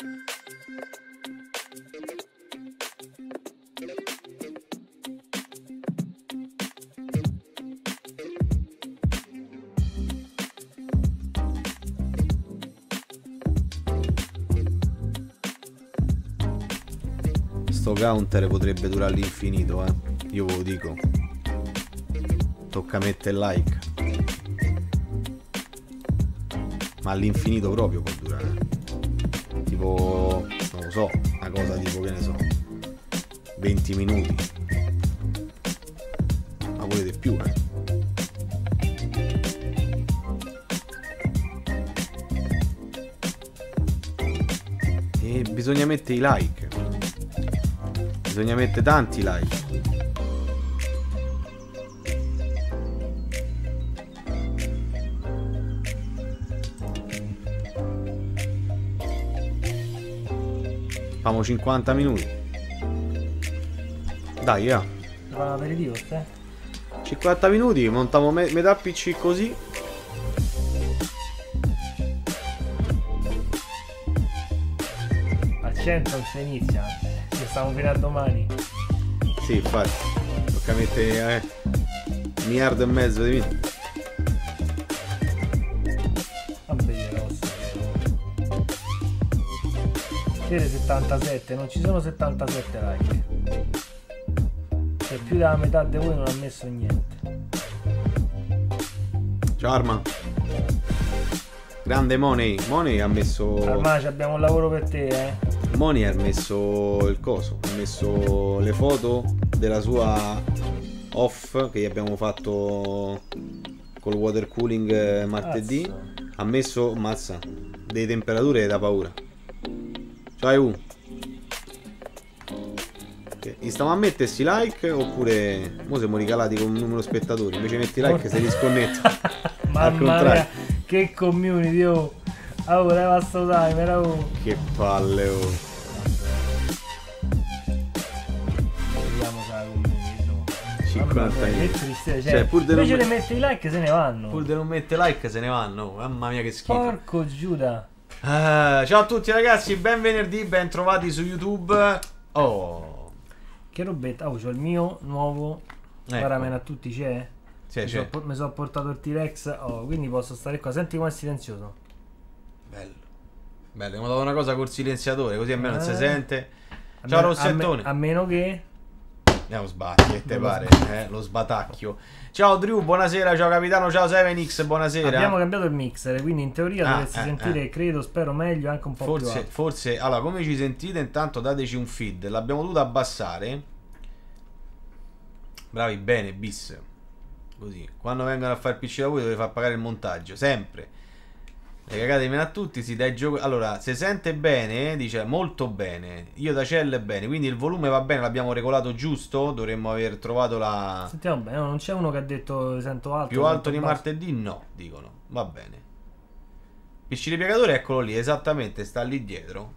Sto counter potrebbe durare all'infinito, io ve lo dico. Tocca mettere like. Ma all'infinito proprio può durare. Tipo, non lo so, una cosa tipo, che ne so, 20 minuti. Ma volete più, E bisogna mettere i like. Bisogna mettere tanti like. Famo 50 minuti. Dai, fa l'aperitivo, 50 minuti, montiamo metà PC così. A 100 non si inizia. Ci stiamo fino a domani. Sì, infatti. Tocca mettere 1,5 miliardi di minuti. Vabbè, rosso. Chiede 77, non ci sono 77 like. Cioè più della metà di voi non ha messo niente. Ciao Arma. Grande Money. Money ha messo... Ormai abbiamo un lavoro per te, Money ha messo il coso. Ha messo le foto della sua off che gli abbiamo fatto col water cooling martedì. Mazza. Ha messo, mazza, delle temperature da paura. Ciao gli stiamo a mettere sti like oppure mo siamo ricalati con un numero spettatori, invece metti like se li sconnetto. Mamma mia, che community, oh. Ora basta timer, oh. Che palle, oh. Vediamo se la community, no. 50 che tristezza, cioè, pur de invece non le mette i like se ne vanno. Pur di non mettere like se ne vanno. Mamma mia che schifo. Porco Giuda. Ciao a tutti ragazzi, ben venerdì, ben trovati su YouTube. Oh. Che robetta, oh, c'ho il mio nuovo. Paramena a tutti c'è? Sì, mi sono portato il T-Rex, oh, quindi posso stare qua. Senti com'è silenzioso. Bello. Bello, mi ha dato una cosa col silenziatore, così almeno non si sente. Ciao Rossettone. A meno che... Andiamo sbatti, che te pare? Lo sbatacchio. Ciao Drew, buonasera, ciao capitano, ciao 7X, buonasera. Abbiamo cambiato il mixer, quindi in teoria dovreste sentire, credo, spero meglio, anche un po' più alto. Forse, allora, come ci sentite? Intanto dateci un feed. L'abbiamo dovuto abbassare. Bravi, bene, bis. Così, quando vengono a fare il PC da voi dovete far pagare il montaggio, sempre. Le cagatemi a tutti, si dai gioco. Allora, se sente bene, dice molto bene. Io da cell bene, quindi il volume va bene, l'abbiamo regolato giusto. Dovremmo aver trovato la... Sentiamo bene, no, non c'è uno che ha detto sento alto. Più alto di martedì? No, dicono. Va bene. PC ripiegatore, eccolo lì, esattamente, sta lì dietro.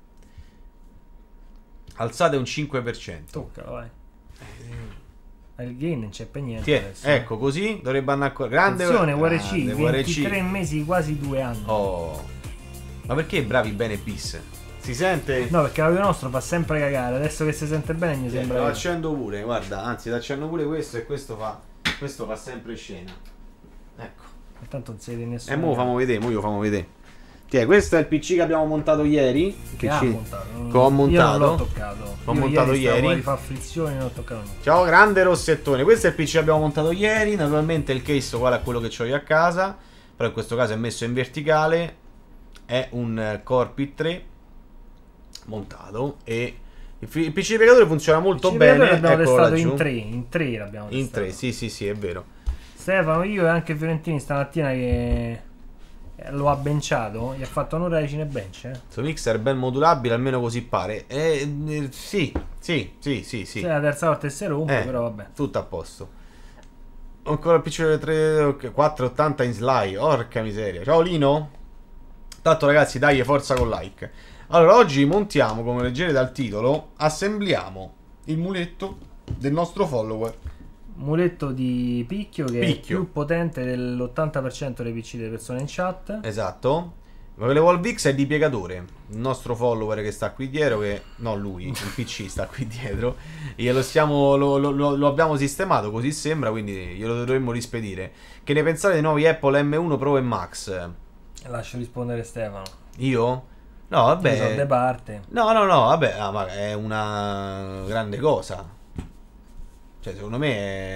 Alzate un 5%. Tocca, vai. Il gain non c'è per niente adesso. Ecco, così dovrebbe andare ancora. Grande WRC, 23 mesi, quasi 2 anni. Oh. Ma perché bravi bene bis? Si sente? No, perché l'audio nostro fa sempre cagare. Adesso che si sente bene mi sembra. Lo accendo pure, guarda, anzi lo accendo pure questo e questo fa sempre scena. Ecco. Intanto non si vede nessuno. E mo famo vedere, mo io famo vedere. Questo è il PC che abbiamo montato ieri. Che ho montato. Ho montato. Io non l'ho toccato. Ho montato ieri. Fa frizioni, non ho toccato nulla. Ciao grande Rossettone. Questo è il PC che abbiamo montato ieri. Naturalmente il case uguale a quello che ho io a casa, però in questo caso è messo in verticale. È un Core P3 montato e il PC ripiegatore funziona molto bene. L'abbiamo testato in 3. In 3 l'abbiamo testato. In 3, sì, è vero. Stefano, io e anche Fiorentini stamattina che lo ha benciato, gli ha fatto un'ora di cinebench. Questo mixer è ben modulabile, almeno così pare. Sì. Se la terza volta si rompe, però vabbè. Tutto a posto. Ancora il PC 480 in slide, orca miseria. Ciao Lino. Tanto ragazzi, dai forza con like. Allora, oggi montiamo, come leggete dal titolo, assembliamo il muletto del nostro follower. Muletto di picchio che è più potente dell'80% dei PC delle persone in chat. Esatto. L'Evolvix è di Piegatore, il nostro follower che sta qui dietro, che no, lui, il PC sta qui dietro. Lo abbiamo sistemato, così sembra, quindi glielo dovremmo rispedire. Che ne pensate dei nuovi Apple M1 Pro e Max? Lascio rispondere Stefano. Io? No, vabbè. Io sono de parte. No, vabbè, ma è una grande cosa. Cioè, secondo me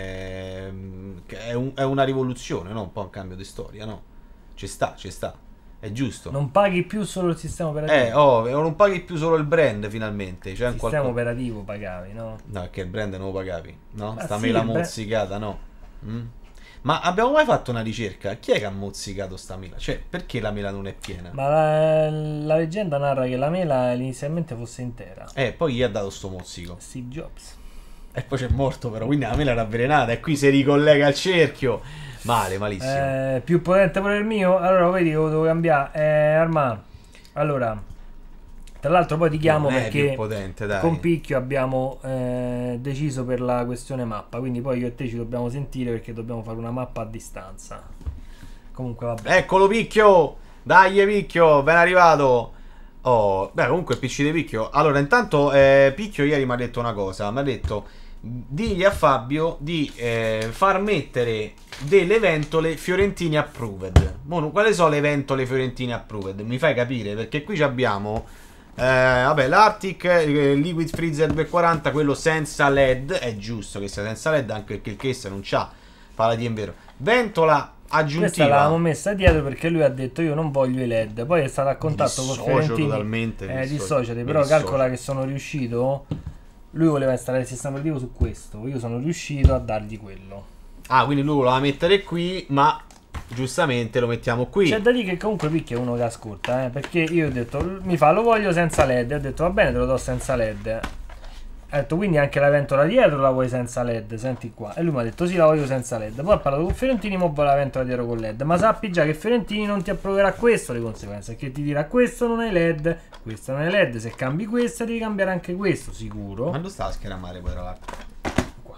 è una rivoluzione, no? Un po' un cambio di storia, no? Ci sta. È giusto. Non paghi più solo il sistema operativo. Non paghi più solo il brand, finalmente. Cioè, il sistema operativo pagavi, no? No, perché il brand non lo pagavi, no? Ma Sta sì, mela mozzicata, no? Ma abbiamo mai fatto una ricerca? Chi è che ha mozzicato sta mela? Cioè, perché la mela non è piena? Ma la leggenda narra che la mela inizialmente fosse intera. Poi gli ha dato sto mozzico. Steve Jobs. E poi c'è morto, però. Quindi la mela era avvelenata. E qui si ricollega al cerchio. Male, malissimo. Più potente pure il mio. Allora, vedi, lo devo cambiare. Arma. Allora, tra l'altro poi ti chiamo Non è perché più potente, dai. con Picchio abbiamo deciso per la questione mappa. Quindi poi io e te ci dobbiamo sentire perché dobbiamo fare una mappa a distanza. Comunque vabbè. Eccolo Picchio. Dai Picchio, ben arrivato. Oh, beh, comunque il PC di Picchio. Allora, intanto Picchio ieri mi ha detto una cosa. Mi ha detto: digli a Fabio di far mettere delle ventole Fiorentini approved. Quali sono le ventole Fiorentini approved? Mi fai capire? Perché qui abbiamo vabbè, l'Arctic Liquid Freezer 240, quello senza LED. È giusto che sia senza LED, anche perché il case non c'ha paladino in vero. Ventola aggiuntiva. Questa l'avevamo messa dietro perché lui ha detto io non voglio i LED. Poi è stato a contatto con Fiorentini. Totalmente dissociati, però calcola che sono riuscito. Lui voleva installare il sistema operativo su questo. Io sono riuscito a dargli quello. Ah, quindi lui voleva mettere qui, ma giustamente lo mettiamo qui. C'è da dire che comunque Picchio è uno che ascolta, perché io ho detto, mi fa, lo voglio senza LED. Ho detto, va bene, te lo do senza LED. Ha detto, quindi anche la ventola dietro la vuoi senza LED, senti qua. E lui mi ha detto, sì, la voglio senza LED. Poi ha parlato con Fiorentini, ma vuole la ventola dietro con LED. Ma sappi già che Fiorentini non ti approverà questo, le conseguenze, che ti dirà, questo non è LED, questo non è LED. Se cambi questa, devi cambiare anche questo, sicuro. Quando sta a scheramare poi tra l'altro? Qua.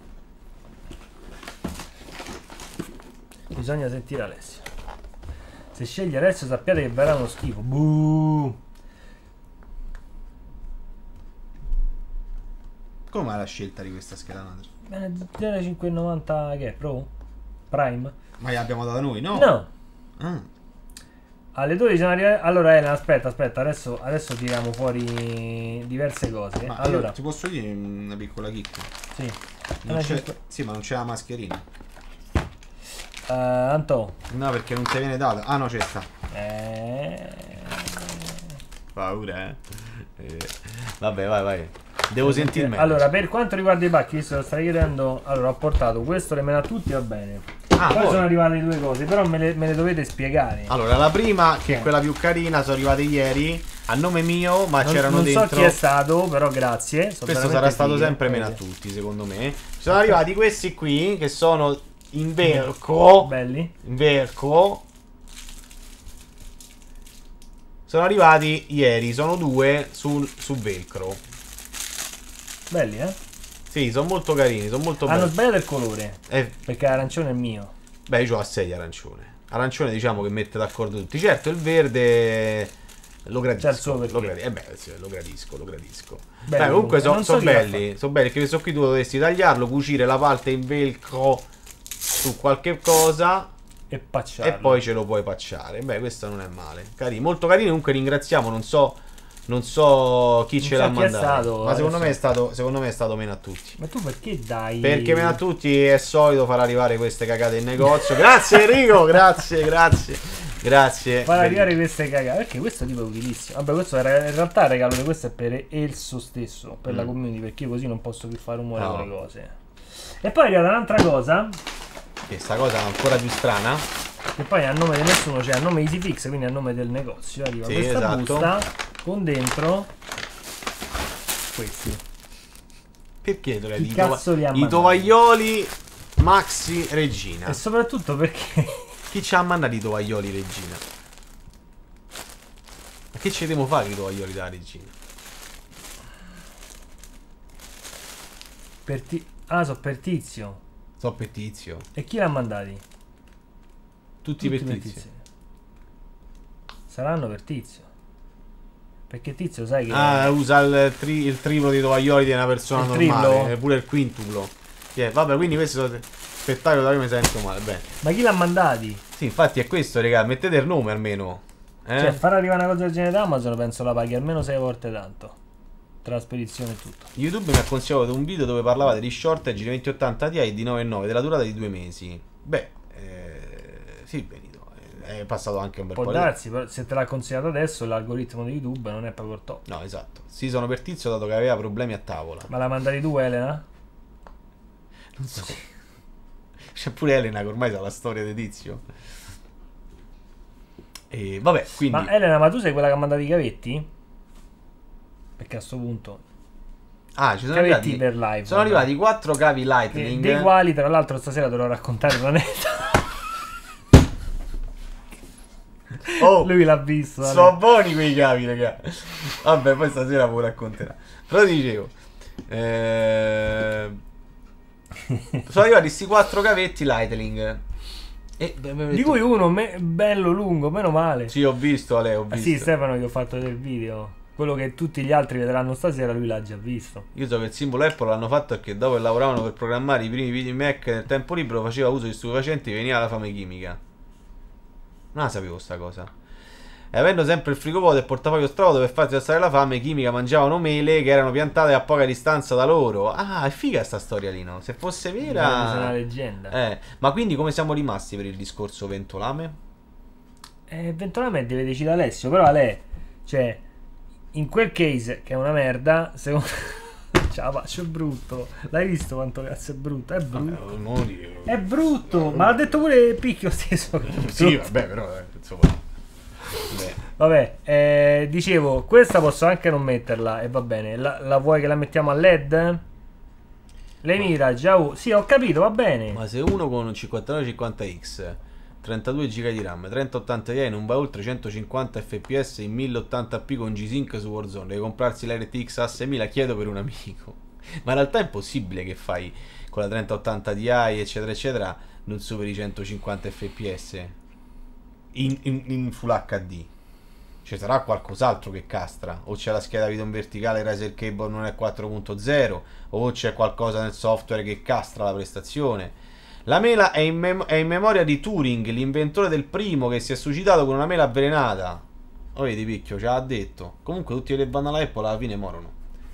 Bisogna sentire Alessio. Se scegli Alessio sappiate che verrà uno schifo. Buh. Come mai la scelta di questa scheda madre? 590 che è? Pro? Prime? Ma l'abbiamo data noi, no? No. Ah. Alle 12 sono arrivati. Allora Elena, aspetta, adesso tiriamo fuori diverse cose. Ma allora, ti posso dire una piccola chicca? sì. Sì, ma non c'è la mascherina. Antò. No, perché non ti viene data. Ah no, c'è sta. Paura, vabbè, vai. Devo sentirmi. Allora, per quanto riguarda i pacchi, visto che lo stai chiedendo, allora ho portato questo, le meno a tutti, va bene. Poi sono arrivate due cose, però me le dovete spiegare. Allora, la prima, che è quella più carina, sono arrivate ieri a nome mio, ma c'erano dentro. Non so chi è stato, però grazie. Questo sarà stato sempre meno a tutti, secondo me. Sono arrivati questi qui, che sono in velcro. Belli. In velcro. Sono arrivati ieri, sono due su velcro. Belli, Sì, sono molto carini, sono molto belli. Hanno sbagliato il colore, perché l'arancione è mio. Beh, io ho a 6 arancione. Arancione diciamo che mette d'accordo tutti. Certo, il verde lo gradisco. Lo gradisco. Bello, comunque sono belli. Sono belli, che questo qui tu dovresti tagliarlo, cucire la parte in velcro su qualche cosa e pacciarlo. E poi ce lo puoi pacciare. Beh, questo non è male. Molto carino. Comunque ringraziamo, non so chi ce l'ha mandato, ma secondo me è stato meno a tutti. Ma tu perché dai? Perché meno a tutti è solito far arrivare queste cagate in negozio. Grazie Enrico, grazie. Far arrivare queste cagate, perché questo tipo è utilissimo. Vabbè, questo era, in realtà il regalo di questo è per Elso stesso, per la community, perché io così non posso più fare rumore con le cose. E poi è arrivata un'altra cosa. Questa cosa è ancora più strana. Che poi è a nome di nessuno, cioè a nome EasyFix, quindi a nome del negozio. Arriva questa busta con dentro questi. Perché i tovaglioli Maxi Regina? E soprattutto perché chi ci ha mandato i tovaglioli Regina? Ma che ci devo fare i tovaglioli della Regina? so per Tizio. So per Tizio. E chi l'ha mandati? Tutti per Tizio. saranno per Tizio. Perché Tizio sai che... Ah, usa il triplo di tovaglioli di una persona Il normale. triplo? Pure il quintuplo. Vabbè, quindi questi sono spettacoli da io mi sento male. Bene. Ma chi l'ha mandati? Sì, infatti è questo, raga. Mettete il nome almeno. Cioè, far arrivare una cosa del genere da Amazon penso la paghi almeno 6 volte tanto. Tra spedizione e tutto. YouTube mi ha consigliato un video dove parlava degli shortage di 2080 Ti e di 9,9 della durata di 2 mesi. Beh, sì, Benito. È passato anche un bel po'. Può darsi, però se te l'ha consigliato adesso l'algoritmo di YouTube non è proprio il top. No, esatto. Sì, sono per Tizio dato che aveva problemi a tavola. Ma la mandati tu, Elena? Non so. C'è pure Elena che ormai sa la storia di Tizio. E vabbè, quindi... Ma Elena, ma tu sei quella che ha mandato i cavetti? Perché a sto punto... Ah, ci sono cavetti arrivati... per live. Sono arrivati 4 cavi Lightning. Dei quali, tra l'altro, stasera dovrò raccontare un aneddoto. Oh, lui l'ha visto. sono buoni quei cavi, raga. Vabbè, poi stasera ve lo racconterà. Però dicevo... sono arrivati questi 4 cavetti Lightning. Di cui uno bello lungo, meno male. Sì, ho visto, Ale, ho visto. Sì, Stefano, che ho fatto del video. Quello che tutti gli altri vedranno stasera, lui l'ha già visto. Io so che il simbolo Apple l'hanno fatto perché dopo che lavoravano per programmare i primi video Mac nel tempo libero faceva uso di stupefacenti e veniva la fame chimica. Non la sapevo sta cosa. E avendo sempre il frigo vuoto e il portafoglio stravuoto per farsi alzare la fame, chimica mangiavano mele che erano piantate a poca distanza da loro. Ah, è figa sta storia lì, no? Se fosse vera... È una leggenda. Ma quindi come siamo rimasti per il discorso Ventolame? Ventolame deve decidere Alessio, però Ale, cioè, in quel case, che è una merda, secondo... Ce la faccio, è brutto. L'hai visto quanto cazzo è brutto? È brutto. È brutto, ma l'ha detto pure Picchio stesso. Sì, vabbè, però insomma. Vabbè, dicevo, questa posso anche non metterla e va bene. La vuoi che la mettiamo a LED? Le mira già. Sì, ho capito, va bene. Ma se uno con un 5950X 32 GB di RAM 3080 Ti non va oltre 150 fps in 1080p con G-Sync su Warzone, deve comprarsi l'RTX A6000, chiedo per un amico. Ma in realtà è impossibile che fai con la 3080 Ti eccetera eccetera non superi 150 fps in Full HD. Ci sarà qualcos'altro che castra, o c'è la scheda video in verticale Razer Cable non è 4.0, o c'è qualcosa nel software che castra la prestazione. La mela è in memoria di Turing, l'inventore del primo che si è suicidato con una mela avvelenata. Lo vedi, Picchio, ce l'ha detto. Comunque tutti quelli che vanno alla Apple alla fine morono.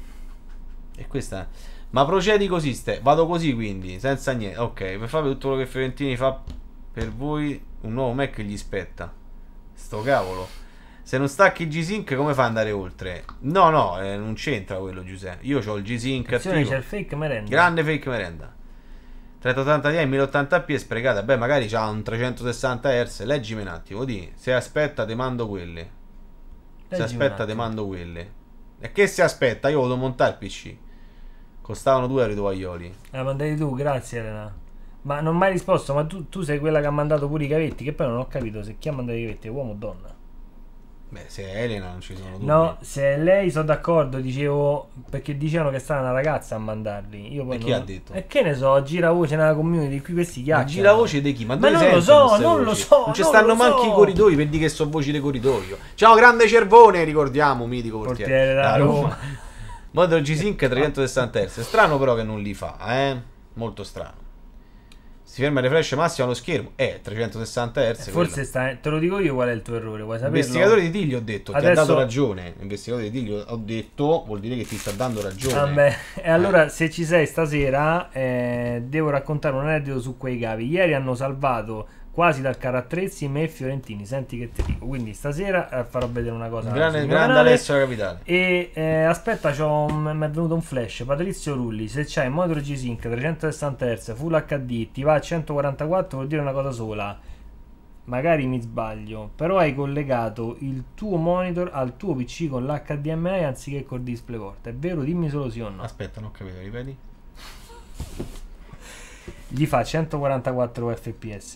E questa è... Ma procedi così, vado così quindi, senza niente. Ok, per fare tutto quello che Fiorentini fa per voi, un nuovo Mac gli spetta. Sto cavolo. Se non stacchi il G-Sync come fa ad andare oltre? No, non c'entra quello, Giuseppe. Io ho il G-Sync attivo. C'è il fake merenda. Grande fake merenda. 3080 Ti 1080p è sprecata. Beh, magari c'ha un 360 Hz. Leggimi un attimo. Se aspetta te mando quelle. Se aspetta te mando quelle. E che se aspetta? Io volevo montare il PC. Costavano 2 euro i tovaglioli. La mandai tu, grazie Elena. Ma non mi hai risposto. Ma tu sei quella che ha mandato pure i cavetti. Che poi non ho capito se chi ha mandato i cavetti è uomo o donna. Beh, se è Elena non ci sono dubbi. No, se è lei sono d'accordo, dicevo, perché dicevano che stava una ragazza a mandarli. Io poi e chi ha detto? E che ne so, gira voce nella community, qui questi chiacchierano. Gira voce di chi? Ma non lo so, non lo so. Non ci stanno manchi i corridoi, per dire che sono voci di corridoio. Ciao grande Cervone, ricordiamo, mitico portiere da Roma. Modo G-Sync 360 Hz. Strano però che non li fa, molto strano. Si ferma il refresh massimo allo schermo. 360 Hz. Forse te lo dico io qual è il tuo errore, vuoi saperlo? Investigatore di Tiglio ho detto, adesso... ti ha dato ragione. Investigatore di Tiglio ho detto, vuol dire che ti sta dando ragione. Vabbè, e allora se ci sei stasera devo raccontare un aneddoto su quei cavi. Ieri hanno salvato quasi dal carro attrezzi me e Fiorentini, senti che ti dico. Quindi stasera farò vedere una cosa. Grande Alessio la capitale. E aspetta, mi è venuto un flash. Patrizio Rulli, se c'hai il monitor G-Sync 360 Hz Full HD ti va a 144, vuol dire una cosa sola. Magari mi sbaglio, però hai collegato il tuo monitor al tuo PC con l'HDMI anziché col DisplayPort. È vero? Dimmi solo sì o no. Aspetta, non ho capito, ripeti. Gli fa 144 fps.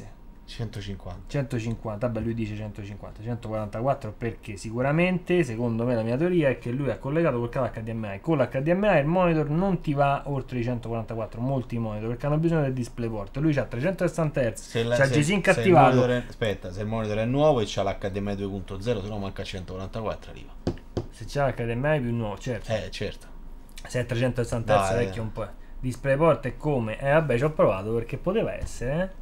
150. 150, vabbè, lui dice 150, 144 perché sicuramente, secondo me la mia teoria è che lui ha collegato col cavo HDMI. Con l'HDMI il monitor non ti va oltre i 144, molti monitor, perché hanno bisogno del DisplayPort. Lui c'ha 360 Hz, c'ha il G-Sync attivato. Aspetta, se il monitor è nuovo e c'ha l'HDMI 2.0, se no manca a 144 arriva. Se c'ha l'HDMI più nuovo, certo. Certo. Se è 360 Hz vecchio un po'. DisplayPort è come? Vabbè, ci ho provato perché poteva essere,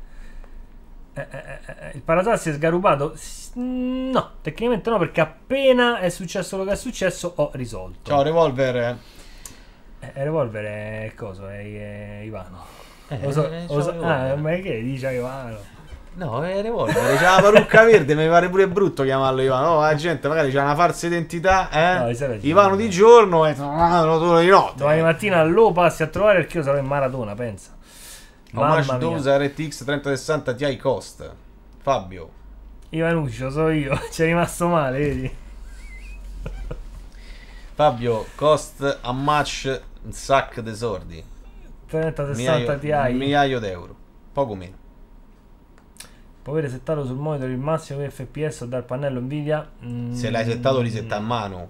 il paratassi è sgarupato? No, tecnicamente no, perché appena è successo quello che è successo ho risolto. Ciao Revolver. Revolver è cosa? È Ivano. Ma che dice Ivano? No, è Revolver, c'ha la parrucca verde, mi pare pure brutto chiamarlo Ivano. No, la gente magari c'ha una falsa identità, No, Ivano di giorno e Ivano di notte. Domani mattina lo passi a trovare perché io sarò in maratona, pensa. Mamma mia. RTX 3060 Ti Cost. Fabio. Ivanuccio, so io. Ci è rimasto male, vedi? Fabio, cost a match un sac de sordi. 3060 Ti. Un migliaio d'euro. Poco meno. Può avere settato sul monitor il massimo di FPS dal pannello Nvidia. Se l'hai settato risetta a mano.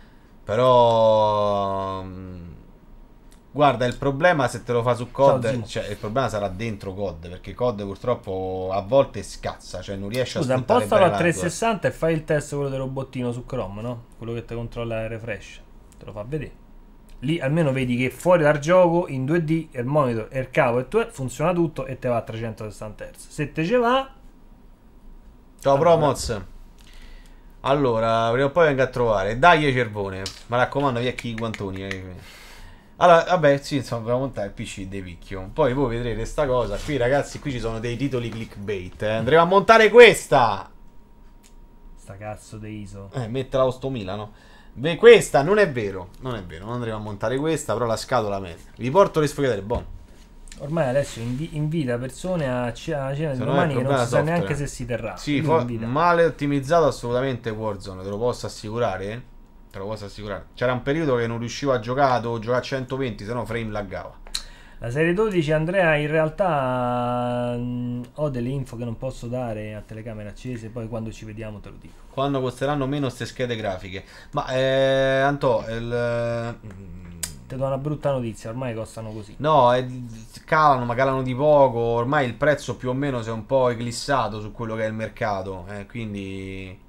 Però... guarda, il problema se te lo fa su COD, cioè il problema sarà dentro COD, perché COD purtroppo a volte scazza, cioè non riesce a sfruttare bene impostalo a 360 e fai il test quello del robottino su Chrome, no? Quello che ti controlla il refresh, te lo fa vedere. Lì almeno vedi che fuori dal gioco in 2D il monitor e il cavo e tu funziona tutto e te va a 360 Hz. Se te ce va... Ciao Promoz. Allora, prima o poi venga a trovare. Dai Cervone, mi raccomando, vecchi i guantoni. Allora, vabbè, sì, insomma, dobbiamo montare il PC dei picchio. Poi voi vedrete sta cosa. Qui, ragazzi, qui ci sono dei titoli clickbait. Andremo a montare questa. Sta cazzo di ISO. Mettela a 8000, no? Beh, questa non è vero. Non è vero, non andremo a montare questa, però la scatola meglio. Vi porto le sfogliatelle, buono. Ormai adesso invita persone a cena di domani che non si sa neanche se si terrà. Sì, male ottimizzato assolutamente Warzone, te lo posso assicurare. Te lo posso assicurare. C'era un periodo che non riuscivo a giocare, dovevo giocare a 120, se no frame laggava. La serie 12, Andrea, in realtà ho delle info che non posso dare a telecamere accese, poi quando ci vediamo te lo dico. Quando costeranno meno queste schede grafiche. Ma Antò, ti do una brutta notizia, ormai costano così. No, calano, ma calano di poco. Ormai il prezzo più o meno si è un po' eclissato su quello che è il mercato, quindi...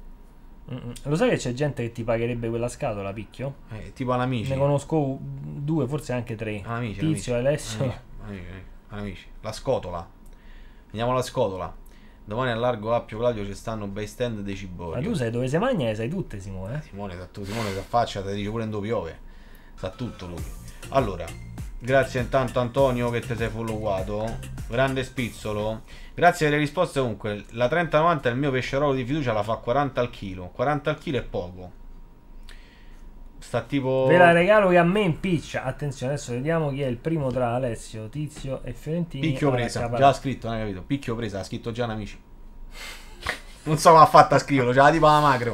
Lo sai che c'è gente che ti pagherebbe quella scatola, picchio? Tipo all'Amici. Ne conosco 2, forse anche 3. Amici, Tizio, Alessio. Amici. La scotola. Vediamo la scotola. Domani al largo Appio Claudio ci stanno bei stand dei cibori. Ma tu sai dove si mangia e sai tutte, Simone? Simone si affaccia, ti dice pure in dove piove. Sa tutto lui. Allora, grazie intanto Antonio che ti sei followato. Grande spizzolo. Grazie per le risposte. Comunque la 3090 il mio pescerolo di fiducia la fa 40 al chilo. 40 al chilo è poco. Sta tipo... Ve la regalo che a me impiccia. Attenzione, adesso vediamo chi è il primo tra Alessio, Tizio e Fiorentini. Picchio presa, già ha scritto, non hai capito? Picchio presa, ha scritto già un amici. Non so come ha fatto a scriverlo, c'era tipo la macro.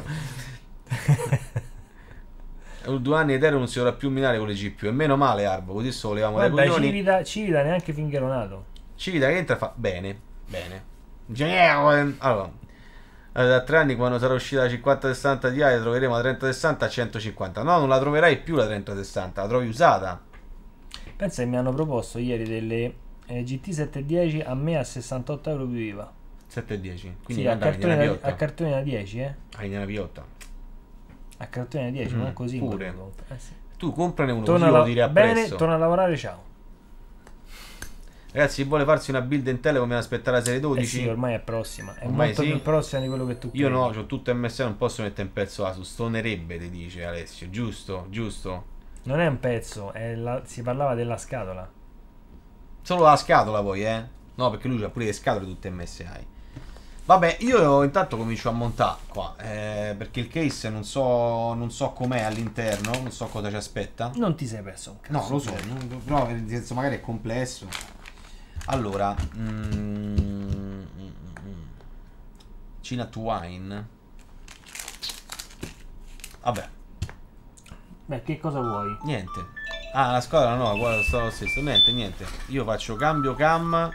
2 anni Ethereum non si dovrà più minare con le GPU. E meno male Arbo, così solevamo le coglioni. Civita neanche finché non nato. Civita che entra e fa bene. Allora, da 3 anni quando sarà uscita la 5060 Ti la troveremo la 3060 a 150. No, non la troverai più la 3060, la trovi usata. Pensa che mi hanno proposto ieri delle GT 710 a me a 68 euro più IVA. 710. Quindi sì, a cartone da 10, nella piotta. A cartone da 10, non così. Pure. Sì. Tu comprane uno, così lo tiri appresso. Bene, torna a lavorare, ciao. Ragazzi, chi vuole farsi una build in Telecom e aspettare la serie 12? Sì, ormai è prossima. È ormai molto più prossima di quello che tu credi. Io no, c'ho tutto MSI, non posso mettere un pezzo ASUS. Stonerebbe, ti dice Alessio. Giusto? Non è un pezzo, si parlava della scatola. Solo la scatola poi, No, perché lui c'ha pure le scatole tutte MSI. Vabbè, io intanto comincio a montare qua, perché il case non so com'è all'interno, non so cosa ci aspetta. Non ti sei perso un cazzo. No, lo so, però nel senso magari è complesso. Allora, Cina to Wine. Vabbè. Beh, che cosa vuoi? Niente. Ah, la squadra no, guarda, sto lo stesso. Niente. Io faccio cambio cam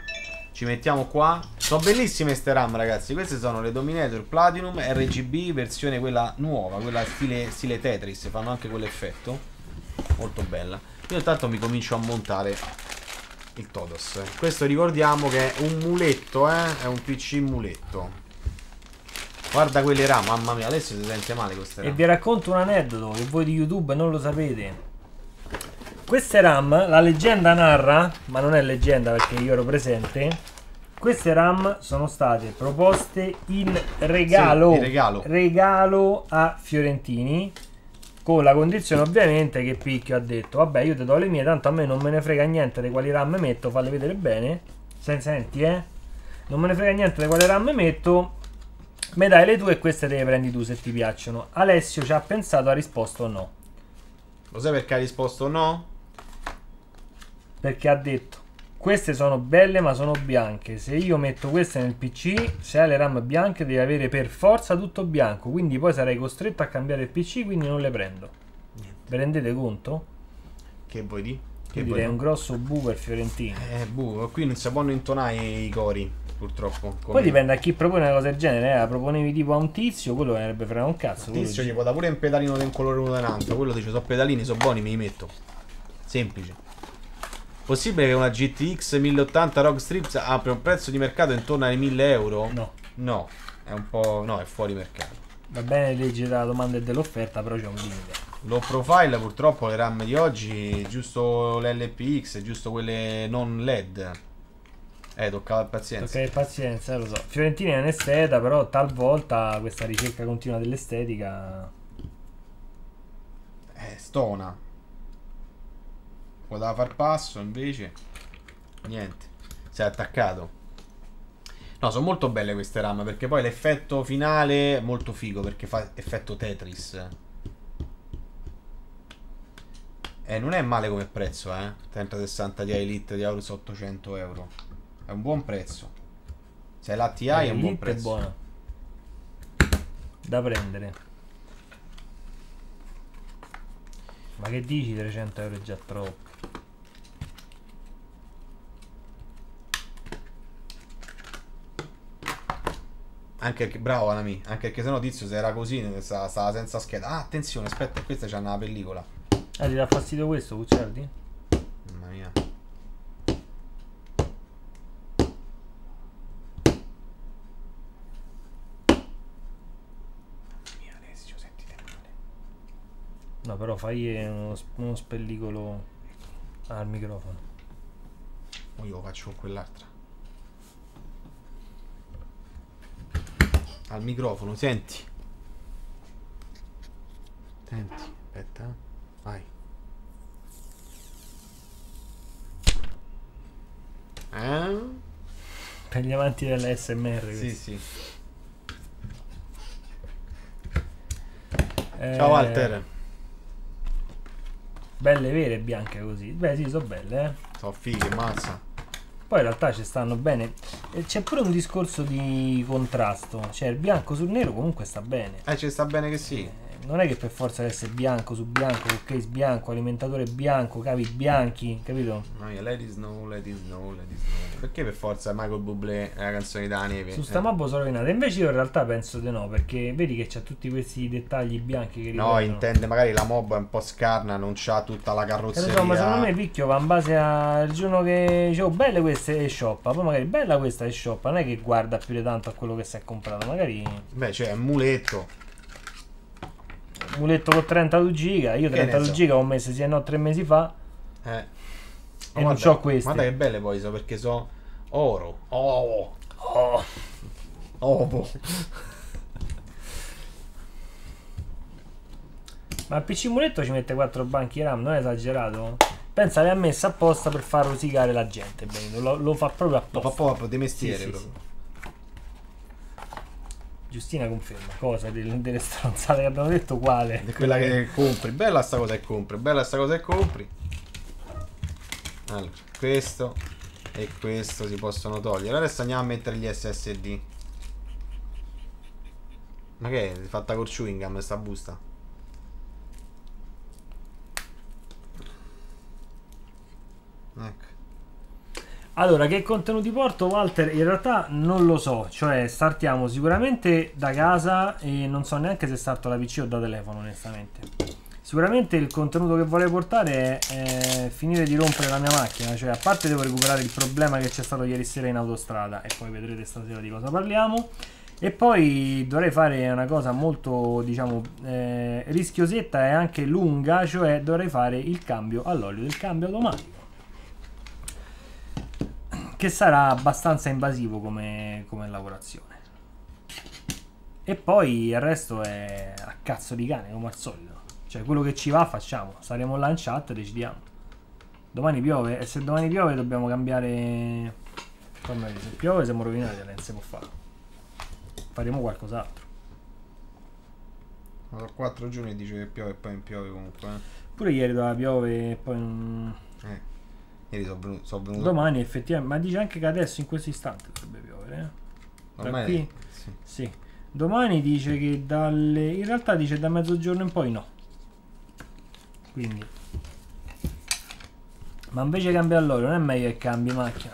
Ci mettiamo qua. Sono bellissime ste RAM, ragazzi. Queste sono le Dominator Platinum RGB, versione quella nuova, quella stile Tetris. Fanno anche quell'effetto. Molto bella. Io intanto mi comincio a montare il Todos. Questo ricordiamo che è un muletto, è un PC muletto. Guarda quelle RAM, mamma mia, adesso si sente male queste RAM. E vi racconto un aneddoto che voi di YouTube non lo sapete. Queste RAM, la leggenda narra, ma non è leggenda perché io ero presente. Queste RAM sono state proposte in regalo, sì, in regalo a Fiorentini, con la condizione ovviamente che Picchio ha detto: vabbè, io ti do le mie, tanto a me non me ne frega niente di quali RAM metto, falle vedere bene. Senti, non me ne frega niente di quale RAM metto, me dai le tue e queste te le prendi tu se ti piacciono. Alessio ci ha pensato, ha risposto no. Lo sai perché ha risposto no? Perché ha detto: queste sono belle ma sono bianche, se io metto queste nel PC, se hai le RAM bianche devi avere per forza tutto bianco, quindi poi sarei costretto a cambiare il PC, quindi non le prendo. Vi rendete conto? Che vuoi di? Che Quindi è un grosso bu per Fiorentino. Qui non si possono intonare i cori, purtroppo. Poi dipende a chi propone una cosa del genere, la proponevi tipo a un tizio, quello avrebbe fregato un cazzo. Il tizio gli può dare pure un pedalino di un colore uno di un altro, quello dice sono pedalini, sono buoni, me li metto. Semplice. Possibile che una GTX 1080 ROG Strix apra un prezzo di mercato intorno ai 1000 euro? No. No, è un po'... no, è fuori mercato. Va bene legge della domanda e dell'offerta, però c'è un limite. Low profile purtroppo le RAM di oggi, giusto l'LPX, giusto quelle non LED. Toccava pazienza. Ok, pazienza, lo so. Fiorentini è un esteta, però talvolta questa ricerca continua dell'estetica... Stona. Poteva far passo, invece niente, si è attaccato. No, sono molto belle queste RAM, perché poi l'effetto finale è molto figo, perché fa effetto Tetris. Non è male come prezzo, 3060 Ti Elite di Aorus 800 euro. È un buon prezzo. Se la TI è un buon prezzo. È buona. Da prendere. Ma che dici, 300 euro è già troppo. Anche perché, bravo Anami, anche perché sennò Tizio se era così stava senza scheda. Ah, attenzione, aspetta, questa c'ha una pellicola. Ti dà fastidio questo, Cucciardi? Mamma mia. Mamma mia, Alessio, sentite male. No, però fai uno spellicolo al microfono. O io lo faccio con quell'altra. Al microfono, senti. Senti, aspetta. Vai. Per gli amanti dell'ASMR. Sì, sì. Ciao Walter. Belle vere e bianche così. Beh sì, sono belle, Sono fighe, mazza. Poi in realtà ci stanno bene. C'è pure un discorso di contrasto. Cioè il bianco sul nero comunque sta bene. Ci sta bene che sì. Non è che per forza deve essere bianco su bianco, con case bianco, alimentatore bianco, cavi bianchi, capito? No, let it snow, let it snow, let it snow. Perché per forza Michael Bublé è la canzone da neve? Su sta mappa sono rovinata. Invece io in realtà penso di no, perché vedi che c'ha tutti questi dettagli bianchi che no, ripetono. intende magari la mob è un po' scarna, non c'ha tutta la carrozzeria. So, ma secondo me Picchio va in base al giorno che dicevo belle queste e shoppa, poi magari bella questa e shoppa, non è che guarda più di tanto a quello che si è comprato, magari... Beh, cioè, è un muletto. Muletto con 32 giga, io 32 giga ho messo sia no 3 mesi fa e non c'ho questi. Guarda che belle poi so, perché so oro. Ovo. Ma il PC muletto ci mette 4 banchi RAM, non è esagerato? Pensa che ha messo apposta per far rosicare la gente, Benito. Lo fa proprio apposta. Lo fa proprio di mestiere, sì, proprio. Sì. Giustina conferma, cosa delle stronzate che abbiamo detto, quale? È quella che compri, bella sta cosa che compri, bella sta cosa che compri. Allora, questo e questo si possono togliere. Adesso andiamo a mettere gli SSD. Ma che è? Fatta col chewing gum sta busta? Ecco. Allora, che contenuti porto, Walter? In realtà non lo so, cioè startiamo sicuramente da casa e non so neanche se starto da PC o da telefono, onestamente. Sicuramente il contenuto che vorrei portare è finire di rompere la mia macchina, cioè a parte devo recuperare il problema che c'è stato ieri sera in autostrada e poi vedrete stasera di cosa parliamo. E poi dovrei fare una cosa molto, diciamo, rischiosetta e anche lunga, cioè dovrei fare il cambio all'olio del cambio automatico, che sarà abbastanza invasivo come lavorazione. E poi il resto è a cazzo di cane, come al solito. Cioè quello che ci va facciamo, saremo là in chat e decidiamo. Domani piove e se domani piove dobbiamo cambiare. Se piove siamo rovinati, non si può fare. Faremo qualcos'altro. Ma da 4 giorni dice che piove e poi non piove comunque. Pure ieri doveva piove e poi non. Ieri sono venuto. Domani effettivamente, ma dice anche che adesso in questo istante dovrebbe piovere. Ormai qui? sì. Sì. Domani dice che in realtà dice da mezzogiorno in poi no. Quindi. Ma invece cambia l'olio, non è meglio che cambi macchina?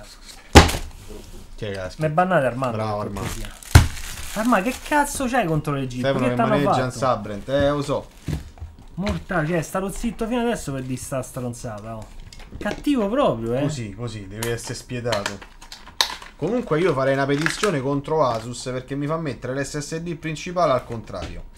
Mi bannate Armando. Bravo Armando. Armando, che cazzo c'hai contro le Jeep? Stefano che maneggia un Sabrent, lo so. Mortale, cioè, starò zitto fino adesso per di sta stronzata, oh. Cattivo proprio, Così, deve essere spietato. Comunque io farei una petizione contro Asus perché mi fa mettere l'SSD principale al contrario.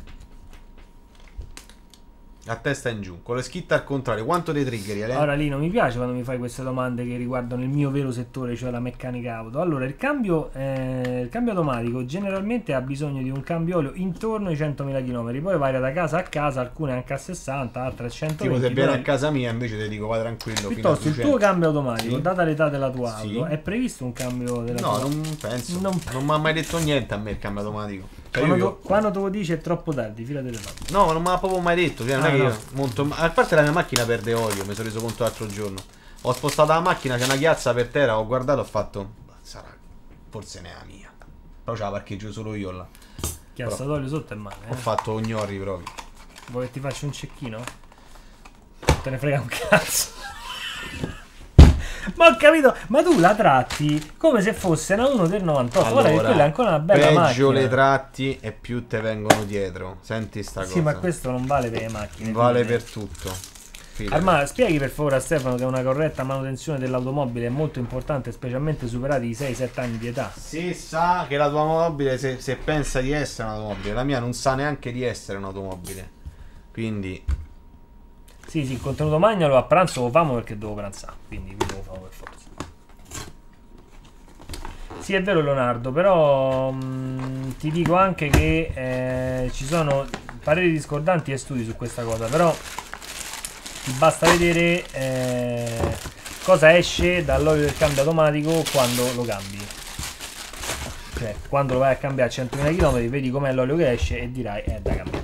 A testa in giù, con le scritte al contrario. Quanto dei trigger? Ora lì non mi piace quando mi fai queste domande che riguardano il mio vero settore, cioè la meccanica auto. Allora, il cambio automatico generalmente ha bisogno di un cambio olio intorno ai 100.000 km. Poi varia da casa a casa, alcune anche a 60, altre a 120. Tipo se vieni a casa mia invece ti dico vai tranquillo. Piuttosto il tuo cambio automatico, sì, data l'età della tua auto, è previsto un cambio della tua auto? No, non penso. Non mi ha mai detto niente a me il cambio automatico. Quando te lo dici è troppo tardi, fila delle palle. No, ma non me l'ha proprio mai detto. Cioè, non è che io monto. A parte la mia macchina perde olio, mi sono reso conto l'altro giorno. Ho spostato la macchina, c'è una chiazza per terra, ho guardato, ho fatto. Sarà. Forse ne è la mia. Però ce la parcheggio solo io là. Chiazza d'olio sotto è male. Ho fatto ognorri proprio. Vuoi che ti faccia un cecchino? Te ne frega un cazzo. Ma ho capito, ma tu la tratti come se fosse una 1 del 98. Allora, guarda che quella è ancora una bella macchina. Peggio le tratti e più te vengono dietro. Senti sta cosa. Sì, ma questo non vale per le macchine. Vale per tutto. Armando, spieghi per favore a Stefano che una corretta manutenzione dell'automobile è molto importante, specialmente superati i 6-7 anni di età. Si sa che la tua automobile, se pensa di essere un'automobile, la mia non sa neanche di essere un'automobile. Quindi... Sì, il contenuto magnalo a pranzo lo famo perché devo pranzare, quindi lo famo per forza. Sì, è vero Leonardo, però ti dico anche che ci sono pareri discordanti e studi su questa cosa, però ti basta vedere cosa esce dall'olio del cambio automatico quando lo cambi. Cioè, quando lo vai a cambiare a 100.000 km, vedi com'è l'olio che esce e dirai è da cambiare.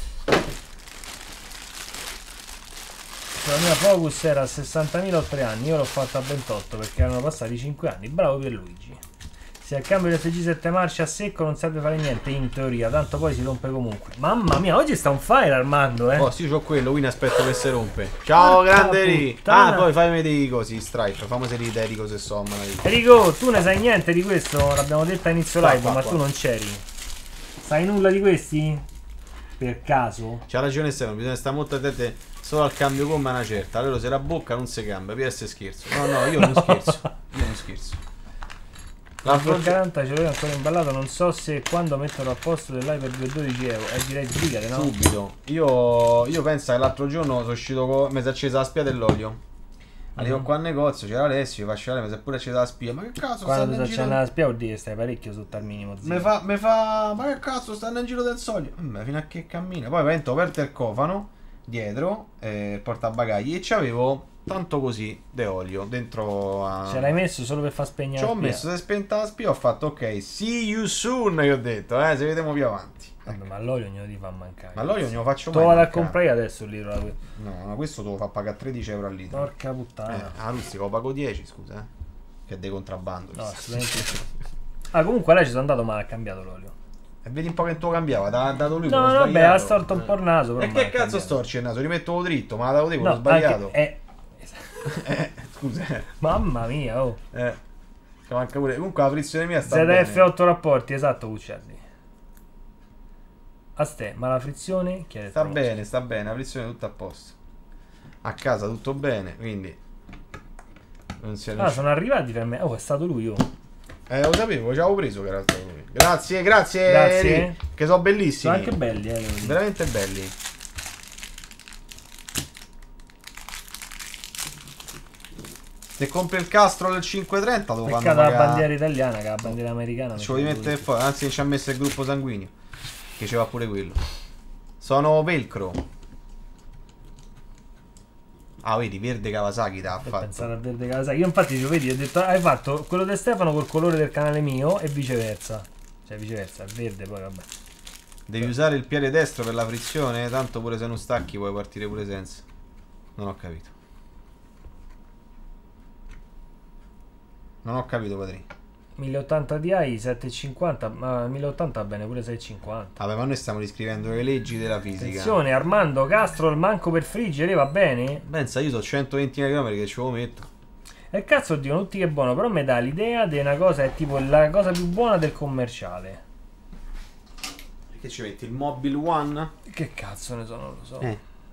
La mia Focus era a 60.000 o 3 anni, io l'ho fatta a 28 perché erano passati 5 anni. Bravo Pierluigi. Se al cambio di FG 7 marce a secco non serve fare niente in teoria, tanto poi si rompe comunque. Mamma mia, oggi sta un fire Armando, Oh sì, c'ho quello, quindi aspetto che si rompe. Ciao grande Eri. Ah, poi fammi dei cosi, stripe, famosi di Erico se so. Enrico, tu ne sai niente di questo? L'abbiamo detto a inizio live, ma tu non c'eri. Sai nulla di questi? Per caso? C'ha ragione Stefano, bisogna stare molto attenti solo al cambio gomme una certa. Allora se la bocca non si cambia, PS scherzo. No, io non scherzo. Io non scherzo. La 40 ce l'ho ancora imballato, non so se quando metterò a posto dell'Hyper 212 euro. Direi sbrigate, no? Subito. Io penso che l'altro giorno sono uscito con... mi si è accesa la spia dell'olio. Arrivo qua al negozio, c'era Alessio, mi faccio mi si è pure accesa la spia. Ma che cazzo quando ti accende la spia vuol dire che stai parecchio sotto al minimo, zio. Mi fa, ma che cazzo stanno in giro del solio? Fino a che cammina. Poi ho aperto il cofano dietro, il portabagagli, e c'avevo tanto così di olio dentro a... Ce l'hai messo solo per far spegnere la spia? Ci ho messo, si è spenta la spia, ho fatto ok, see you soon, io ho detto, se vediamo più avanti. Vabbè, ma l'olio non ti fa mancare. Ma l'olio non lo faccio mai. Te lo vado a comprare adesso il litro. No, ma questo te lo fa pagare 13 euro al litro. Porca puttana. Ah, rustica lo pago 10, scusa, che è di contrabbando. No, assolutamente. Comunque lei ci sono andato ma ha cambiato l'olio. E vedi un po' che tu cambiava, t'ha dato lui. No, vabbè, ha storto un po' il naso. E che cazzo storce il naso? Rimetto dritto, ma l'ha dato te, l'ho sbagliato. Scusa. Mamma mia, oh. Manca pure. Comunque la frizione mia sta bene. ZF8 rapporti, esatto, Cucciardi. A ste, ma la frizione? Sta bene, la frizione è tutta a posto. A casa tutto bene, quindi non si è sono arrivati per me. Oh, è stato lui, oh. Lo sapevo, ci avevo preso che era stato lui. Grazie, grazie. Grazie. Che sono bellissimi. Sono anche belli, devo dire. Veramente belli. Se compri il Castrol il 530 lo fanno Peccato la pagare. bandiera italiana, che la bandiera americana. Ci vuoi mettere fuori, anzi ci ha messo il gruppo sanguigno. Che ci va pure quello. Sono velcro. Ah, vedi, verde Kawasaki t'ha fatto. Pensare a verde Kawasaki. Io infatti ci vedi, ho detto, hai fatto quello di Stefano col colore del canale mio e viceversa. Cioè viceversa, il verde poi vabbè. Devi usare il piede destro per la frizione? Tanto pure se non stacchi puoi partire pure senza. Non ho capito. Non ho capito, padrino. 1080 Ti 750, ma 1080 va bene pure 650. Vabbè, ma noi stiamo riscrivendo le leggi della fisica. Attenzione, Armando, Castrol manco per friggere, va bene? Pensa, io so 120 mg che ci lo metto. E cazzo dicono tutti che è buono, però mi dà l'idea di una cosa, è tipo la cosa più buona del commerciale. Che ci metti? Il Mobile One? Che cazzo ne so, non lo so.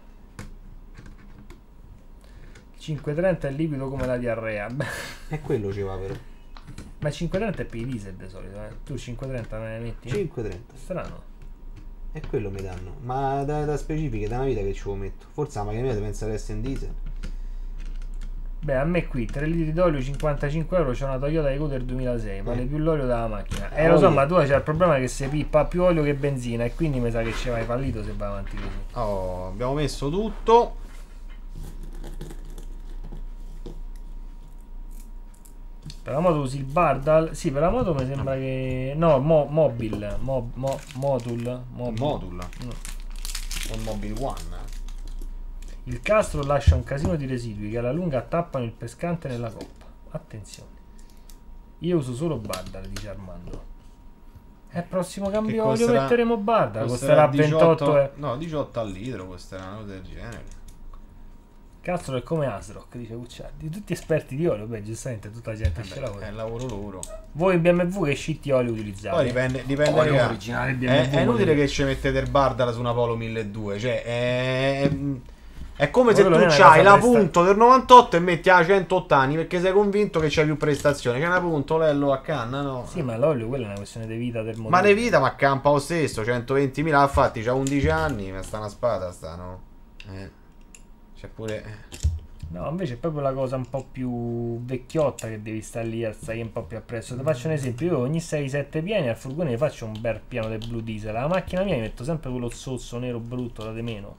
530 è liquido come la diarrea. E quello ci va però. Ma 530 è per i diesel di solito, eh. Tu 530 me ne metti? 530. Strano. E quello mi danno. Ma da specifiche, da una vita che ci lo metto. Forse la macchina mia pensa che essere in diesel. Beh, a me qui 3 litri d'olio 55 euro, c'è una Toyota Ecoter 2006, vale più l'olio della macchina. Lo so, ma tu c'è il problema che si pippa più olio che benzina e quindi mi sa che ci vai fallito se vai avanti così. Oh, abbiamo messo tutto. Per la moto usi il Bardal? Sì, per la moto mi sembra che... No, Mobile. Module. Module. No. O Mobile One. Il Castro lascia un casino di residui che alla lunga tappano il pescante nella coppa. Attenzione. Io uso solo Bardal, dice Armando. Prossimo cambio olio metteremo Bardal. Costerà 28 euro. No, 18 al litro costerà una cosa del genere. Castro è come Asrock, dice Cucciardi. Tutti esperti di olio, beh, giustamente tutta la gente ce lavora. È il lavoro loro. Voi in BMW che scitti olio utilizzate? Poi dipende olio originale BMW. È inutile che ci mettete il Bardal su una Polo 1200. Cioè, è come se tu c'hai la punto del 98 e metti a 108 anni perché sei convinto che c'è più prestazione. C'è una punto, lello a canna, no? Sì, ma l'olio quella è una questione di vita del motore. Ma di vita, ma campa lo stesso. 120.000, infatti, c'ha 11 anni. Ma sta una spada, sta, no? C'è pure. No, invece è proprio la cosa un po' più vecchiotta che devi stare lì a stare un po' più appresso. Ti faccio un esempio: io ogni 6-7 piani al furgone mi faccio un bel piano del Blue Diesel. La macchina mia mi metto sempre quello zozzo nero brutto da de meno.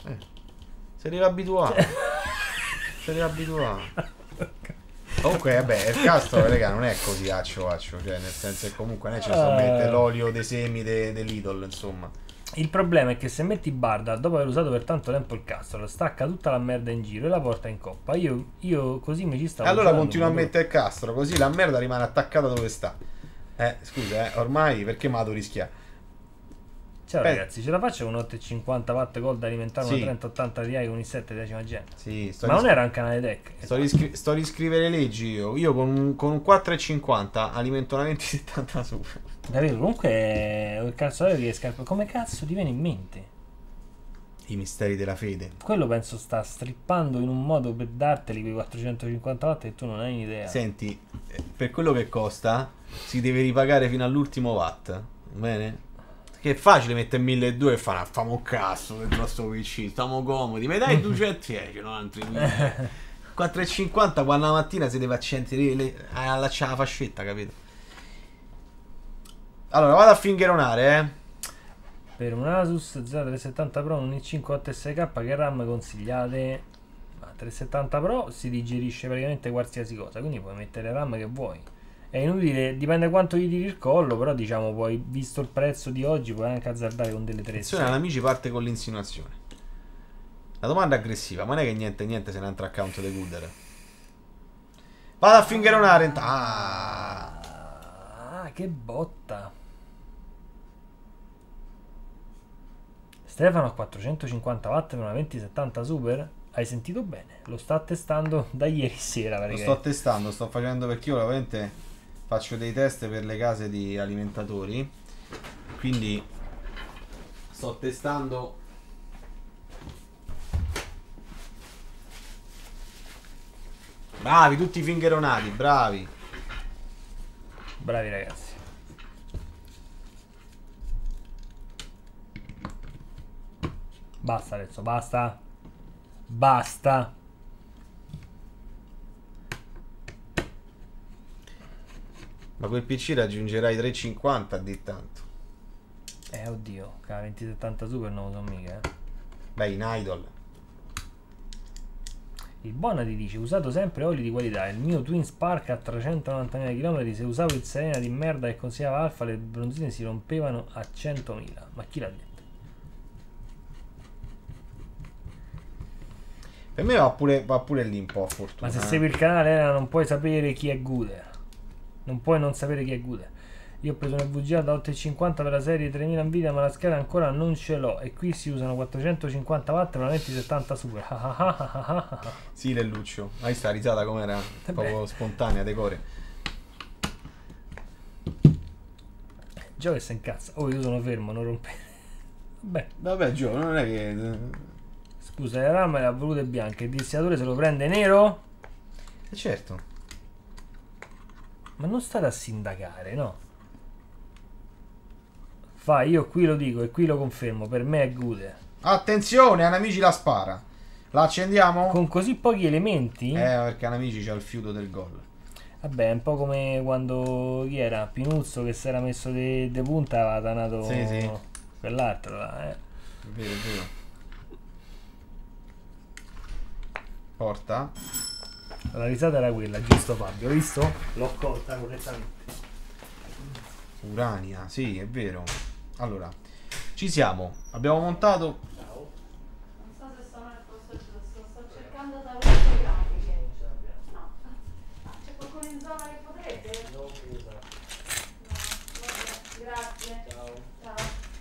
Se devi abituare. Se devi abituare. Comunque, vabbè, il Castro, raga, non è così accio. Cioè, nel senso che comunque non è ci mette l'olio dei semi dell'Idol, insomma. Il problema è che se metti Bardal dopo aver usato per tanto tempo il Castrol, stacca tutta la merda in giro e la porta in coppa. Io così mi ci stavo. Allora continuo a mettere il Castro, così la merda rimane attaccata dove sta. Scusa, ormai perché me la devo rischiare? Ciao ragazzi, ce la faccio con 8,50 watt gold da alimentare una 3080 Ti con i 7 decima gen? Sì, ma non era un canale tech. Sto a riscrivere le leggi io con un 4,50 alimento una 2070 super. Davvero, comunque il calzolaio riesca. Come cazzo ti viene in mente? I misteri della fede. Quello penso sta strippando in un modo per darteli quei 450 watt e tu non hai un'idea. Senti, per quello che costa si deve ripagare fino all'ultimo watt. Bene? Che è facile mettere 1200 e fare famo un cazzo del nostro PC, stiamo comodi, ma dai 210 no, altri 4,50 quando la mattina si deve accendere allacciare la fascetta, capito? Allora vado a fingeronare, Per un Asus Z370 Pro un i5 86K che RAM consigliate? Ma 370 Pro si digerisce praticamente qualsiasi cosa, quindi puoi mettere RAM che vuoi. È inutile, dipende quanto gli tiri il collo, però diciamo poi, visto il prezzo di oggi, puoi anche azzardare con delle 3. Attenzione, amici, parte con l'insinuazione. La domanda è aggressiva, ma non è che niente se ne entra account dei Gooder. Vado a fingeronare. Che botta. Stefano a 450 watt per una 2070 super? Hai sentito bene, lo sta testando da ieri sera. Lo sto testando, sto facendo perché io ovviamente faccio dei test per le case di alimentatori. Quindi sto testando. Bravi, tutti i fingeronati, bravi. Bravi ragazzi. Basta adesso, basta. Basta. Ma quel PC raggiungerà i 350 a di tanto. Oddio, che 2070 Super non lo so mica, Beh, in idle. Il Bonati dice: usato sempre oli di qualità. Il mio Twin Spark a 390.000 km. Se usavo il Serena di merda e consigliava Alfa, le bronzine si rompevano a 100.000. Ma chi l'ha detto? Per me va pure lì un po' a fortuna. Ma se segui il canale non puoi sapere chi è Guder. Non puoi non sapere chi è Guder. Io ho preso una VGA da 8,50 per la serie 3000 Nvidia, ma la scheda ancora non ce l'ho. E qui si usano 450 watt per la 2070 Super. Sì, Lelluccio. Hai sta risata com'era? Proprio spontanea, decore. Gio che si incazza. Oh, io sono fermo, non rompere. Vabbè, Gio, non è che... Scusa, la RAM l'ha volute bianche. Il distilatore se lo prende nero? Certo. Ma non state a sindacare, no? Io qui lo dico e qui lo confermo. Per me è Guder. Attenzione, Anamici la spara. La accendiamo? Con così pochi elementi? Perché Anamici c'ha il fiuto del gol. Vabbè, è un po' come quando chi era? Pinuzzo che si era messo de punta e aveva danato sì. quell'altro là, È vero, è vero. Porta. La risata era quella, giusto Fabio? Hai visto? L'ho colta correttamente. Urania, sì, è vero. Allora, ci siamo. Abbiamo montato. Non so se sono nel posto giusto, sto cercando da queste grafiche. No. C'è qualcuno in zona che potrebbe? No, vabbè, grazie. Ciao.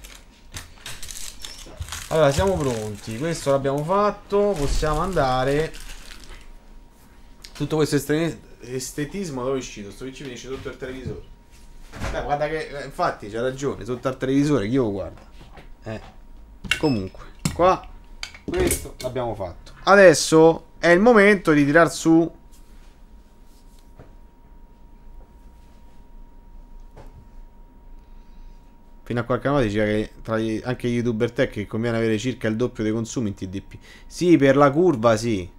Allora, siamo pronti. Questo l'abbiamo fatto. Possiamo andare. Tutto questo estetismo dove è uscito? Sto PC finisce sotto il televisore. Guarda che infatti c'ha ragione, sotto al televisore che io guardo. Comunque, qua questo l'abbiamo fatto. Adesso è il momento di tirar su fino a qualche anno diceva che tra anche gli youtuber tech che conviene avere circa il doppio dei consumi in TDP. Sì, per la curva sì.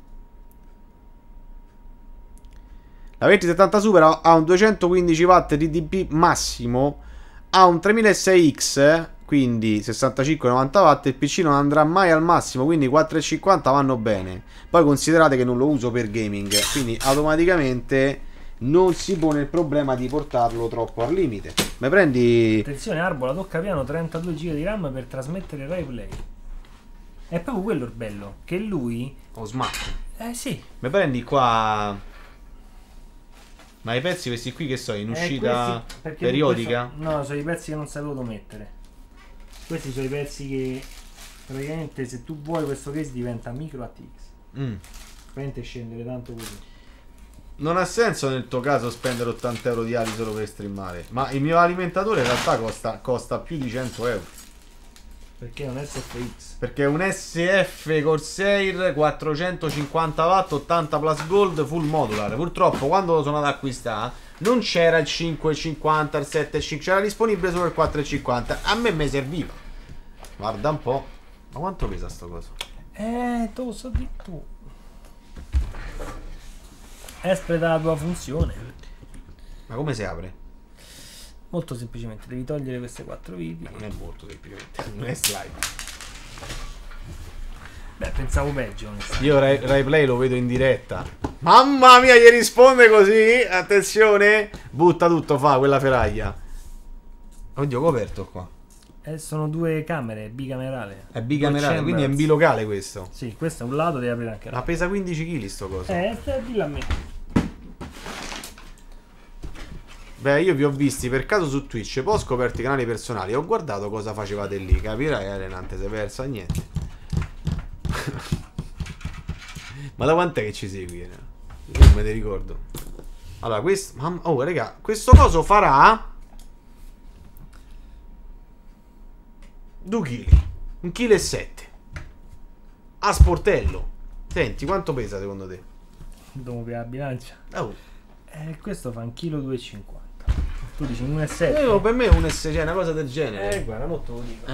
La 2070 Super ha un 215 watt TDP massimo, ha un 3006X, quindi 65-90 watt. Il PC non andrà mai al massimo, quindi 450 vanno bene. Poi considerate che non lo uso per gaming, quindi automaticamente non si pone il problema di portarlo troppo al limite. Mi prendi... Attenzione, Arbola, tocca piano 32 GB di RAM per trasmettere Rai Play. È proprio quello il bello, che lui... Oh, smacco. Sì. Mi prendi qua... Ma i pezzi questi qui che so, in uscita periodica? No, sono i pezzi che non sapevo mettere. Questi sono i pezzi che praticamente se tu vuoi questo case diventa micro ATX. Praticamente scendere tanto così. Non ha senso nel tuo caso spendere 80 euro di ali solo per streamare. Ma il mio alimentatore in realtà costa più di 100 euro. Perché è un SFX? Perché è un SF Corsair 450 watt 80 plus gold full modular. Purtroppo quando lo sono andato ad acquistare non c'era il 5,50, il 7,5, c'era disponibile solo il 4,50. A me serviva. Guarda un po'. Ma quanto pesa sto coso? Te lo so di tu. Espleta la tua funzione. Ma come si apre? Molto semplicemente, devi togliere queste 4 viti. Non è molto semplicemente, non è slide. Beh, pensavo peggio. Io Rai Play lo vedo in diretta. Mamma mia, gli risponde così. Attenzione, butta tutto, fa quella feraglia. Oddio, coperto qua. Sono due camere, bicamerale. È bicamerale, quindi è in bilocale questo. Sì, questo è un lato, devi aprire anche Ma pesa 15 kg sto coso. Dillo a me. Beh, io vi ho visti per caso su Twitch, poi ho scoperto i canali personali, ho guardato cosa facevate lì, capirai Elena, non ti sei persa niente. Ma da quant'è che ci segui? Non me ne ricordo. Allora, questo... Oh, raga, questo coso farà... 2 kg. 1,7 kg. A sportello. Senti, quanto pesa secondo te? Devo vedere la bilancia. Oh. Questo fa 1,250 kg. Tu dici 1,7 kg? Per me è 1,6 kg, una cosa del genere. Guarda, non te lo dico.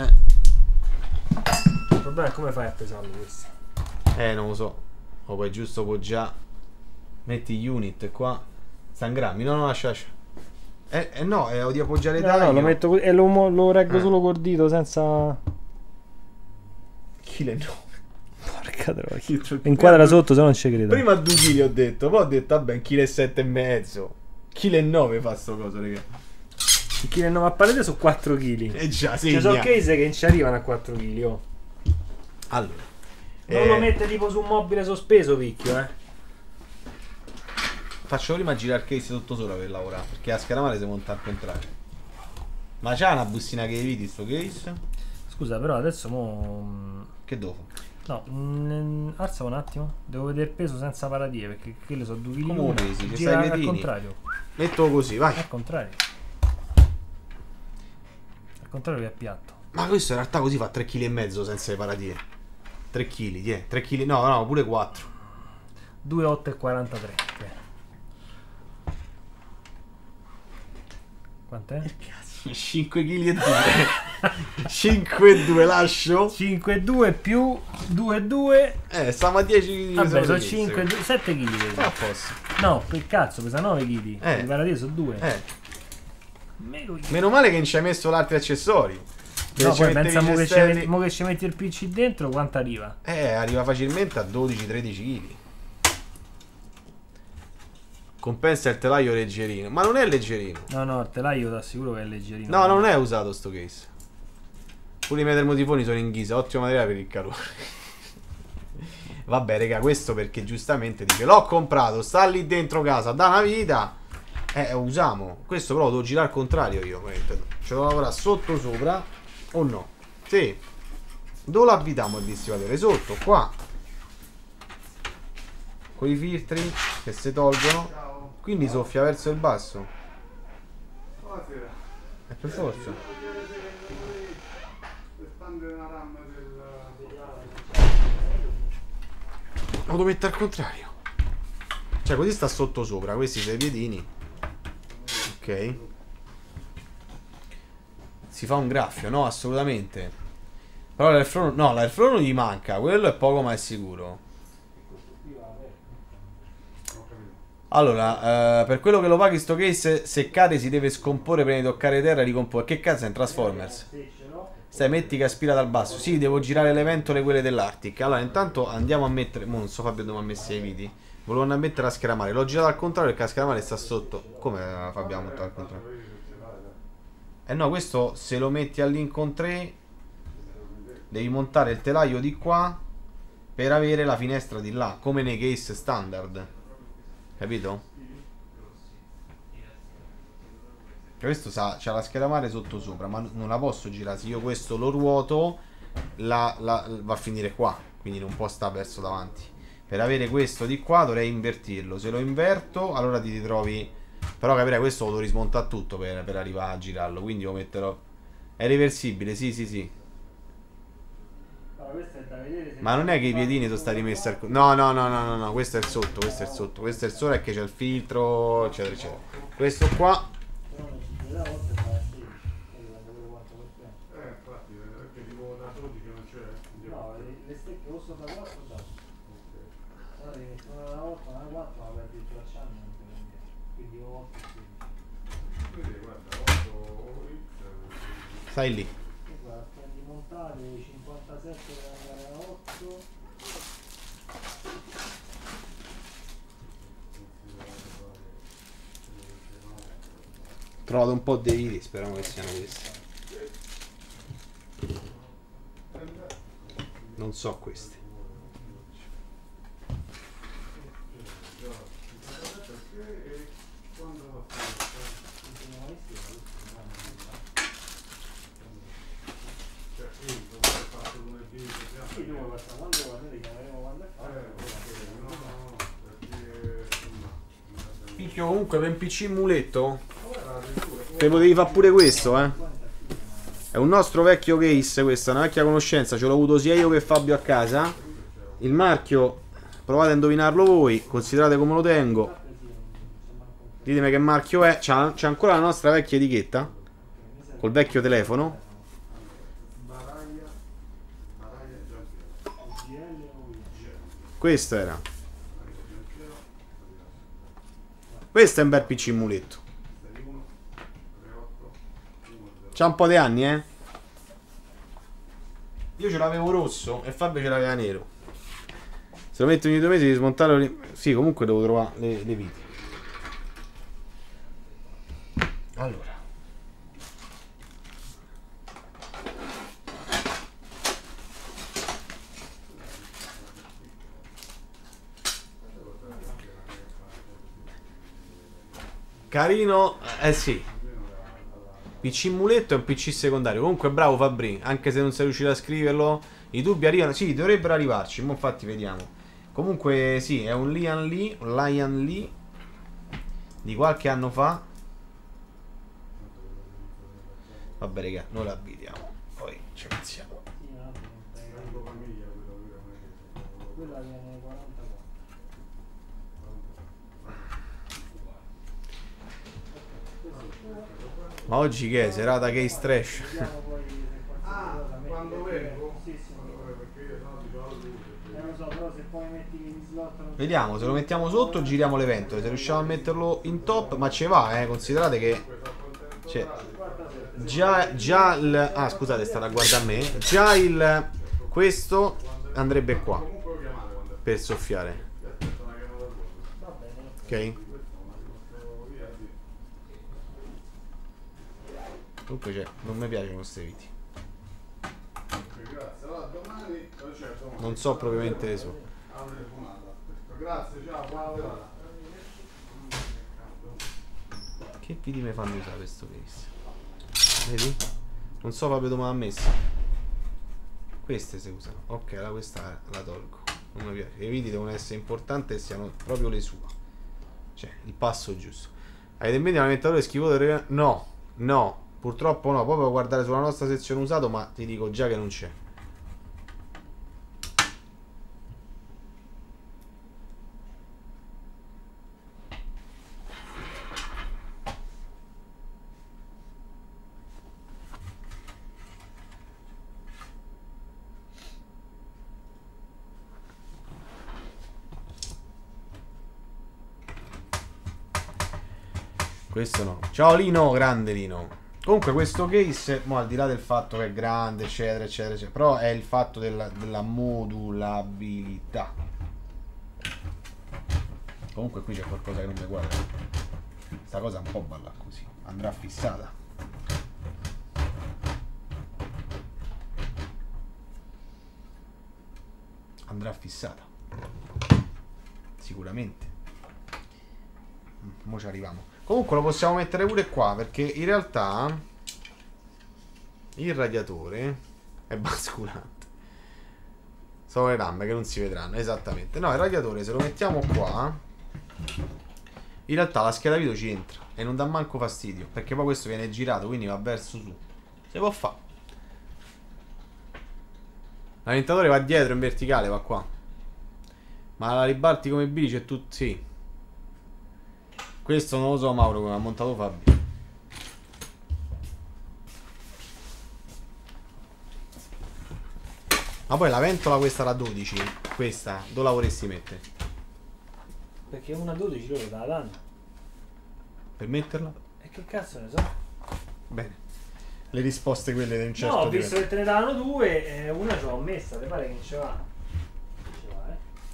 Il problema è come fai a pesarlo questo. Non lo so. O poi giusto poggià. Metti gli unit qua. Sta in grammi, no, lascia. No, ho di appoggiare No, lo metto e lo reggo solo col dito senza... Chile no. Porca troia. Inquadra sotto, se no non ci credo. Prima 2 kg ho detto, poi ho detto vabbè, 1,7 kg. 1,9 kg fa sto coso, raga. Il chilo e 9 a parete sono 4 kg. Già, sì. Ci sono case che non ci arrivano a 4 kg. Oh. Allora. Non lo mette tipo su un mobile sospeso, picchio, Faccio prima girare il case tutto sopra per lavorare, perché la scaramale si monta al contrario. Ma c'ha una bustina che eviti sto case? Scusa, però adesso mo... Che devo fare? No, alza un attimo. Devo vedere il peso senza paradie, perché quelle sono 2 kg. Come pesi? Che Gira stai al piedini? contrario. Metto così, vai. Al contrario. Al contrario che è piatto. Ma questo in realtà così fa 3,5 kg senza le paradie. 3 kg, 3 kg, no, pure 4. 2,8,43. Quant'è? 5 kg e 2. 5 e 2 lascio. 5,2 più 2,2. Stiamo a 10 kg. Vabbè, sono 5, 7 kg. Ma posso. No, per cazzo, pesa 9 kg. Il paradie sono 2. Meno male che non ci hai messo altri accessori. No, poi pensa mo che ci metti il PC dentro, quanto arriva? Arriva facilmente a 12-13 kg. Compensa il telaio leggerino. Ma non è leggerino. No, il telaio ti assicuro che è leggerino. No, non è usato sto case. Pure i miei termotifoni sono in ghisa. Ottimo materiale per il calore. Vabbè, raga, questo perché giustamente dice l'ho comprato, sta lì dentro casa da una vita. Usiamo. Questo però lo devo girare al contrario io. Ce lo lavorare sotto sopra o no? Sì. Dove l'abitiamo il distivatore? Sotto, qua. Con i filtri che si tolgono. Quindi soffia verso il basso. Per forza. Lo devo mettere al contrario. Cioè così sta sotto sopra. Questi sono i piedini. Ok. Si fa un graffio, no? Assolutamente. Però l'airflow, no, l'airflow non gli manca. Quello è poco ma è sicuro. Allora, per quello che lo paghi sto case, se cade si deve scomporre prima di toccare terra e ricomporre. Che cazzo è un Transformers? Stai, metti che aspira dal basso. Sì, devo girare le ventole quelle dell'Arctic. Allora, intanto andiamo a mettere... non so Fabio dove ha messo i viti. Volevo andare a mettere la scaramale. L'ho girato al contrario perché la scaramale sta sotto. Come Fabio ha montato al contrario? No, questo se lo metti all'incontré devi montare il telaio di qua per avere la finestra di là, come nei case standard. Capito? Questo c'ha la scaramale sotto sopra, ma non la posso girare. Se io questo lo ruoto va a finire qua, quindi non può stare verso davanti. Per avere questo di qua dovrei invertirlo. Se lo inverto allora ti ritrovi. Però capirai, questo lo devo rismontare tutto per arrivare a girarlo. Quindi lo metterò. È reversibile, sì. Ma non è che i piedini sono stati messi al... No, questo è il sotto, questo è il sotto. Questo è il sotto, è che c'è il filtro, eccetera, eccetera. Questo qua... infatti, perché tipo da 12 non c'è. No, le stecche o sopra 4 o da allora devi mettere una da 8, una da 4, ma perdi il tracciando non te lo indietro. Quindi 8 e 16. Vedi, guarda, 8 X. Stai lì. Guarda, prendi montare 57 per andare a 8. Ho trovato un po' dei viti, speriamo che siano questi. Non so questi. Sì, tu quando li chiameremo quando è fatto. Io comunque per un PC muletto te potevi fare pure questo, eh. È un nostro vecchio case, questa è una vecchia conoscenza, ce l'ho avuto sia io che Fabio a casa. Il marchio, provate a indovinarlo voi, considerate come lo tengo. Ditemi che marchio è. C'è ancora la nostra vecchia etichetta col vecchio telefono. Questo era. Questo è un bel PC muletto. C'ha un po' di anni, eh. Io ce l'avevo rosso e Fabio ce l'aveva nero. Se lo metto ogni 2 mesi di smontarlo. Sì, comunque devo trovare le viti. Allora. Carino, eh sì. PC muletto è un PC secondario. Comunque bravo Fabri, anche se non sei riuscito a scriverlo. I dubbi arrivano, sì, dovrebbero arrivarci. Ma infatti vediamo. Comunque sì, è un Lian Lee di qualche anno fa. Vabbè raga, noi la vediamo. Poi ci pensiamo. Quella viene 44. Ma oggi che è? Serata case trash? Ah, quando vengo? Sì, sì. Perché io no, ti do la luce. Lo so, però se poi metti in slot non Vediamo, se lo mettiamo sotto giriamo le ventole. Se riusciamo a metterlo in top, ma ci va, considerate che cioè, già il... Ah, scusate, state a guardare a me. Già il... Questo andrebbe qua per soffiare. Ok? Comunque c'è, non mi piacciono queste viti. Grazie. Allora domani, Non so propriamente le sue. Grazie, ciao, buona. Che viti mi fanno usare questo case? Vedi? Non so Fabio dove l'ha messo. Queste si usano. Ok, allora questa la tolgo. Non mi piace. I viti devono essere importanti e siano proprio le sue. Cioè, il passo giusto. Avete in mente l'alimentatore schifoso del... No, no. Purtroppo no, poi puoi guardare sulla nostra sezione usato, ma ti dico già che non c'è. Questo no. Ciao Lino, grande Lino. Comunque questo case, mo, al di là del fatto che è grande, eccetera, eccetera, eccetera, però è il fatto della modulabilità. Comunque qui c'è qualcosa che non mi guarda. Sta cosa un po' balla così. Andrà fissata. Andrà fissata. Sicuramente. Mo ci arriviamo. Comunque lo possiamo mettere pure qua, perché in realtà il radiatore è basculante. Sono le rampe che non si vedranno, esattamente. No, il radiatore se lo mettiamo qua, in realtà la scheda video ci entra e non dà manco fastidio, perché poi questo viene girato, quindi va verso su. Si può fare. L'alimentatore va dietro in verticale, va qua. Ma la ribalti come bici è tutto... Sì. Questo non lo so Mauro come ha montato Fabio. Ma poi la ventola questa da 12, questa, dove la vorresti mettere? perché una 12 loro te la danno. Per metterla? E che cazzo ne so? Bene. Le risposte quelle di un certo No, ho visto livello. che te ne davano due e una ce l'ho messa, te pare che non ce va? Non ce va,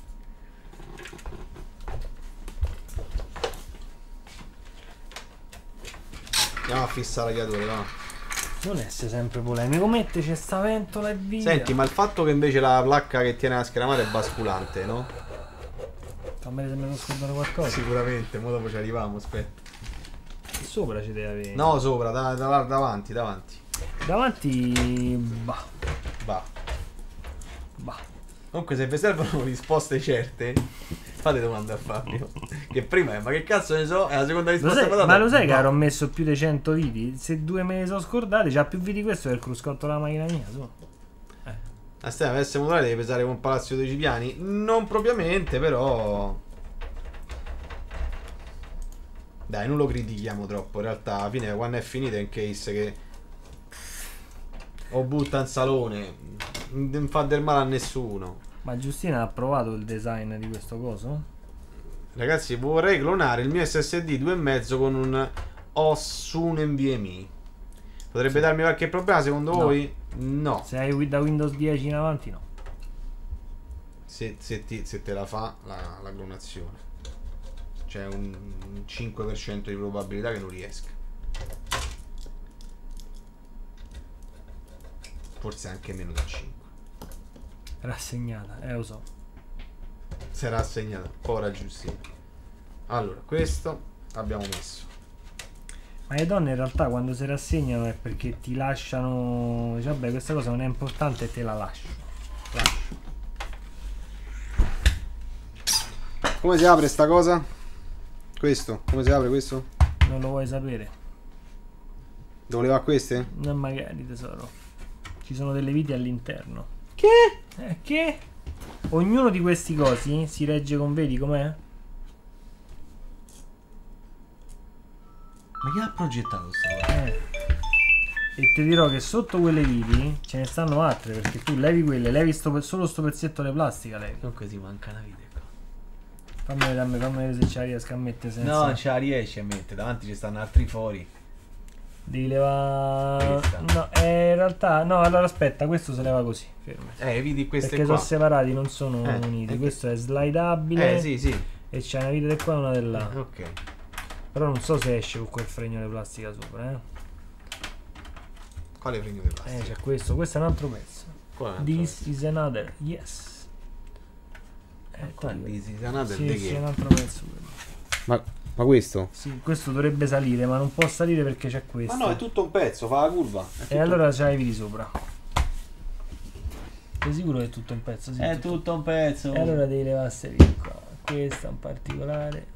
Andiamo a fissare il radiatore, va. Non essere sempre polemico, metteci sta ventola e via. Senti, ma il fatto che invece la placca che tiene la schermata è basculante, no? Fammi se me lo scordare qualcosa. Sicuramente, mo dopo ci arriviamo, aspetta. Sopra ci deve avere. No, sopra, davanti. Davanti. Bah. Va. Bah. Comunque se vi servono risposte certe, fate domande a Fabio. Che prima è, ma che cazzo ne so? È la seconda Lo risposta sai, patata. ma lo sai che No. ero messo più di 100 viti? Se 2 me ne sono scordati, c'ha più viti questo del cruscotto della macchina mia. Su. La stella per essere motorale deve pesare come un palazzo 12 piani? Non propriamente, però. Dai, non lo critichiamo troppo. In realtà, alla fine, quando è finito è un case che o butta in salone, non fa del male a nessuno. Ma Giustina ha provato il design di questo coso? Ragazzi, vorrei clonare il mio SSD 2,5 con un OS 1 NVMe. Potrebbe darmi qualche problema secondo No. voi? No. Se hai da Windows 10 in avanti, no. Se te la fa la clonazione. C'è un 5% di probabilità che non riesca. Forse anche meno del 5. Rassegnata, lo so. Sarà assegnata. Ora Giustino. Allora, questo abbiamo messo. Ma le donne in realtà quando si rassegnano è perché ti lasciano. Dice, vabbè, questa cosa non è importante e te la lascio. Come si apre sta cosa? Questo? Come si apre questo? Non lo vuoi sapere? Dove le va queste? Non magari, tesoro. Ci sono delle viti all'interno. Che? Che? Ognuno di questi cosi si regge con, vedi com'è? Ma chi ha progettato sta cosa? E ti dirò che sotto quelle viti ce ne stanno altre, perché tu levi quelle, levi solo sto pezzetto di plastica, levi. Comunque si manca una vita qua. Fammi vedere se ce la riesco a mettere senza. No, non ce la riesci a mettere. Davanti ci stanno altri fori. Devi levare. Questa. No, in realtà. No, allora aspetta, questo si leva così. Fermo. Vedi queste Perché qua. sono separati, non sono uniti. che- Questo è slidabile. Sì, sì. E c'è una vita di qua e una di là. Ok. Però non so se esce con quel fregno di plastica sopra, Quale fregno di plastica? c'è questo. Questo è un altro pezzo. Qua This is another. Yes. Qua di sanate Sì, sì, è un altro pezzo quello. Ma questo? Sì, questo dovrebbe salire, ma non può salire perché c'è questo. Ma no, è tutto un pezzo, fa la curva. E allora c'hai i viti sopra. Sei sicuro che è tutto un pezzo? Sì, È tutto un pezzo. E allora devi levare queste viti qua. Questo è un particolare.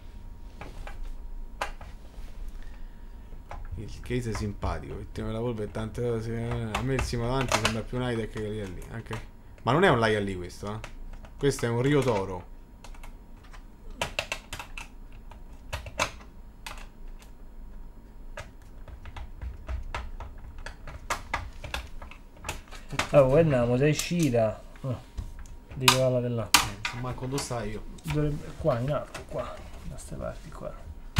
Il case è simpatico, mettiamo la polvere e tante cose. A me il Simo davanti sembra più un high-tech che lì lì. Anche. Ma non è un Laia lì questo, eh? Questo è un Rio Toro. Oh, andiamo, sei uscita. Oh, devi levarla di là. Manco dove stai io. Dovrebbe, qua in alto, qua. Da queste parti qua.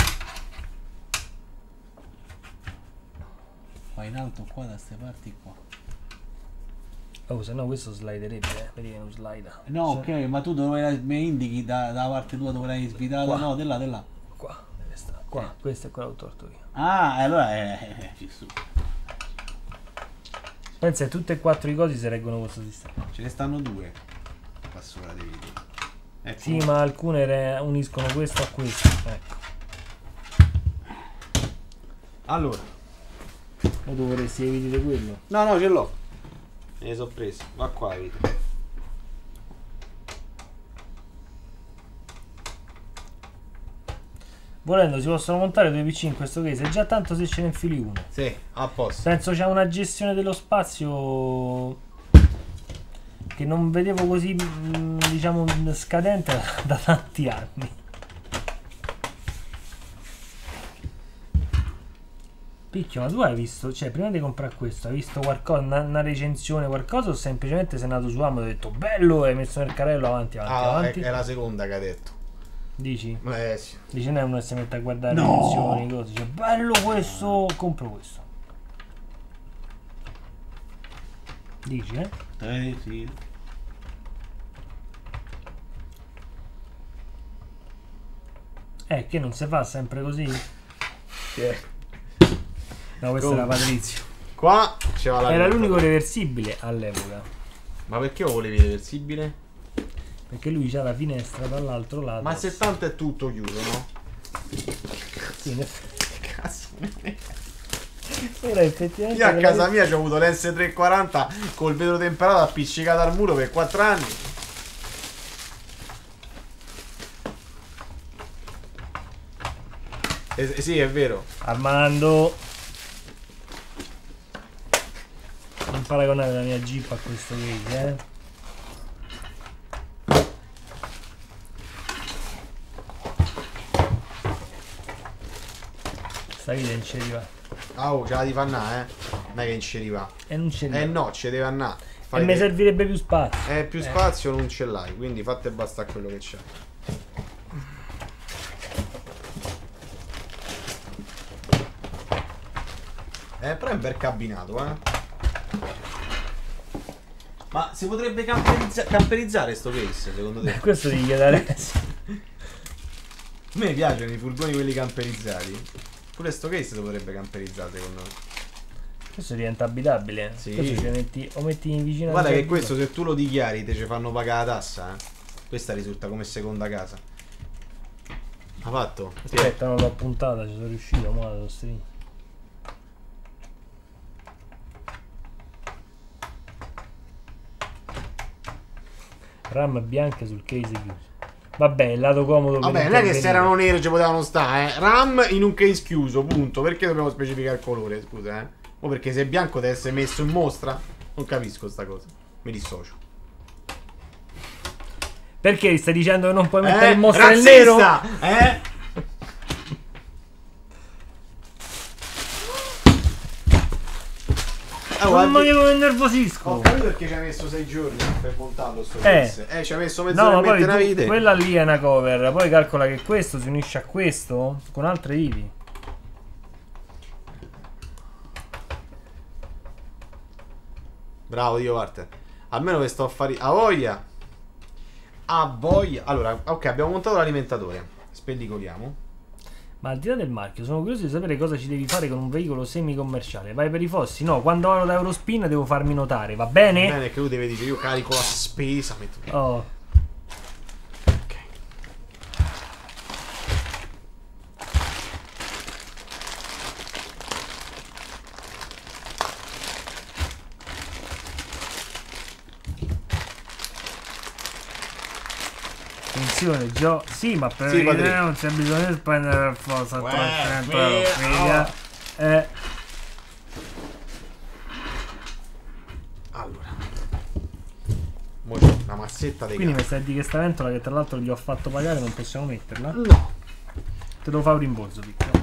Qua in alto, qua da queste parti qua. Oh, se no questo sliderebbe, vedi che non slida. No, Se- ok, ma tu dove mi indichi dalla parte tua dove l'hai svitato? Qua. No, di là, di là. Qua, deve stare. Qua, questo è quello che ho torto io. Ah, allora è giusto. Pensa che tutte e quattro i cosi si reggono questo sistema. Ce ne stanno due. Qua sopra dei video. Ecco. Sì, ma alcune uniscono questo a questo. Ecco. Allora. O tu vorresti evitare quello? No, ce l'ho. Me ne sono preso. Va qua, vedi. Volendo si possono montare due PC in questo case, è già tanto se ce ne infili uno. Sì, a posto. Penso c'è una gestione dello spazio che non vedevo così, diciamo, scadente da tanti anni. Picchio, ma tu hai visto, cioè prima di comprare questo, hai visto qualcosa, una recensione, qualcosa, o semplicemente sei andato su Amazon e hai detto bello e hai messo nel carrello avanti, avanti? È la seconda che ha detto. Dici? Sì. Dice no, uno si mette a guardare No! recensioni, cose, dice bello questo, compro questo. Dici, Sì. Che non si fa sempre così? No, questo Comunque. era Patrizio. Qua c'era la Era curva. l'unico reversibile all'epoca. Ma perché lo volevi reversibile? Perché lui c'ha la finestra dall'altro lato. Ma se tanto è tutto chiuso, no? Sì, in effetti. Cazzo. Ora effettivamente. Io a casa mia ho avuto l'S 340 col vetro temperato appiccicato al muro per 4 anni. Sì, è vero. Armando. Non paragonare la mia Jeep a questo case, Sta vita non ci arriva. Ah, oh, ce la di fannà, non è che non ci arriva. E non ci arriva. No, ci deve annà. E mi servirebbe più spazio. Più spazio non ce l'hai, quindi fate basta quello che c'è. Però è un bel cabinato, Ma si potrebbe camperizzare sto case, secondo te? Questo ti chiedo adesso. A me piacciono i furgoni quelli camperizzati. Pure sto case lo potrebbe camperizzare, secondo me. Questo diventa abitabile. Sì. Questo ci metti, o metti vicino. Guarda che questo, se tu lo dichiari, te ci fanno pagare la tassa, Questa risulta come seconda casa. Ha fatto? Aspetta, non l'ho puntata, ci sono riuscito, ma lo stringo. RAM bianche sul case chiuso. Vabbè, il lato comodo. Vabbè, non è che se erano nere ci potevano stare, RAM in un case chiuso, punto. Perché dobbiamo specificare il colore, scusa, O perché se è bianco deve essere messo in mostra? Non capisco sta cosa. Mi dissocio. Perché stai dicendo che non puoi mettere in mostra il razzista, nero? Mamma mia come nervosisco. Ho capito perché ci hai messo 6 giorni per montarlo sto case. Ci hai messo mezz'ora no, per mettere una vite. Quella lì è una cover. Poi calcola che questo si unisce a questo con altre ivi. Bravo Dio parte. Almeno che sto a fare. A voglia. A voglia. Allora, ok, abbiamo montato l'alimentatore. Spellicoliamo. Ma al di là del marchio, sono curioso di sapere cosa ci devi fare con un veicolo semi-commerciale. Vai per i fossi? No, quando vado da Eurospin devo farmi notare, va bene? Bene, che tu devi dire, io carico la spesa, metto. Oh. Ok. Attenzione, Gio. Sì, ma per Sì, vedere non c'è bisogno di spendere per forza 300 euro, figa. Allora. Mo c'ho una mazzetta dei Quindi mi cazzi. stai a dire che sta ventola, che tra l'altro gli ho fatto pagare, non possiamo metterla? No. Te devo fare un rimborso, piccolo.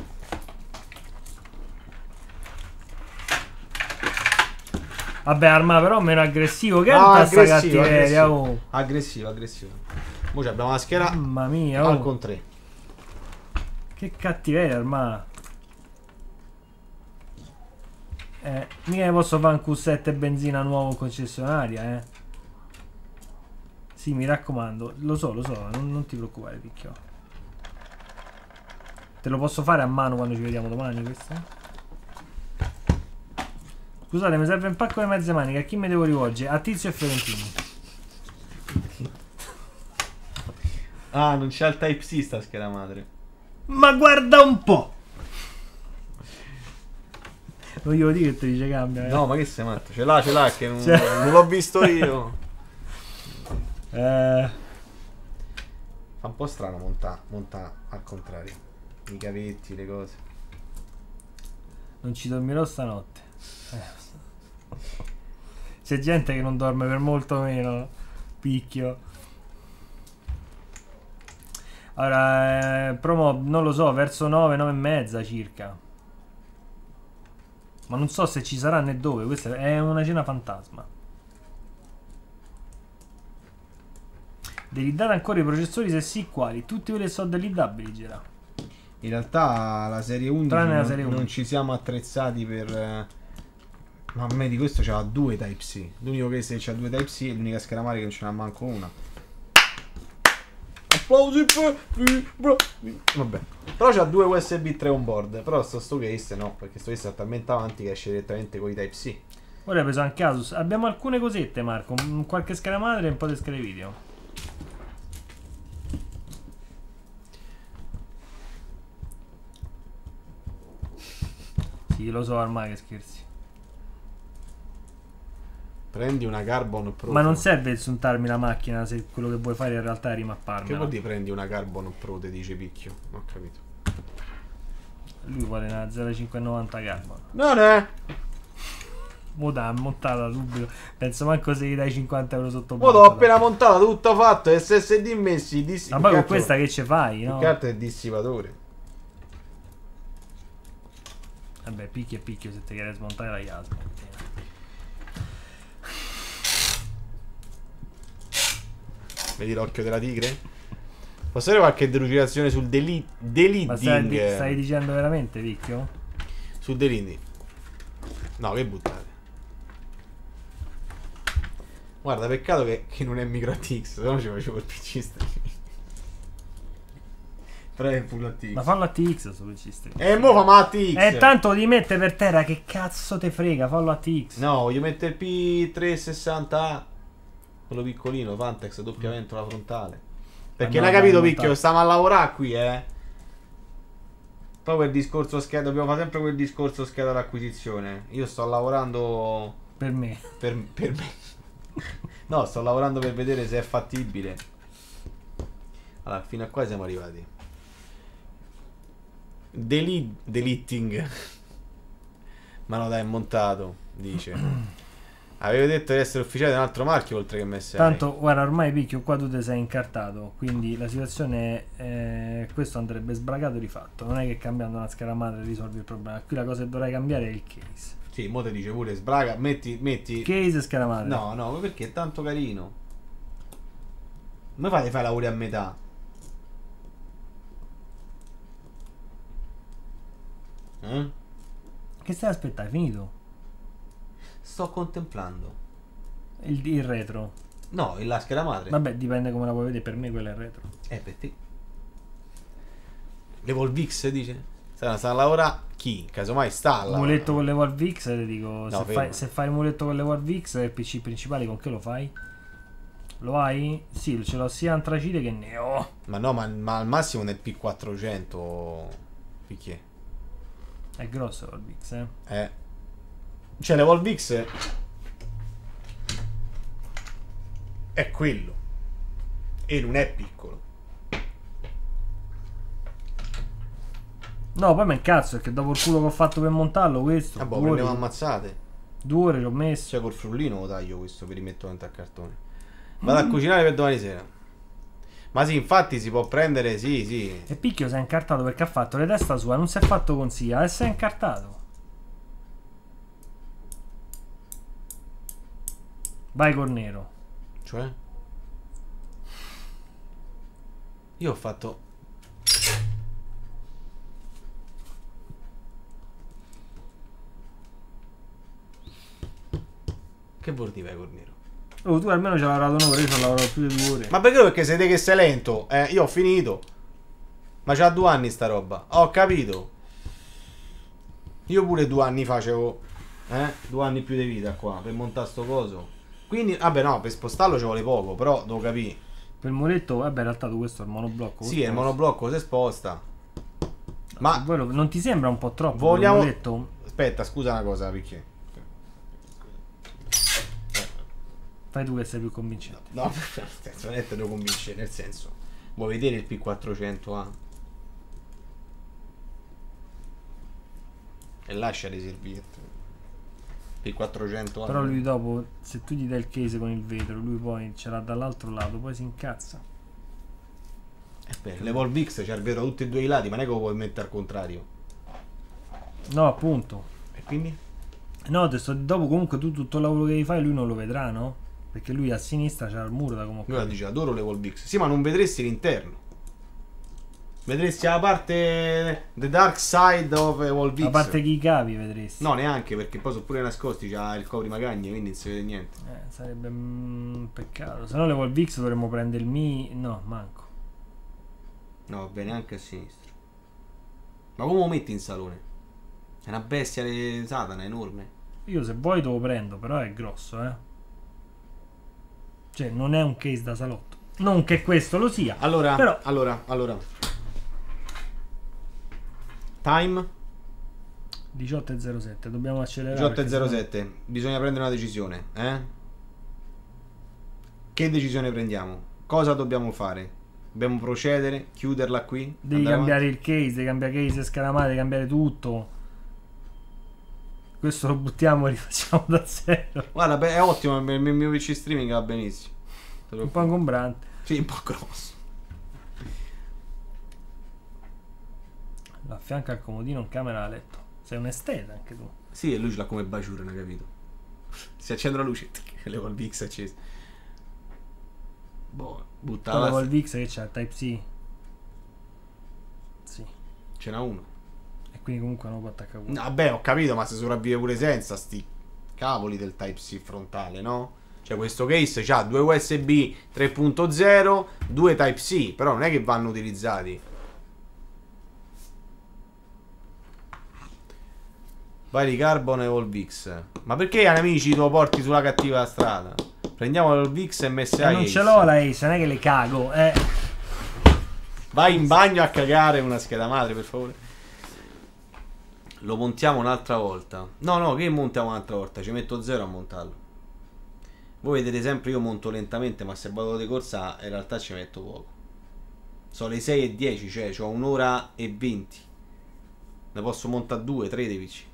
Vabbè, Arma, però meno aggressivo. Che è tutta sta cattiveria, oh. Aggressivo. Mo abbiamo la schiera Mamma mia, al oh. con 3. Che cattiveria, Arma. Mica ne posso fare un Q7 benzina nuovo concessionaria, Sì, mi raccomando. Lo so, non ti preoccupare, picchio. Te lo posso fare a mano quando ci vediamo domani, questo? Scusate, mi serve un pacco di mezze maniche. A chi mi devo rivolgere? A Tizio e Fiorentino. Ah, non c'è il Type-C sta scheda madre. Ma guarda un po'! Non glielo dire che ti dice cambia. No, ma che sei matto? Ce l'ha che non l'ho visto io. Fa un po' strano monta al contrario. I cavetti, le cose. Non ci dormirò stanotte. C'è gente che non dorme per molto meno. Picchio. Allora, promo, non lo so, verso 9, 9 e mezza circa. Ma non so se ci sarà né dove. Questa è una cena fantasma. Devi dare ancora i processori? Se sì, quali? Tutti quelli che sono dell'IW gira. In realtà la serie 11 Tranne la serie 11. non ci siamo attrezzati per. Ma a me di questo c'ha 2 Type-C. L'unico che c'ha 2 Type-C è l'unica scheda madre che non ce n'ha manco una. Applausi per vabbè. Però c'ha 2 USB 3 on board. Però sto case no, perché sto case è talmente avanti che esce direttamente con i Type-C. Ora hai preso anche Asus. Abbiamo alcune cosette, Marco. Qualche scheda madre e un po' di schede video. Sì, lo so ormai che scherzi. Prendi una Carbon Pro. Ma non serve suntarmi la macchina se quello che vuoi fare in realtà è rimapparmi. Che vuol dire prendi una Carbon Pro, te dice picchio? Non ho capito. Lui vuole una 0,590 carbon. Non è. Mo da montata subito. Penso manco se gli dai 50 euro sotto Mo t'ho appena montato, tutto fatto, SSD messi. Ma poi con questa che ci fai, no? Il carta è il dissipatore. Vabbè, picchio e picchio se ti chiede smontare la Yasma. Vedi l'occhio della tigre? Posso avere qualche delucidazione sul deleading? Ma stai dicendo veramente, Vicchio? Sul deleading. No, che buttate. Guarda, peccato che non è MicroTX, se no ci facevo il PC streaming. Però è full ATX. Ma fallo a TX su PC streaming. E mo fa ma ATX. E tanto li mette per terra, che cazzo te frega, fallo a TX. No, voglio mettere il P360A. Quello piccolino, Vantex, doppia ventola frontale. Perché no, l'hai capito, dai, Picchio? Stiamo a lavorare qui, Poi quel discorso scheda, dobbiamo fare sempre quel discorso scheda d'acquisizione. Io sto lavorando Per me. per me. No, sto lavorando per vedere se è fattibile. Allora, fino a qua siamo arrivati. Deleting. Ma no, dai, è montato, dice. Avevo detto di essere ufficiale di un altro marchio oltre che MSI. Tanto, guarda, ormai Picchio, qua tu ti sei incartato. Quindi la situazione è questo andrebbe sbragato e rifatto. Non è che cambiando una scheda madre risolvi il problema. Qui la cosa che dovrai cambiare è il case. Sì, mo te dice pure sbraga, metti. Case e scheda madre. No, no, ma perché è tanto carino. Come fai a fare lavori a metà? Che stai aspettando? È finito? Sto contemplando. Il retro. No, la scheda madre. Vabbè, dipende come la vuoi vedere. Per me quello è il retro. Per te. L'Evolvix dice? Sta a lavorare chi? Casomai sta Il là. muletto con l'Evolve X, ti dico, No, se fai il muletto con l'Evolve X e il PC principale, con che lo fai? Lo hai? Sì, ce l'ho sia antracite che neo. Ma no, ma al massimo nel P400. Perché? È grosso l'Evolve X, Cioè l'Evolvix è quello. E non è piccolo. No, poi mi incazzo perché dopo il culo che ho fatto per montarlo questo. Ah, boh, 2 prendiamo ore, ammazzate. 2 ore ci ho messo. Cioè col frullino lo taglio questo per rimetterlo dentro al cartone. Vado a cucinare per domani sera. Ma sì, infatti si può prendere, sì. E Picchio si è incartato perché ha fatto le testa sua, non si è fatto consigliare e si è incartato. Vai col nero. Cioè? Io ho fatto... Che vuol dire vai col nero? Oh, tu almeno ci hai lavorato un'ora, io ci ho lavorato più di 2 ore. Ma perché sei te che sei lento? Io ho finito. Ma c'ha 2 anni sta roba. Ho capito. Io pure 2 anni facevo 2 anni più di vita qua per montare sto coso. Quindi, vabbè no, per spostarlo ci vuole poco, però devo capire. Per il muletto, vabbè, in realtà tu questo è il monoblocco. Sì, è il monoblocco si sposta. Ma non ti sembra un po' troppo vogliamo... per il muletto? Aspetta, scusa una cosa, perché? Fai tu che sei più convincente. No, nel senso, non è te lo convince, nel senso. Vuoi vedere il P400A? E lascia le serviette. P400A. Però lui dopo, se tu gli dai il case con il vetro, lui poi ce l'ha dall'altro lato, poi si incazza. L'Evolve X c'ha il vetro da tutti e due i lati, ma non è che lo puoi mettere al contrario. No, appunto. E quindi? No, adesso dopo comunque tu tutto il lavoro che gli fai lui non lo vedrà, no? Perché lui a sinistra c'ha il muro da comunque. Lui dice adoro l'Evolve X. Sì, ma non vedresti l'interno. Vedresti la parte The Dark Side of Evolve X. A parte che i cavi vedresti. No, neanche, perché poi sono pure nascosti, c'ha il coprimagagne, quindi non si vede niente. Sarebbe un peccato. Se no l'Evolve X dovremmo prendere il Mi. No, manco. No, va bene, anche a sinistra. Ma come lo metti in salone? È una bestia di Satana, enorme. Io se vuoi te lo prendo, però è grosso, Cioè, non è un case da salotto. Non che questo lo sia. Allora, però... allora. Time 18:07, dobbiamo accelerare. 18:07. Bisogna prendere una decisione, Che decisione prendiamo? Cosa dobbiamo fare? Dobbiamo procedere, chiuderla qui. Devi andare cambiare avanti. il case, devi cambiare case, scalamare, devi cambiare tutto. Questo lo buttiamo e rifacciamo da zero. Guarda, beh, è ottimo, il mio PC streaming va benissimo. Un po' ingombrante. Sì, un po' grosso. La affianca al comodino in camera da letto. Sei un esteta anche tu. Sì, e lui ce l'ha come baciura, non hai capito? Si accende la luce e le Volvix X accese. Boh, buttala. Con il VX che c'ha Type-C. Sì. Ce n'ha uno. E quindi comunque non può attaccare quello. Vabbè, ho capito, ma se sopravvive pure senza sti cavoli del Type-C frontale, no? Cioè questo case c'ha due USB 3.0, due Type-C, però non è che vanno utilizzati. Vai di Carbon e Volvix. Ma perché amici tu lo porti sulla cattiva strada? Prendiamo l'Volvix MSI. Non Ace. ce l'ho la Ace, non è che le cago. Vai in bagno a cagare una scheda madre, per favore. Lo montiamo un'altra volta. No, che montiamo un'altra volta? Ci metto 0 a montarlo. Voi vedete sempre io monto lentamente, ma se vado di corsa in realtà ci metto poco. Sono le 6:10, cioè ho un'ora e 20. Ne posso montare 2, 3 dei PC.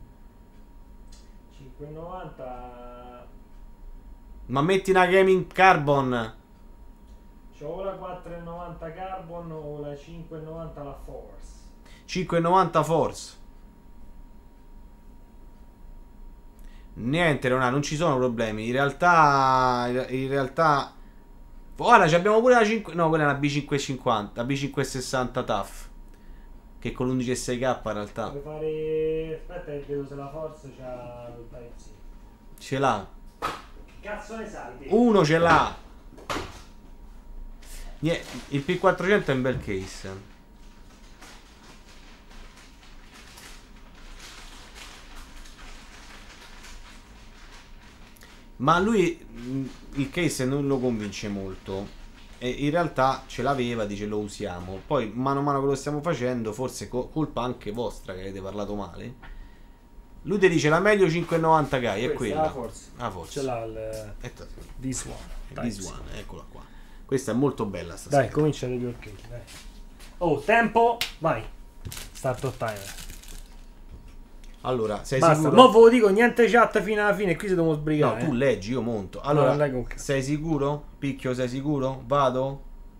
5,90. Ma metti una Gaming Carbon. C'ho o la 4,90 Carbon o la 5,90 la Force. 5,90 Force. Niente, Leonardo, non ci sono problemi. In realtà ora abbiamo pure la 5. No, quella è una B550, la B560 TAF. Che con l'11.6K in realtà Devo fare. Aspetta che vedo se la Force c'ha il Type-C. ce l'ha. Che cazzo ne sai te? Uno ce l'ha. Il P400 è un bel case. Ma lui il case non lo convince molto. E in realtà ce l'aveva, dice lo usiamo. Poi mano a mano che lo stiamo facendo, forse colpa anche vostra che avete parlato male. Lui ti dice la meglio 590 Kai, è quella. La Force. Ah, forse. Ce l'ha il This One. This one, eccola qua. Questa è molto bella sta Dai, scheda. comincia le due cake, dai. Oh, tempo, vai. Start of timer. Allora, sei Basta, sicuro? mo ve lo dico, niente chat fino alla fine, qui si devono No, sbrigare. tu leggi, io monto. Allora, non leggo un cazzo. sei sicuro? Picchio, sei sicuro? Vado?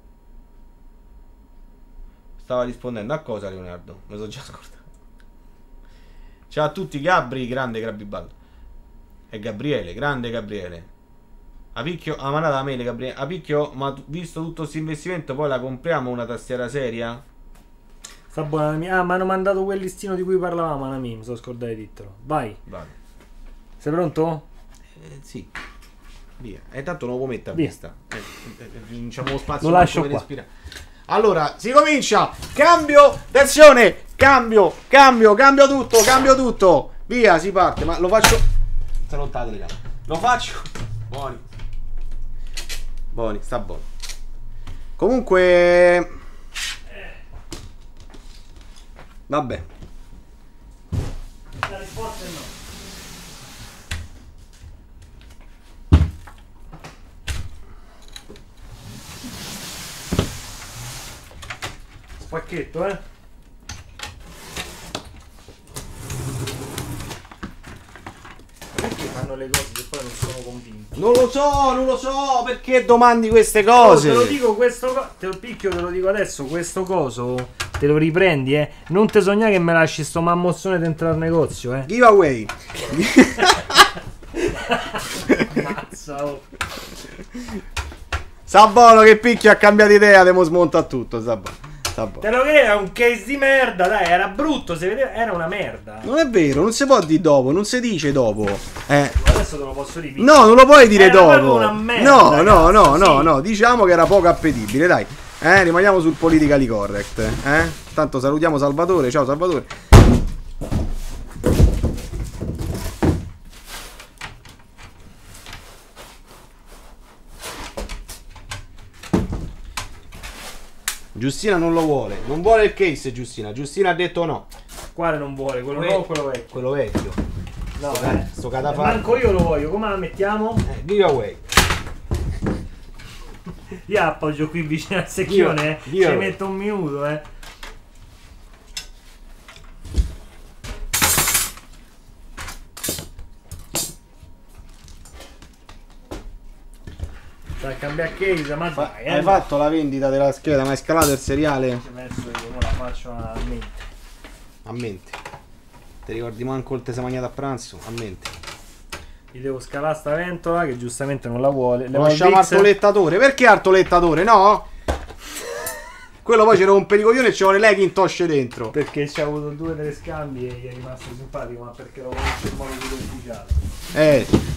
Stava rispondendo a cosa, Leonardo? Me lo so già scordato. Ciao a tutti, Gabri, grande Grabibal. È Gabriele, grande Gabriele. A picchio, ha mandato la mail, Gabriele. A picchio, ma visto tutto questo investimento, poi la compriamo una tastiera seria? Sta buona la mia. Ah, mi hanno mandato quel listino di cui parlavamo, Anami, mi sono scordato di dirtelo. Vai. Vado. Sei pronto? Sì. Via. E tanto non lo può mettere a Via. vista. C'è uno spazio Lo lascio per qua. respirare. Allora, si comincia. Cambio. Attenzione. Cambio tutto. Via, si parte. Ma lo faccio. Se non la telecamera. Lo faccio. Buoni, sta buono. Comunque. Vabbè. La risposta è no. Spacchetto, Perché fanno le cose che poi non sono convinto? Non lo so, perché domandi queste Oh, cose? te lo dico te lo picchio, te lo dico adesso, questo coso te lo riprendi, non te sognare che me lasci sto mammozzone dentro al negozio, Giveaway. Mazza, oh. Sa buono che picchio ha cambiato idea, devo smontare tutto, sa buono. Te lo credo, era un case di merda, dai, era brutto, si vedeva, era una merda. Non è vero, non si può dire dopo, non si dice dopo. Adesso te lo posso ripetere. No, non lo puoi dire Era proprio dopo. una merda, No, diciamo che era poco appetibile, dai. Rimaniamo sul politically correct, Tanto salutiamo Salvatore, ciao Salvatore. Giustina non lo vuole, non vuole il case Giustina ha detto no. Quale non vuole? Quello nuovo o quello vecchio? Quello vecchio. No, sto catafalco. manco io lo voglio, come la mettiamo? Giveaway. Io appoggio qui vicino al secchione, Io- ci metto un minuto, Sta cambiare case, ma dai, Hai fatto la vendita della scheda, ma hai scalato il seriale? Ci ho messo io, ora la faccio a mente. A mente. Ti ricordi manco il te sei mangiato a pranzo? A mente. Gli devo scalare sta ventola che giustamente non la vuole. Le Lasciamo artolettatore. Perché artolettatore? No? Quello poi ci rompe i coglioni e ci vuole lei che intosce dentro. Perché ci ha avuto 2 o 3 scambi e gli è rimasto simpatico, ma perché lo conosce in modo superficiale.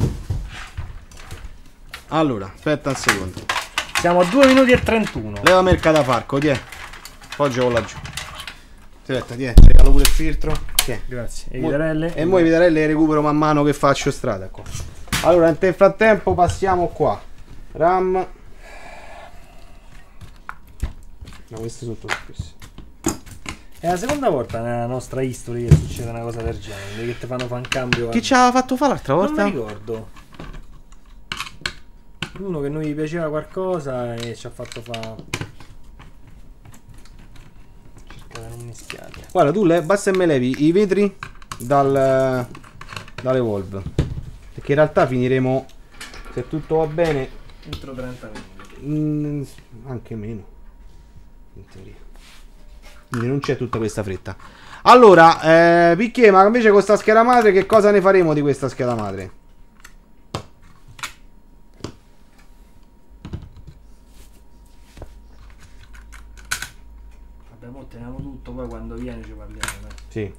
Allora, aspetta un secondo. Siamo a 2 minuti e 31. Levami il catafarco, tiè. Poggialo laggiù. Aspetta, tiè, ti regalo pure il filtro. Tiè. Grazie. E vitarelle? E mo' i vitarelle le recupero man mano che faccio strada qua. Allora, nel frattempo passiamo qua. RAM. No, questo sotto questo. È la seconda volta nella nostra history che succede una cosa del genere, che ti fanno fare un cambio. Chi ci aveva fatto fare l'altra Non volta? mi ricordo. Uno che non gli piaceva qualcosa e ci ha fatto fare. Cerca di non mischiare. Guarda, tu basta e me levi i vetri dall'Evolve. Perché in realtà finiremo, se tutto va bene, Entro 30 minuti. anche meno. In teoria. Quindi non c'è tutta questa fretta. Allora, Picchie, ma invece con sta scheda madre che cosa ne faremo di questa scheda madre? Vabbè, mo teniamo tutto, poi quando viene ci parliamo. Sì.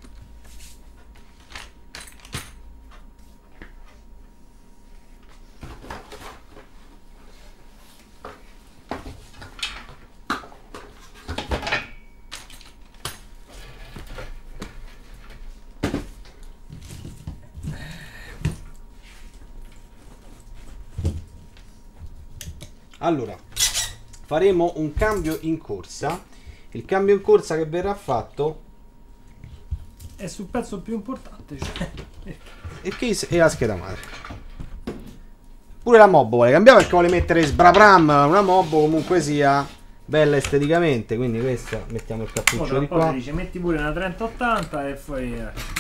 Allora, faremo un cambio in corsa. Il cambio in corsa che verrà fatto È sul pezzo più importante, cioè. il case e la scheda madre. Pure la mob vuole cambiare perché vuole mettere sbrabram una mob comunque sia bella esteticamente. Quindi questa mettiamo il cappuccio di Poi qua. dice metti pure una 3080 e poi.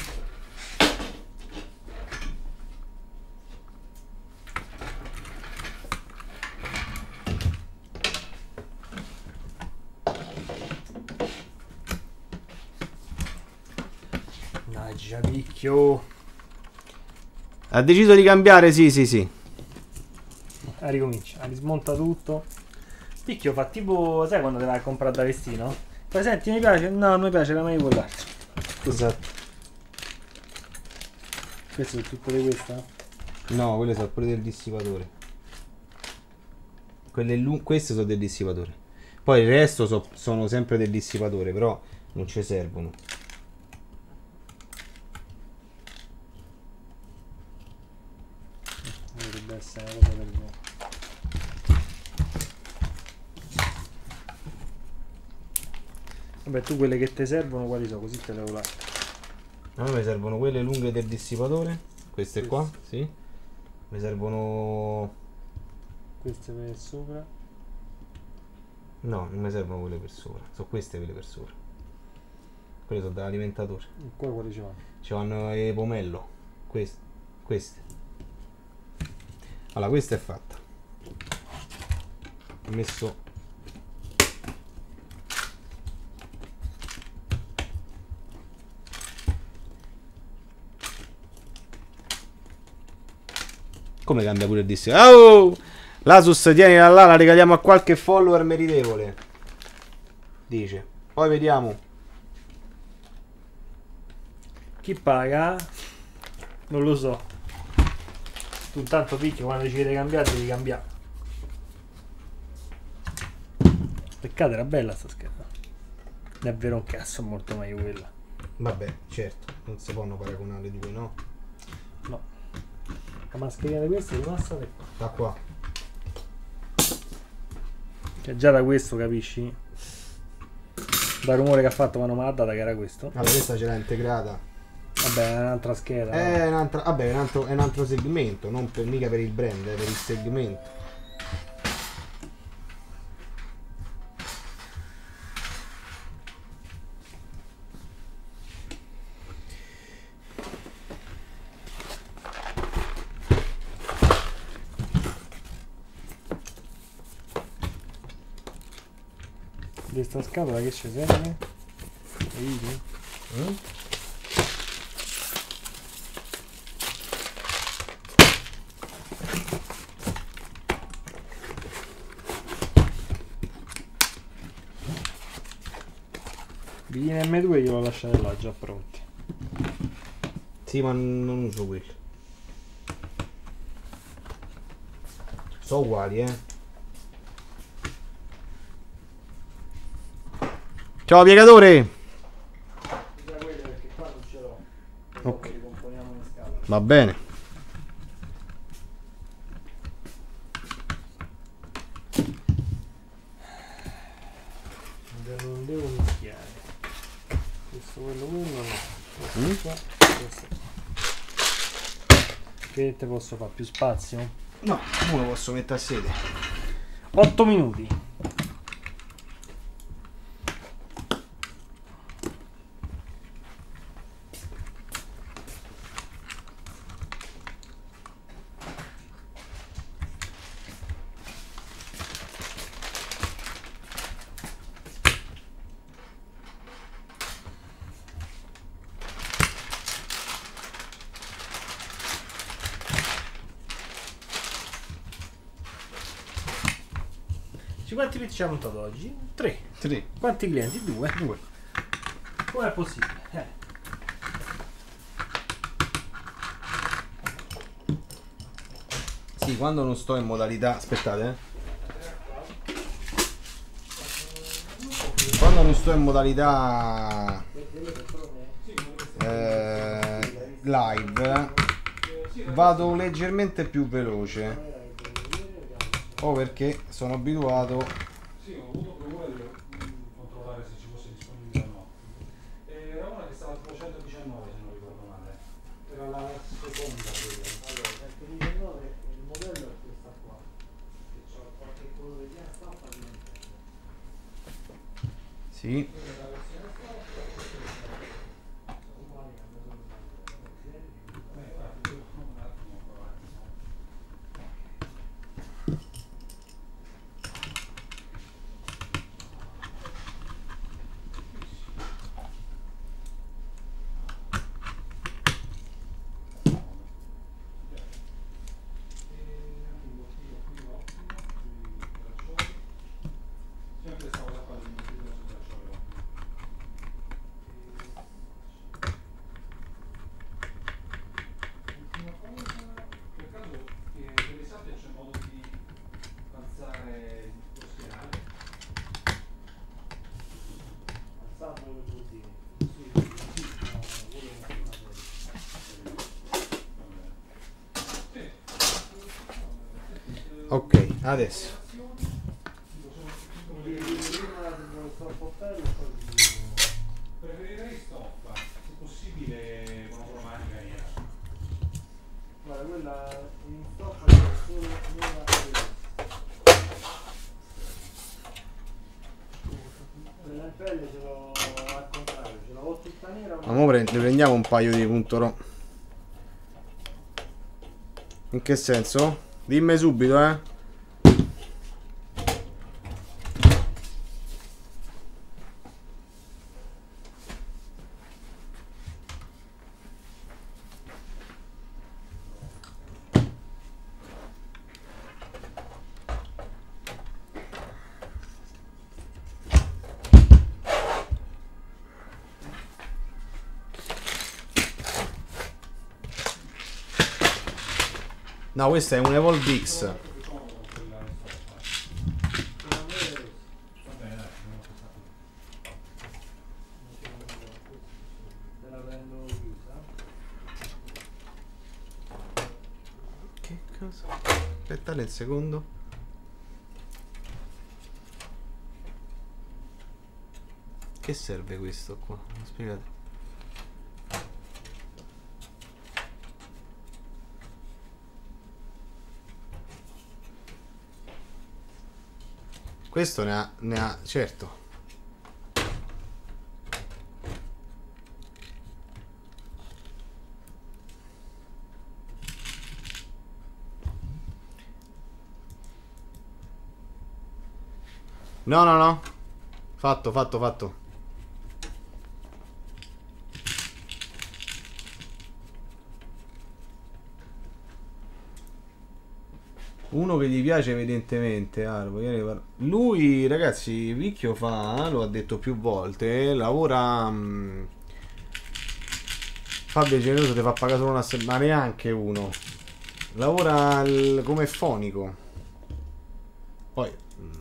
Già picchio. Ha deciso di cambiare, sì, sì, sì. Ricomincia, rismonta tutto. Picchio fa tipo, sai quando te vai a comprare da vestino? Poi senti, mi piace? No, non mi piace, la meglio quell'altro. Esatto. Questo è tutto di questa? No, quelle sono pure del dissipatore. Queste sono del dissipatore. Poi il resto sono sempre del dissipatore, però non ci servono. Dovrebbe essere una cosa del genere. Vabbè, tu quelle che ti servono quali sono? Così te le ho lasciate. A me mi servono quelle lunghe del dissipatore. Queste qua, sì. Mi servono... Queste per sopra. No, non mi servono quelle per sopra. Sono queste quelle per sopra. Quelle sono dall'alimentatore. Qua quali ci vanno? Ci vanno i pomello. Queste. Allora, questa è fatta. Ho messo... Come cambia pure il dissipatore? Oh! L'Asus tienila là, la regaliamo a qualche follower meritevole. Dice. Poi vediamo. Chi paga? Non lo so. Tu intanto picchio quando ci vede cambiare devi cambiare. Peccato, era bella sta scheda. Davvero un cazzo, molto meglio quella. Vabbè, certo, non si possono paragonare le due, no? No. La mascherina di questa è rimasta da qua. Da qua. Cioè già da questo capisci? Dal rumore che ha fatto quando me l'ha data che era questo. Allora, questa ce l'ha integrata. Vabbè, è un'altra scheda. È un'altra, vabbè, è un altro segmento, non mica per il brand, è per il segmento. Di sta scatola che ci serve? Vedi? Bigli M2 io l'ho lasciato là già pronti. Sì, ma non uso quello. Sono uguali, Ciao piegatore! Usa quelle perché qua non ce l'ho. Ok. Li componiamo in scatola. Va bene. Non devo mischiare. Questo quello no. Questo qua, questo. Che te posso fare più spazio? No, uno posso mettere a sede. 8 minuti. Quanti pizzi ci ha montato oggi? 3. 3. Quanti clienti? 2. 2. Com'è possibile? Sì, quando non sto in modalità... Aspettate, Quando non sto in modalità... live, vado leggermente più veloce. O perché sono abituato. Sì, ho avuto procura di controllare se ci fosse disponibile o no. Era una che stava tipo 119 se non ricordo male. Era la seconda quella. Allora, 119 il modello è questa qua. Che c'ha qualche colore di stampa Sì. Sempre questa cosa qua del motivo sul tracciolo. Ultima cosa, per caso delle sabbie c'è modo di alzare lo schienale? Alzato le bottiglie. Sì, no, quello è una serie. Ok, adesso. Preferirei stoppa, se possibile monocromatica nera. Guarda, quella in stoffa c'è solo nera e quella in pelle ce l'ho al contrario, ce l'ho o tutta nera o Ma ne prendiamo un paio di punto. In che senso? Dimmi subito, No, questa è un Evolve X. Che cosa? Aspettate un secondo. Che serve questo qua? Spiegate. Questo ne ha, certo. No. Fatto, fatto, fatto. Uno che gli piace evidentemente, lui, ragazzi, Vicchio fa, lo ha detto più volte, lavora. Fabio Generoso ti fa pagare solo una settimana, ma neanche uno. Lavora come fonico. Poi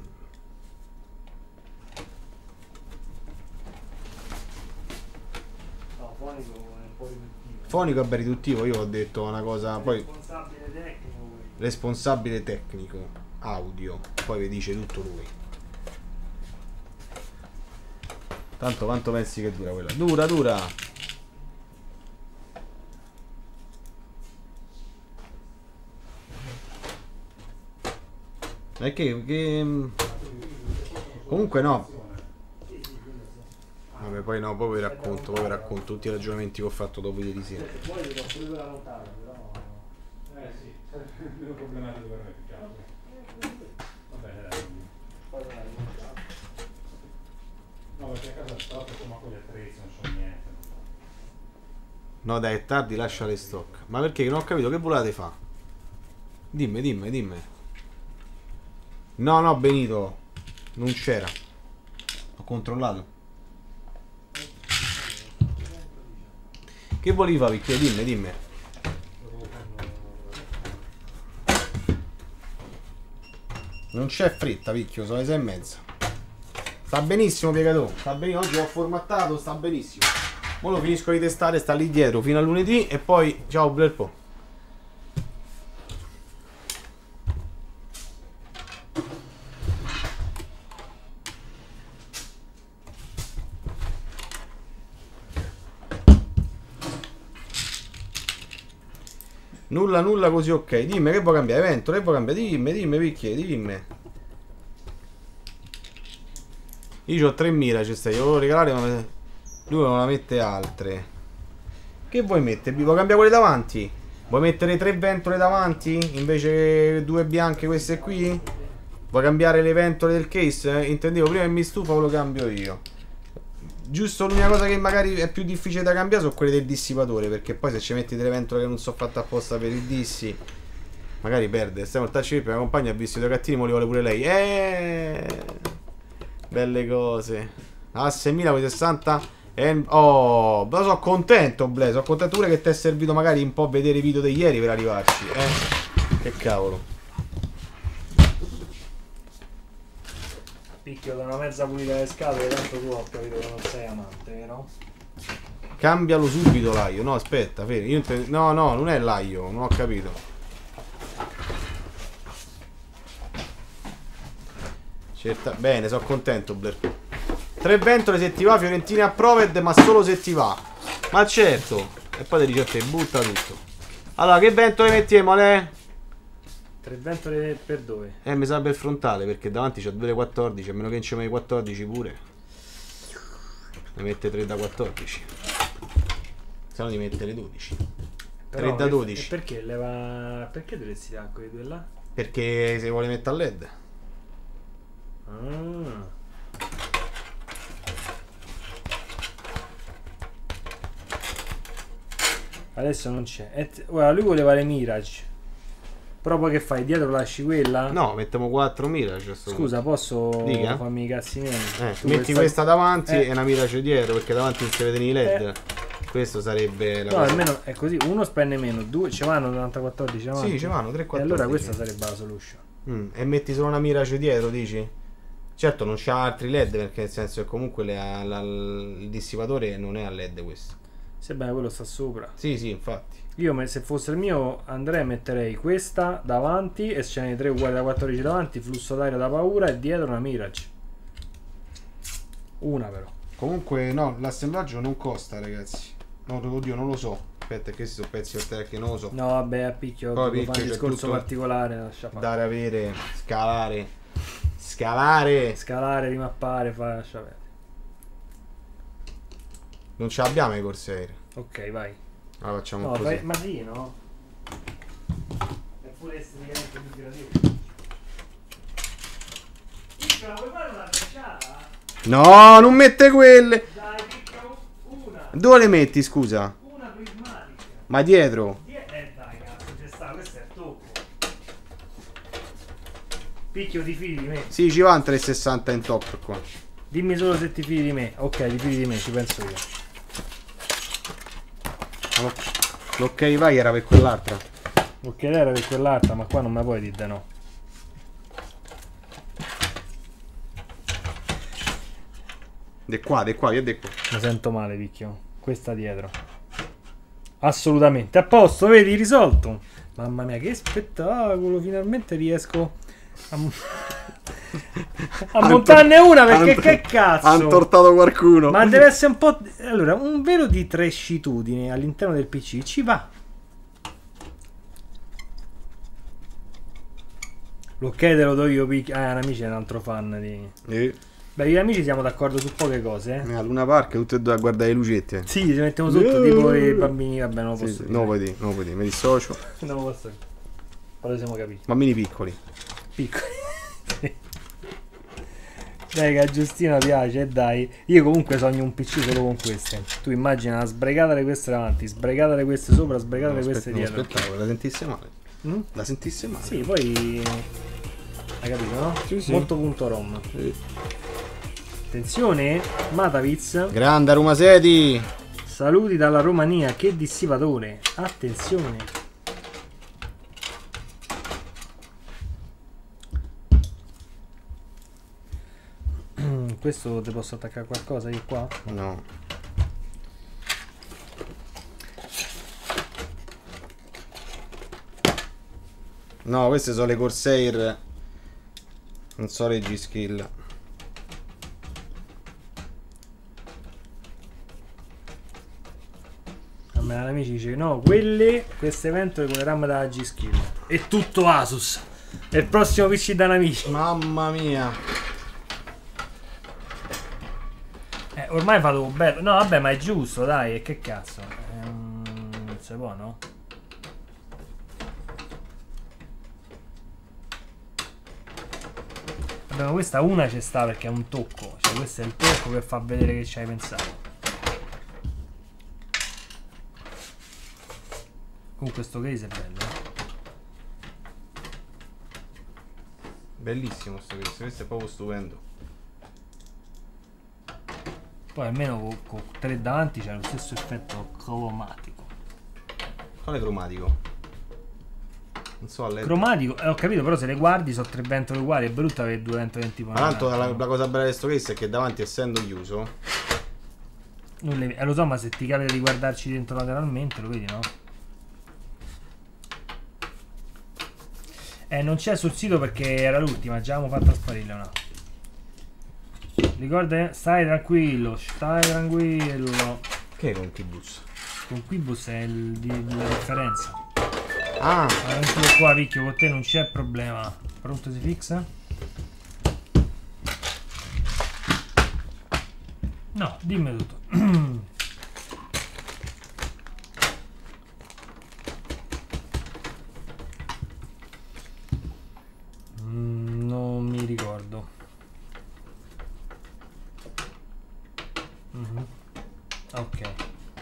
No, fonico è un po' riduttivo. fonico è ben riduttivo, io ho detto una cosa, poi Responsabile tecnico. responsabile tecnico, audio, poi vi dice tutto lui. Tanto quanto pensi che dura quella? Dura, dura. È che comunque no. Vabbè, poi no, poi vi racconto tutti i ragionamenti che ho fatto dopo ieri sera. Se vuoi ti posso pure raccontare, però. Sì, meno problematico per me più che altro. Va bene, dai. Poi non hai rinunciato. No, perché a casa tra l'altro sono con gli attrezzi, non so niente. No dai, è tardi, lascia le stock. Ma perché? Non ho capito, che volate fa? Dimmi, dimmi, dimmi. No, no, Benito. Non c'era. Ho controllato. Che volevi fare, Picchio? Dimmi, dimmi. Non c'è fretta, Picchio, sono le 6:30. Sta benissimo, piegatore. Sta benissimo, oggi ho formattato, sta benissimo. Ora lo finisco di testare, sta lì dietro fino a lunedì e poi ciao Blerpo. Nulla, nulla così ok. Dimmi che vuoi cambiare, evento, che vuoi cambiare? Dimmi, Picchie, dimmi. Io ho 3 Mirage, io volevo regalare, ma lui non la mette altre. Che vuoi mettere? Vuoi cambiare quelle davanti? Vuoi mettere 3 ventole davanti? Invece che 2 bianche queste qui? Vuoi cambiare le ventole del case? Intendevo, prima che mi stufa lo cambio io. Giusto, l'unica cosa che magari è più difficile da cambiare sono quelle del dissipatore, perché poi se ci metti delle ventole che non sono fatte apposta per il dissi, magari perde. Stiamo il touch grip, la compagna ha visto i due gattini, ma li vuole pure lei. Belle cose. Ah, 6000 con 60. Oh, ma sono contento, Ble. Sono contento pure che ti è servito magari un po' a vedere i video di ieri per arrivarci. Che cavolo. Picchio da una mezza pulita le scatole, tanto tu ho capito che non sei amante, vero? Cambialo subito l'aglio. No, aspetta, fermi. No, no, non è l'aglio, non ho capito. Bene, sono contento, Blair. 3 ventole se ti va, Fiorentina approved, ma solo se ti va. Ma certo. E poi ti dice a te, butta tutto. Allora, che ventole mettiamo, Ale? 3 ventole per dove? Mi sa per frontale, perché davanti c'ha 2 da 14, a meno che non ci metti 14 pure. Ne mette 3 da 14. Se no ti mette le 12. 3 da 12. Perché leva. Perché dovresti dare quei due là? Perché se vuole mettere a LED. Ah. Adesso non c'è. Guarda, lui voleva le Mirage. Però poi che fai? Dietro lasci quella? No, mettiamo 4 Mirage. Scusa, posso Dica. farmi i cazzi miei? Tu metti questa davanti Eh. e una Mirage dietro, perché davanti non si vedono i LED. Questo sarebbe la No, cosa. almeno è così. Uno spende meno, due ci vanno 90-14 avanti. Sì, ci vanno 3-4. E allora questa sarebbe la solution. E metti solo una Mirage dietro, dici? Certo, non c'ha altri LED, perché nel senso che comunque il dissipatore non è a LED questo. Sebbene quello sta sopra. Sì, sì, infatti. Io se fosse il mio andrei a metterei questa davanti e ce ne 3 uguali da 14 davanti, flusso d'aria da paura e dietro una Mirage. Una però. Comunque no, l'assemblaggio non costa, ragazzi. No, oddio, non lo so. Aspetta, che questi sono pezzi per terra che non lo so. No, vabbè, a picchio, Poi devo fare un c'è discorso tutto particolare, lascia fare. Dare, avere, scalare. Scalare, rimappare, fare, lascia perdere. Non ce l'abbiamo i Corsair. Ok, vai. Allora facciamo No, così. ma sì, no? È pure esteticamente più gradevole. La vuoi fare una frecciata? No, non mette quelle. Dai, picchio una. Dove le metti, scusa? Una prismatica. Ma dietro. Dai, cazzo, c'è sta, questo è il tocco. Picchio, ti fidi di me. Sì, ci va un 360 in top qua. Dimmi solo se ti fidi di me. Ok, ti fidi di me, ci penso io. L'ok vai era per quell'altra. Ok, era per quell'altra, ma qua non me puoi dire no. De qua, io de qua. Mi sento male, picchio. Questa dietro. Assolutamente. A posto, vedi, risolto. Mamma mia, che spettacolo. Finalmente riesco a montarne una, perché che cazzo. Han tortato qualcuno. Ma deve essere un po'... Allora, un velo di trashitudine all'interno del PC ci va. L'ok te lo do io, picchio. Amici è un altro fan di... Beh, io e amici siamo d'accordo su poche cose, A Luna Park tutti e due a guardare le lucette. Sì, ci mettiamo sotto tipo i bambini, vabbè, non lo posso dire. No, puoi dire, mi dissocio. Non lo posso dire. Però siamo capiti. Bambini piccoli. Piccoli. Sì. Dai, che a Giustina piace, dai. Io comunque sogno un PC solo con queste. Tu immagina sbregatele queste davanti, sbregatele queste sopra, sbregatele queste dietro. Aspettavo, la sentisse male. Mm? La sentisse male. Sì, poi... Hai capito, no? Sì. Molto punto rom. Sì. Attenzione, Mataviz. Grande Roma Seti. Saluti dalla Romania, che dissivatore. Attenzione. Questo ti posso attaccare qualcosa io qua? No. No, queste sono le Corsair. Non so reggi skill. A me l'amici dice no, queste ventole con le RAM da G-Skill. È tutto Asus. È il prossimo PC da amici. Mamma mia. Ormai vado bello. No, vabbè, ma è giusto, dai, e che cazzo. Non si può, no? Vabbè, ma questa una ci sta perché è un tocco. Cioè, questo è il tocco che fa vedere che ci hai pensato. Comunque sto case è bello. Bellissimo questo è proprio stupendo. Poi almeno con 3 davanti c'è lo stesso effetto cromatico. Quale cromatico? Non so, a letto. Cromatico, ho capito, però se le guardi sono 3 ventole uguali, è brutto avere 2 ventole tipo. Ma tanto la cosa bella di sto case è che davanti, essendo chiuso, non le, lo so, ma se ti capita di guardarci dentro lateralmente, lo vedi, no? Non c'è sul sito perché era l'ultima, già avevamo fatto sparire una. Ricorda, stai tranquillo, stai tranquillo. che è con Kibus? Con Quibus è la differenza. Ah, Anche qua, picchio, con te non c'è problema. Pronto, si fixa? No, dimmi tutto. Non mi ricordo. Ok.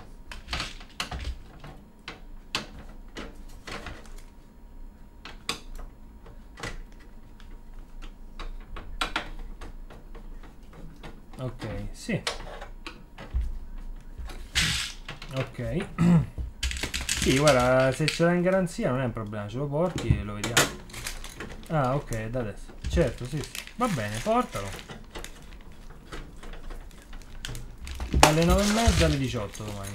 Ok, sì. Ok. Sì, guarda, se ce l'hai in garanzia non è un problema, ce lo porti e lo vediamo. Ah, ok, da adesso. Certo, sì, sì. Va bene, portalo. Dalle 9:30 alle 18 domani.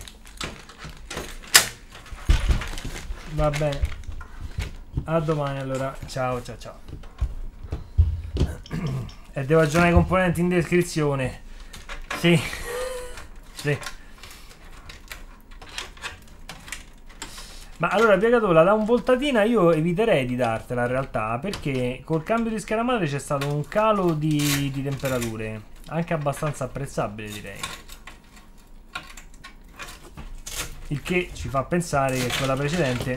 Va bene. A domani allora. Ciao, ciao, ciao. E devo aggiornare i componenti in descrizione. Sì. Sì. Ma allora, piegatola, da un voltatina io eviterei di dartela in realtà, perché col cambio di scheda madre c'è stato un calo di temperature, anche abbastanza apprezzabile direi. Il che ci fa pensare che quella precedente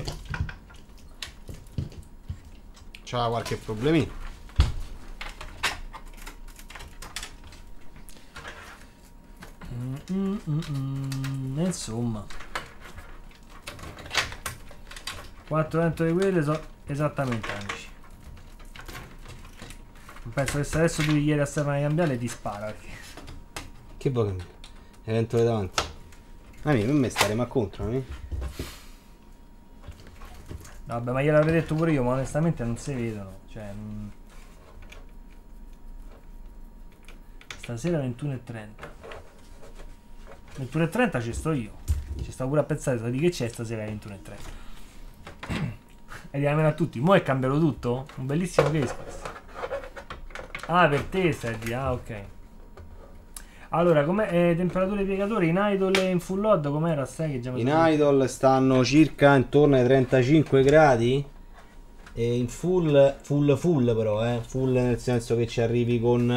c'ha qualche problemino. Insomma, 400 di quelle sono esattamente amici. Penso che se adesso tu ieri a Stefano cambiare ti spara perché... Che vuoi cambiare? Evento davanti. A me stare ma contro, a me. Vabbè, ma gliel'avrei detto pure io, ma onestamente non si vedono. Cioè... Stasera 21:30. 21:30 ci sto io. Ci sto pure a pensare di che c'è stasera alle 21:30. E diamelo a tutti. Mo' è cambiato tutto? Un bellissimo case questo. Ah, per te stai di... Ah, ok. Allora, com'è temperature piegatori in idle e in full load? Com'era? Sai che già mi In sono- idle stanno circa intorno ai 35 gradi. E in full però, full nel senso che ci arrivi con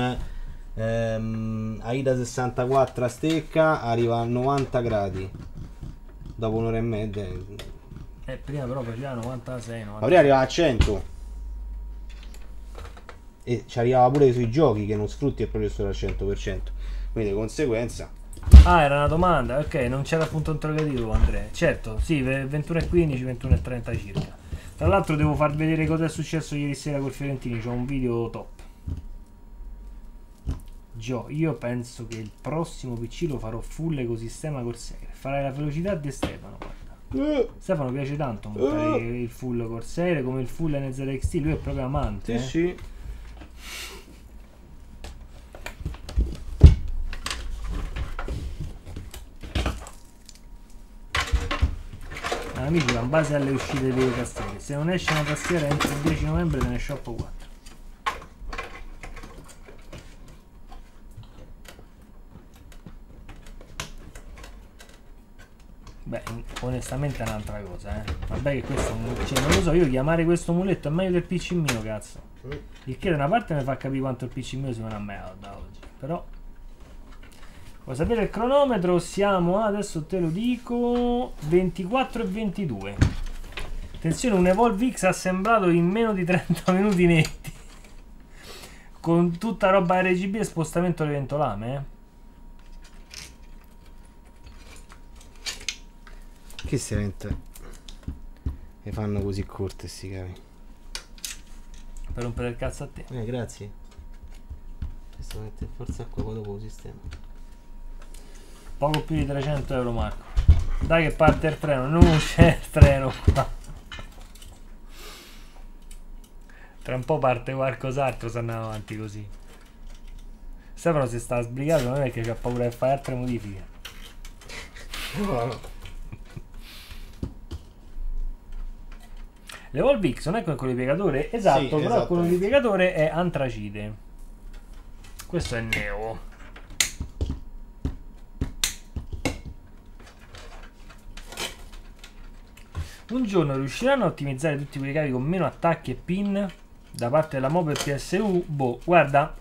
Aida 64 a stecca, arriva a 90 gradi. Dopo un'ora e mezza. prima però faceva 96, 90. Ma prima arrivava a 100. E ci arrivava pure sui giochi che non sfrutti il processore al 100%. Quindi di conseguenza. Ah, era una domanda, ok, non c'era punto interrogativo, Andrea. Certo, sì, 21:15, 21:30 circa. Tra l'altro devo far vedere cosa è successo ieri sera col Fiorentini, c'ho un video top. Gio, io penso che il prossimo PC lo farò full ecosistema Corsair. Farai la velocità di Stefano, guarda. Stefano piace tanto montare il full Corsair come il full NZXT, lui è proprio amante. Sì. Amici, in base alle uscite delle tastiere, se non esce una tastiera entro il 10 novembre te ne shoppo 4. Beh, onestamente è un'altra cosa, Vabbè che questo cioè, non lo so, io chiamare questo muletto è meglio del PC mio, cazzo. Il che da una parte mi fa capire quanto il PC mio sia una merda oggi. Però vuoi sapere il cronometro? Siamo adesso te lo dico 24:22. Attenzione, un Evolve X assemblato in meno di 30 minuti netti. Con tutta roba RGB e spostamento delle ventolame, Che si evento e fanno così corte sti cavi. per rompere il cazzo a te. Grazie. Questo mette forza qua dopo il sistema. Poco più di 300 euro, Marco. Dai che parte il treno, non c'è il treno qua. Tra un po' parte qualcos'altro se andiamo avanti così. Stefano si sta sbrigando, non è che c'ha paura di fare altre modifiche. No. L'Evolve X non è quello di piegatore? Esatto, Sì, però quello esattamente. di piegatore è antracite. Questo è neo. Un giorno riusciranno a ottimizzare tutti quei cavi con meno attacchi e pin da parte della Mob e PSU? Boh, guarda,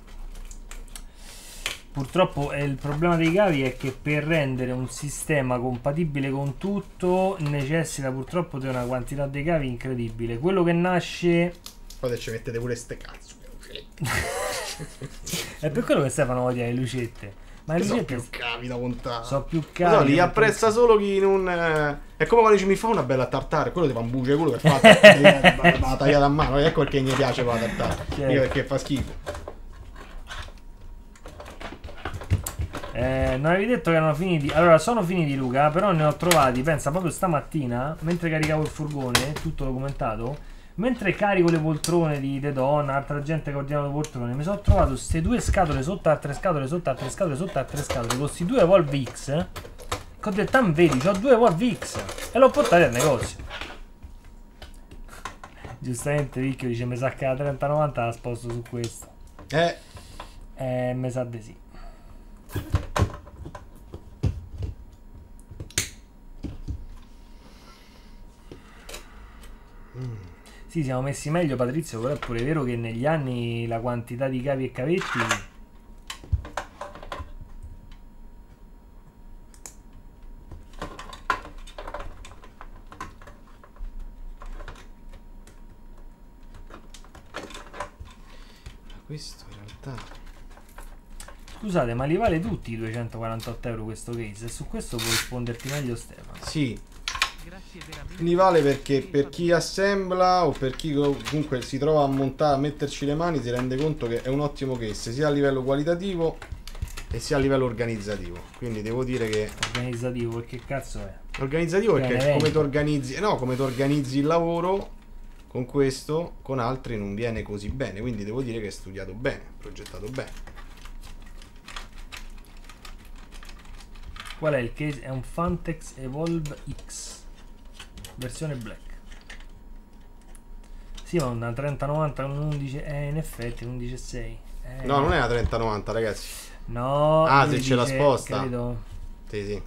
purtroppo il problema dei cavi è che per rendere un sistema compatibile con tutto necessita purtroppo di una quantità di cavi incredibile. Quello che nasce Poi ci mettete pure ste cazzo. è per quello che Stefano odia le lucette. Ma le Sono lucette più cavi da montare. sono più No, cavi. li apprezza solo chi non. È come quando dici mi fa una bella tartare, quello ti fa un buce, quello che fa la tagliata a mano. Ecco perché mi piace la tartare. Certo. Mica perché fa schifo. Non avevi detto che erano finiti. Allora, sono finiti, Luca, però ne ho trovati, pensa, proprio stamattina, mentre caricavo il furgone, tutto documentato, mentre carico le poltrone di The Dawn, altra gente che ordinava le poltrone, mi sono trovato queste due scatole sotto altre scatole, sotto altre scatole, sotto altre scatole, con questi due Evolve X, che ho detto, vedi, ho due Evolve X, e l'ho portati al negozio. Giustamente Ricchio dice, mi sa che la 3090 la sposto su questo. Mi sa di sì. Sì, siamo messi meglio, Patrizio, però è pure vero che negli anni la quantità di cavi e cavetti... Questo in realtà. Scusate, ma li vale tutti i 248 euro questo case? E su questo può risponderti meglio Stefano. Sì. Li vale perché per chi assembla o per chi comunque si trova a montare, a metterci le mani, si rende conto che è un ottimo case sia a livello qualitativo e sia a livello organizzativo. Quindi devo dire che Organizzativo, che cazzo è? organizzativo perché Viene come meglio. ti organizzi, no, come ti organizzi il lavoro con questo, con altri non viene così bene. Quindi devo dire che è studiato bene, progettato bene. Qual è il case? È un Fantex Evolve X versione black. Sì, ma una 3090 con un 11, in effetti un 11.6. No, non è una 3090, ragazzi. No. Ah, lui se ce la dice, sposta. capito? Sì.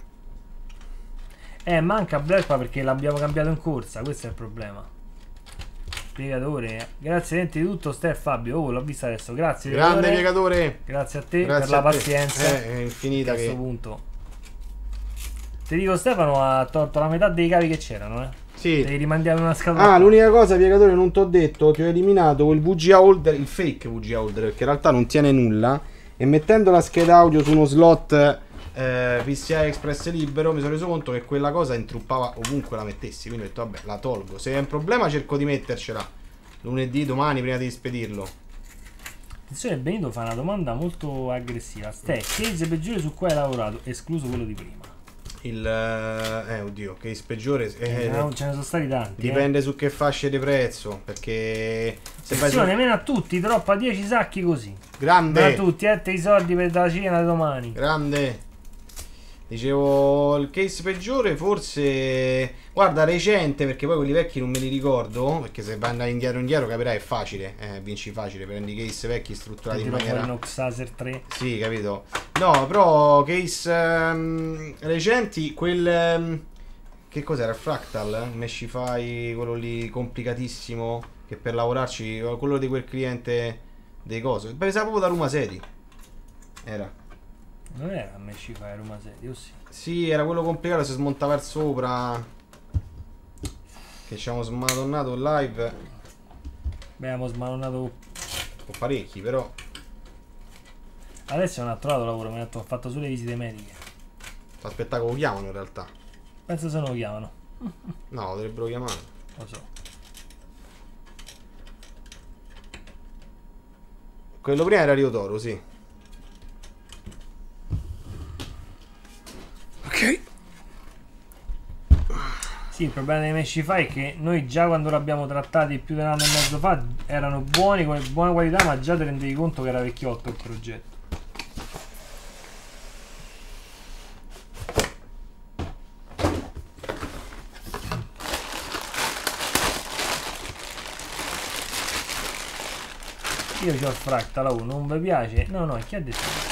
Manca Black perché l'abbiamo cambiato in corsa, questo è il problema. Piegatore, grazie niente di tutto Steph Fabio. Oh, l'ho vista adesso, grazie Grande piegatore. piegatore. Grazie a te Grazie per la a te. pazienza. È infinita A questo che... punto ti dico, Stefano ha tolto la metà dei cavi che c'erano, Sì. Devi rimandiare una scatola. Ah, l'unica cosa, piegatore, non ti ho detto, ti ho eliminato il VGA holder, il fake VGA holder, perché in realtà non tiene nulla. E mettendo la scheda audio su uno slot PCI Express libero, mi sono reso conto che quella cosa intruppava ovunque la mettessi. Quindi ho detto, vabbè, la tolgo. Se è un problema cerco di mettercela lunedì, domani, prima di spedirlo. Attenzione, Benito fa una domanda molto aggressiva. Case peggiore su cui hai lavorato, escluso quello di prima. Oddio, case peggiore. No, ce ne sono stati tanti. Dipende su che fasce di prezzo. Perché se fai Attenzione, meno a tutti, troppa 10 sacchi così. grande. A tutti, te i soldi per la cena domani. Grande. Dicevo, il case peggiore forse... Guarda, recente, perché poi quelli vecchi non me li ricordo. Perché se vai andare indietro capirai, è facile. Vinci facile, prendi case vecchi strutturati in Tiro fuori maniera... Noxaser 3. Sì, capito. No, però case recenti, quel... che cos'era? Il Fractal? Meshify, quello lì complicatissimo, che per lavorarci, quello di quel cliente dei cosi. Pensavo proprio da Ruma Seti. Era. Non era a Meshify Roma 6, o sì? Sì, era quello complicato, si smontava il sopra. Che ci abbiamo smadonnato in live. Abbiamo smadonnato. Con parecchi, però. Adesso non ha trovato lavoro, mi ha detto, ho fatto solo le visite mediche. Aspetta che lo chiamano in realtà. Penso se non lo chiamano. No, lo dovrebbero chiamare. Lo so. Quello prima era Rio Toro, sì. Ok. Sì, il problema dei Meshify è che noi già quando l'abbiamo trattati più di un anno e mezzo fa erano buoni, con buona qualità, ma già ti rendevi conto che era vecchiotto il progetto. Io c'ho il Fractal, oh, non vi piace? No, no, chi ha detto?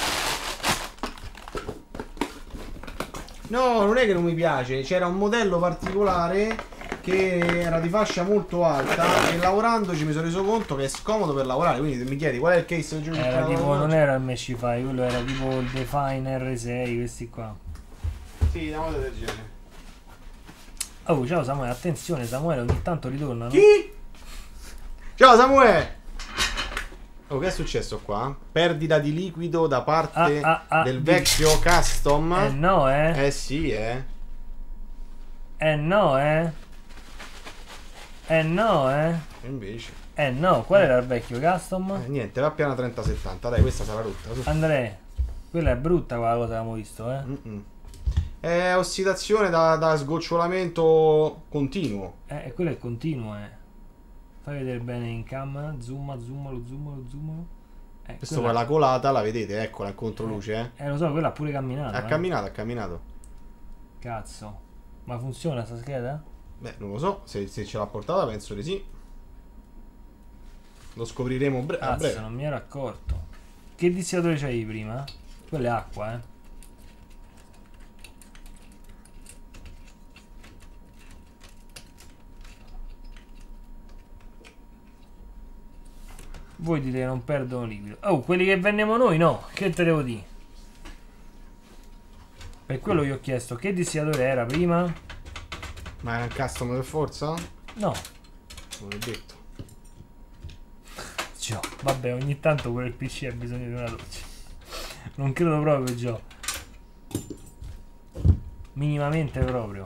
No, non è che non mi piace. C'era un modello particolare che era di fascia molto alta e lavorandoci mi sono reso conto che è scomodo per lavorare. Quindi se mi chiedi qual è il case peggiore che Era ho tipo, lavorato non oggi? era il Meshify, quello era tipo il Define R6, questi qua. Sì, una cosa del genere. Oh, ciao Samuele, attenzione Samuele, ogni tanto ritornano. Chi? Ciao Samuele! Oh, che è successo qua? Perdita di liquido da parte del vecchio custom. No, Sì, no, no, E invece. no, qual era il vecchio custom? Niente, va piano 3070. Dai, questa sarà rotta. Su. Andrea, quella è brutta quella cosa che abbiamo visto, È ossidazione da sgocciolamento continuo. E quello è continuo, Fai vedere bene in camera, zoomalo. Questo Quella- poi la colata, la vedete, eccola in controluce, lo so, quella ha pure camminato. Ha camminato, ha camminato. Cazzo. Ma funziona sta scheda? Beh, non lo so, se ce l'ha portata penso di sì. Lo scopriremo a Cazzo, breve. non mi ero accorto. Che dissiatore c'hai prima? Quella è acqua, Voi dite che non perdono liquido. Oh, quelli che vendiamo noi no. Che te devo dire? Per quello gli ho chiesto che dissiatore era prima. Ma era un custom per forza? No. Non l'ho detto. Vabbè, ogni tanto quel PC ha bisogno di una doccia. Non credo proprio, Gio. Minimamente proprio.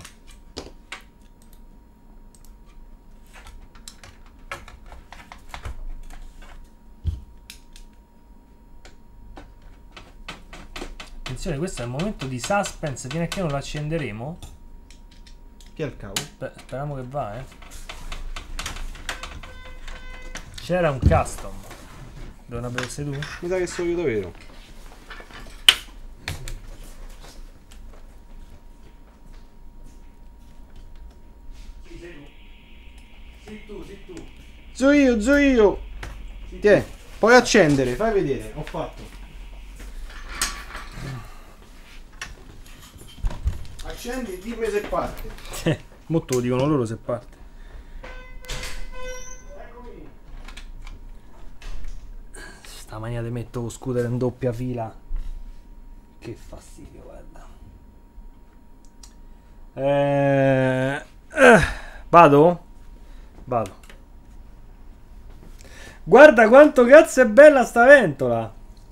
Attenzione, questo è il momento di suspense. Fino a che non lo accenderemo. Chi è il cavo? Speriamo che va, C'era un custom. Devono aversi tu? Mi sa che sono io davvero. Sì, tu. Zo io. Tiè, puoi accendere, fai vedere, ho fatto. Accendi e dimmi se parte. Mo te lo dicono loro se parte. Eccomi. Sta mania di metto lo scooter in doppia fila. Che fastidio, guarda. Vado? Vado. Guarda quanto cazzo è bella sta ventola.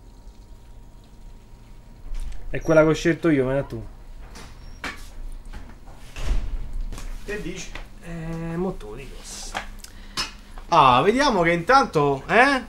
È quella che ho scelto io, me la tu. Che dici? Mo te lo dico. Ah, vediamo che intanto,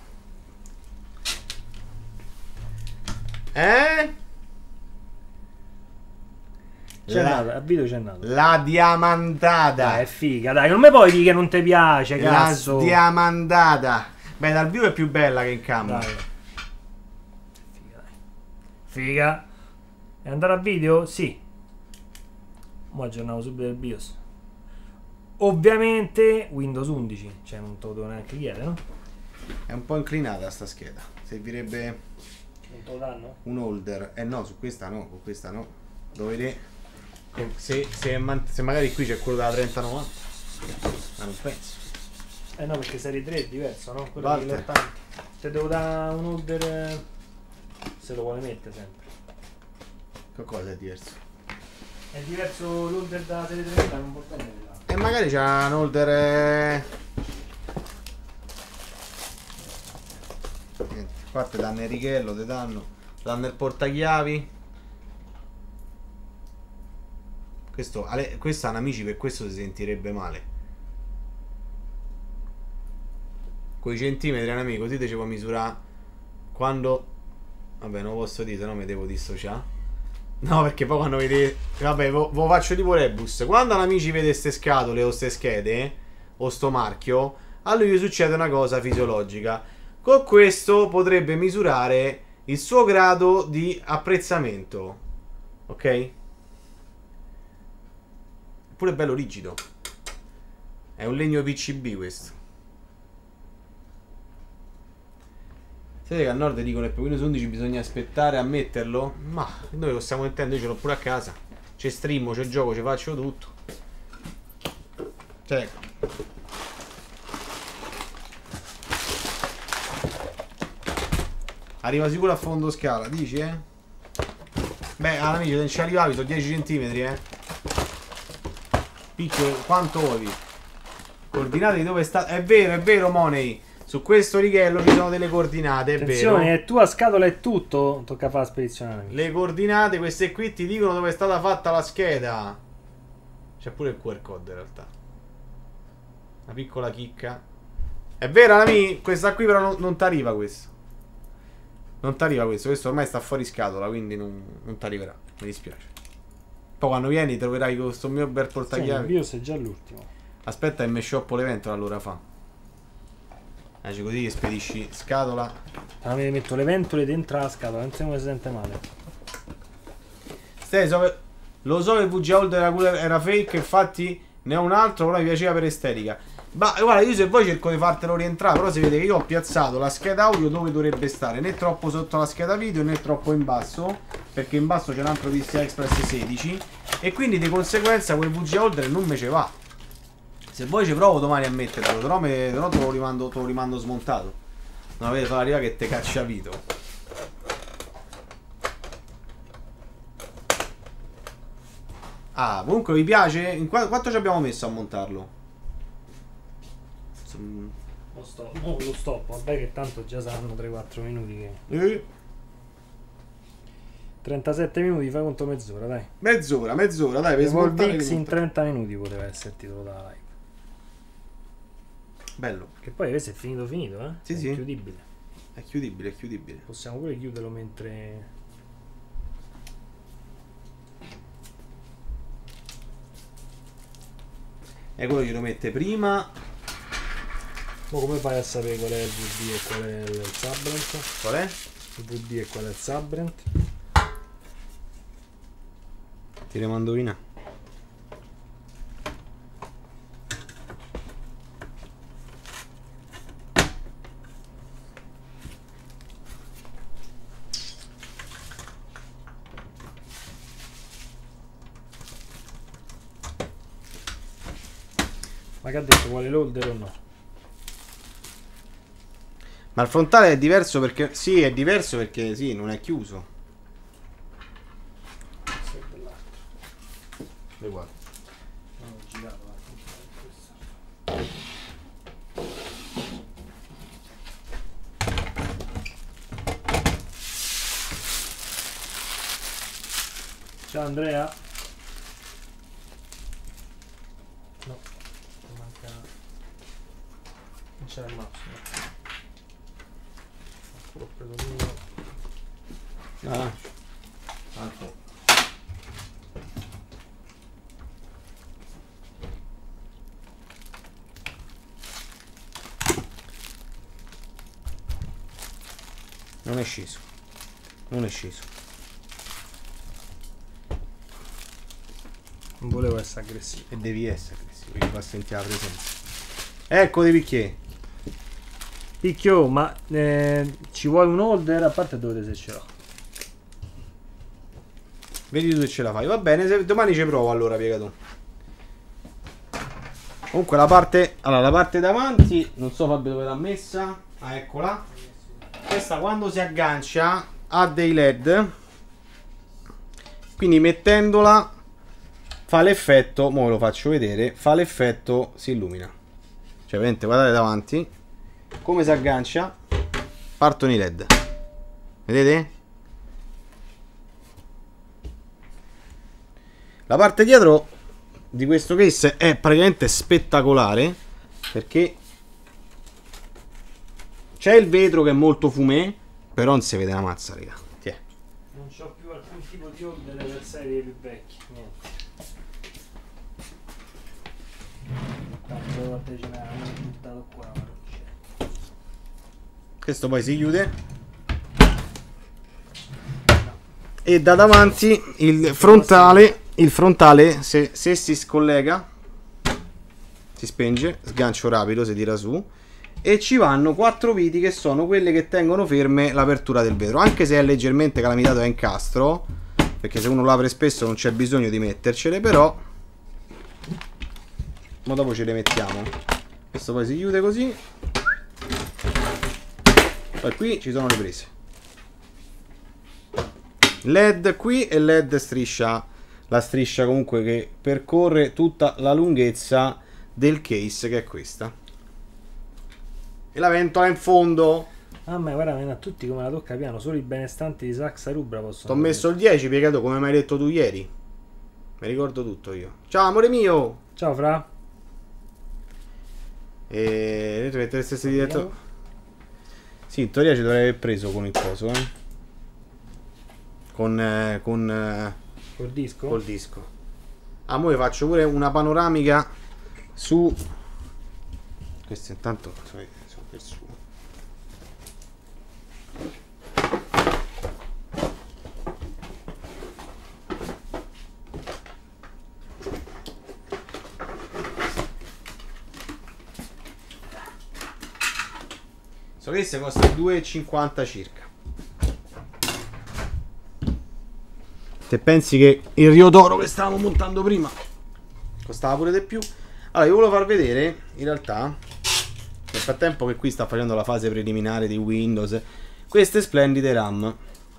C'è nata, al video c'è nata. La diamantata. Dai, è figa, dai, non mi puoi dire che non ti piace, La cazzo. diamantata. Beh, dal vivo è più bella che in camera. Dai. Figa, dai. Figa. E andare a video? Sì. Mo aggiorniamo subito il BIOS. Ovviamente Windows 11, cioè non te lo devo neanche chiedere, no? È un po' inclinata sta scheda. Servirebbe Non te lo danno? un holder. No, su questa no, con questa no. Dovete. Se magari qui c'è quello della 3090. Ma non penso. No, perché serie 3 è diverso, no? Quello Walter. dell'80. Te devo dare un holder. Se lo vuole mettere sempre. Che cosa è diverso? È diverso l'holder da serie 30, non può prendere là. E magari c'è un holder. Niente, qua ti danno il righello, ti danno il portachiavi. Questo hanno amici, per questo si sentirebbe male. Coi centimetri, un amico, così te ci può misurare quando. Vabbè, non lo posso dire, se no mi devo dissociare. No, perché poi quando vedi. Vabbè, ve faccio tipo Rebus. Quando un amici vede ste scatole o ste schede, o sto marchio, a lui gli succede una cosa fisiologica. Con questo potrebbe misurare il suo grado di apprezzamento. Ok? Pure è bello rigido. È un legno PCB questo. Sapete che al nord dicono che per Windows 11 bisogna aspettare a metterlo? Ma noi possiamo intendere, io ce l'ho pure a casa. C'è stream, c'è gioco, ci faccio tutto. Cioè. Arriva sicuro a fondo scala, dici, Beh, amici, se non ci arrivavi, sono 10 cm, Piccolo, quanto vuoi? Coordinate di dove sta. È vero, Money. Su questo righello ci sono delle coordinate, è Attenzione, vero. è tua scatola è tutto. Tocca fare la spedizione. Le coordinate, queste qui ti dicono dove è stata fatta la scheda. C'è pure il QR code in realtà. Una piccola chicca. È vero, Nami? Questa qui però non ti arriva questo. Non ti arriva questo. Questo ormai sta fuori scatola, quindi non ti arriverà. Mi dispiace. Poi quando vieni troverai questo mio bel portachiavi. Il BIOS è già l'ultimo. Aspetta che mi shoppo l'evento, allora fa. Così che spedisci scatola. Allora, mi metto le ventole dentro la scatola, non so come si sente male. Lo so che il VGA Holder era fake, infatti ne ho un altro, però mi piaceva per estetica. Ma guarda, io se vuoi cerco di fartelo rientrare, però si vede che io ho piazzato la scheda audio dove dovrebbe stare, né troppo sotto la scheda video né troppo in basso, perché in basso c'è un altro PCI Express 16 e quindi di conseguenza quel VGA Holder non me ce va. Se vuoi ci provo domani a metterlo, se no te lo rimando smontato. Non avete solo arriva che te caccia vito. Ah, comunque vi piace? Quanto ci abbiamo messo a montarlo? Lo stop, vabbè che tanto già saranno 3-4 minuti che. 37 minuti, fai conto mezz'ora, dai. Mezz'ora, dai, per Evolve smontare X in rimonta. 30 minuti poteva essere il titolo della live. Bello. Che poi questo è finito, eh? Sì, è sì. chiudibile. È chiudibile, è chiudibile. Possiamo pure chiuderlo mentre... E quello glielo mette prima. Ma come fai a sapere qual è il VD e qual è il Subbrand? Qual è? Il VD e qual è il Subbrand? Ti rimandovina. Ma che ha detto quale loader o no? Ma il frontale è diverso perché... Sì, è diverso perché sì, non è chiuso. Questo è dell'altro. Uguale. Non ho girato questo. Ciao Andrea. No, manca... non c'era il mouse. L'ho preso il mio. Ah. Tanto. Non è sceso. Non è sceso. Non volevo essere aggressivo. E devi essere aggressivo, devi far sentire la presenza. Ecco, devi che. Picchio, ma ci vuoi un holder? A parte dove se ce l'ho. Vedi tu se ce la fai. Va bene, domani ci provo allora, piegato. Comunque la parte. Allora, la parte davanti. Non so Fabio dove l'ha messa. Ah, eccola. Questa quando si aggancia ha dei LED. Quindi mettendola fa l'effetto. Mo' ve lo faccio vedere. Fa l'effetto. Si illumina. Cioè, vedete, guardate davanti. Come si aggancia. Partono i LED. Vedete? La parte dietro di questo case è praticamente spettacolare perché c'è il vetro che è molto fumé, però non si vede una mazza, raga. Tiè. Non c'ho più alcun tipo di holder per serie più vecchie. Niente. Quante volte ce l'hanno buttato qua, ma non c'è. Questo poi si chiude. E da davanti il frontale. Il frontale, se si scollega, si spenge, sgancio rapido, si tira su. E ci vanno 4 viti che sono quelle che tengono ferme l'apertura del vetro. Anche se è leggermente calamitato a incastro, perché se uno lo apre spesso non c'è bisogno di mettercele, però ma dopo ce le mettiamo. Questo poi si chiude così. Poi qui ci sono le prese. LED qui e LED striscia. La striscia comunque che percorre tutta la lunghezza del case, che è questa. E la ventola in fondo. Ah, ma guarda, a tutti come la tocca piano. Solo i benestanti di Saxa Rubra possono. T'ho messo il 10 piegato come mi hai detto tu ieri. Mi ricordo tutto io. Ciao amore mio. Ciao Fra. E tu metti le stesse diretto. Sì, in teoria ci dovrei aver preso con il coso, Col disco? Col disco. Ah, mo' vi faccio pure una panoramica su. Questo intanto sono per su. So che queste costa 2,50 circa. Se pensi che il Rio d'Oro che stavamo montando prima costava pure di più. Allora, vi volevo far vedere in realtà, nel frattempo che qui sta facendo la fase preliminare di Windows, queste splendide RAM.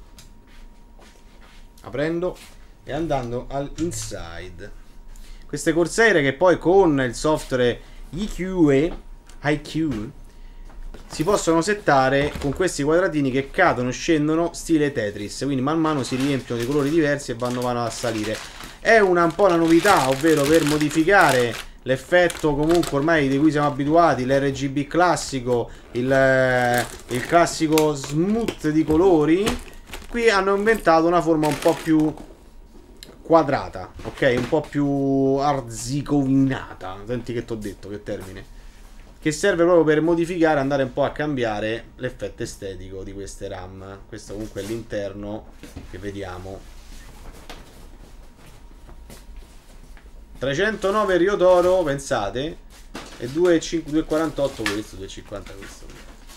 Aprendo e andando all'inside. Queste Corsair che poi con il software IQ si possono settare con questi quadratini che cadono, scendono stile Tetris, quindi man mano si riempiono di colori diversi e vanno a salire. È un po' la novità, ovvero per modificare l'effetto comunque ormai di cui siamo abituati, l'RGB classico, il classico smooth di colori. Qui hanno inventato una forma un po' più quadrata, ok? Un po' più arzicovinata. Senti che t'ho detto, che termine. Che serve proprio per modificare, andare un po' a cambiare l'effetto estetico di queste RAM. Questo comunque è l'interno che vediamo. 309 Rio d'Oro, pensate, e 2,48 questo, 2,50 questo.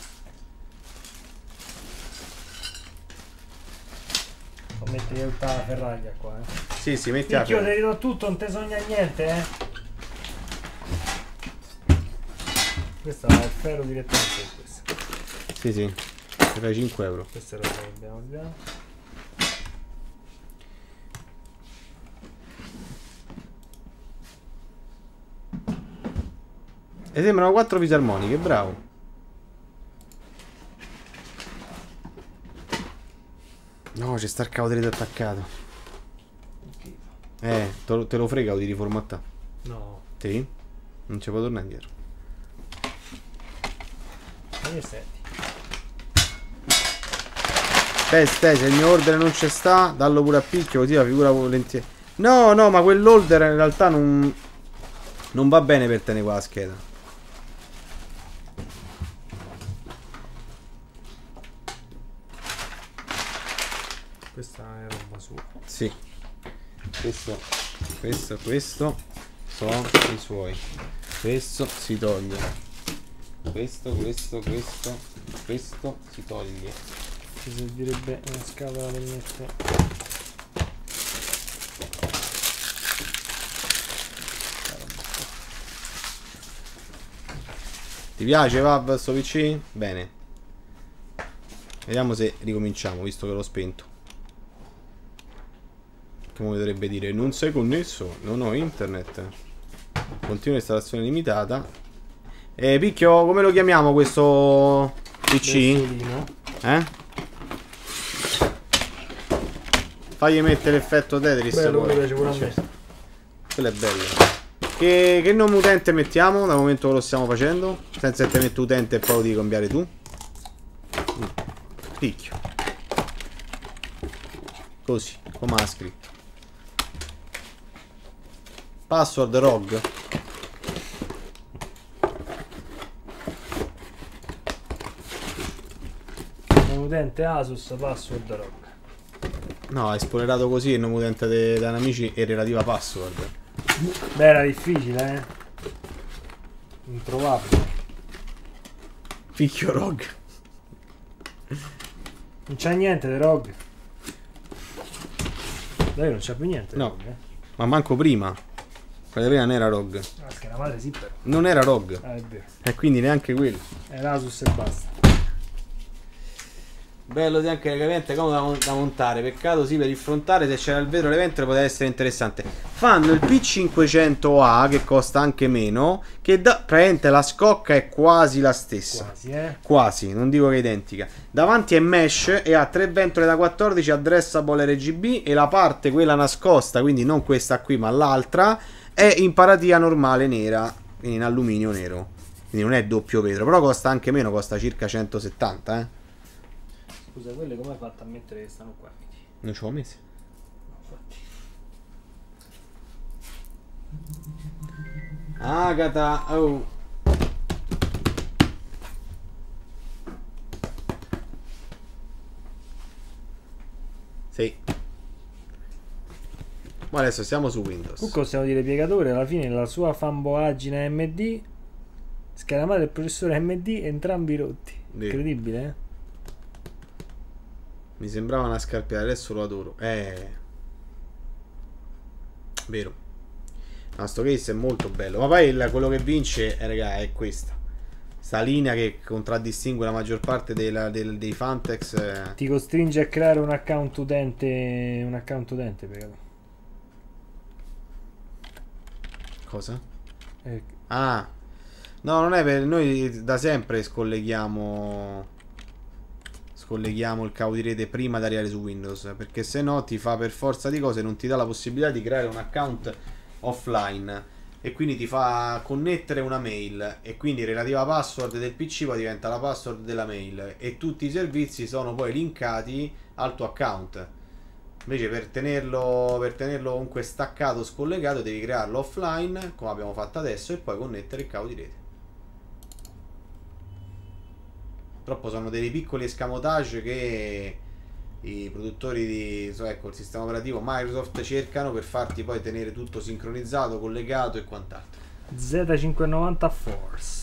Metti tutta la ferraglia qua, Sì, sì, metti la Picchio, ti ridò tutto, non te sogna niente, Questo è il ferro direttamente in questo. Sì, sì, ti fai 5 euro. Questo è lo che abbiamo vediamo. E sembrano 4 fisarmoniche, bravo. No, c'è sta il cavo attaccato. Te lo frega o di riformattare? No. Sì? Non ci può tornare indietro. Ma che senti? Se il mio ordine non c'è sta, dallo pure a picchio, così la figura volentieri. No, no, ma quell'holder in realtà non va bene per tenere qua la scheda. Questa è roba sua. Sì. Questo sono i suoi. Questo si toglie. Questo si toglie. Ci servirebbe una scatola per mettere. Ti piace Vav sto PC? Bene. Vediamo se ricominciamo, visto che l'ho spento. Come dovrebbe dire, non sei connesso, non ho internet. Continua installazione limitata. Picchio, come lo chiamiamo questo PC? Fagli mettere l'effetto Tetris. Bello, mi piace pure a me. Quello è bello. Che nome utente mettiamo dal momento che lo stiamo facendo? Senza che te metto utente e poi lo devi cambiare tu. Picchio. Così, come ha scritto. Password ROG. Un utente Asus, password ROG. No, hai spoilerato così il nome utente da amici e relativa password. Beh, era difficile, Introvabile. Picchio ROG. Non c'è niente di ROG. Dai, non c'è più niente. No. ROG, Ma manco prima. Quella prima non era ROG. La scheda madre sì, però. Non era ROG. È vero. E quindi neanche quello. È l'Asus e basta. Bello di anche legamente comodo da montare. Peccato sì per il frontale, se c'era il vetro alle ventre poteva essere interessante. Fanno il P500A che costa anche meno, che praticamente la scocca è quasi la stessa. Quasi, Quasi, non dico che è identica. Davanti è mesh e ha 3 ventole da 14 addressable RGB e la parte quella nascosta, quindi non questa qui ma l'altra, è in paratia normale nera, quindi in alluminio nero. Quindi non è doppio vetro, però costa anche meno, costa circa 170, Scusa, quelle come hai fatto a mettere che stanno qua? Non ci ho messi. Agata, oh. Sì. Ma adesso siamo su Windows. Comunque possiamo dire piegatore, alla fine la sua fanboagine AMD, scheda madre e processore AMD, entrambi rotti. Vero. Incredibile, Mi sembrava una scarpiata, adesso lo adoro. Vero. No, sto case è molto bello. Ma poi quello che vince, raga, è questa. Sta linea che contraddistingue la maggior parte dei Fantex. Ti costringe a creare un account utente. Piegatore. Cosa? Eh, Ah. No, non è per noi, da sempre scolleghiamo il cavo di rete prima di arrivare su Windows, perché se no ti fa per forza di cose, non ti dà la possibilità di creare un account offline e quindi ti fa connettere una mail e quindi relativa password del PC poi diventa la password della mail e tutti i servizi sono poi linkati al tuo account. Invece per tenerlo comunque staccato, scollegato, devi crearlo offline come abbiamo fatto adesso e poi connettere il cavo di rete. Purtroppo sono dei piccoli escamotage che i produttori di ecco, il sistema operativo Microsoft cercano per farti poi tenere tutto sincronizzato, collegato e quant'altro. Z590 Force.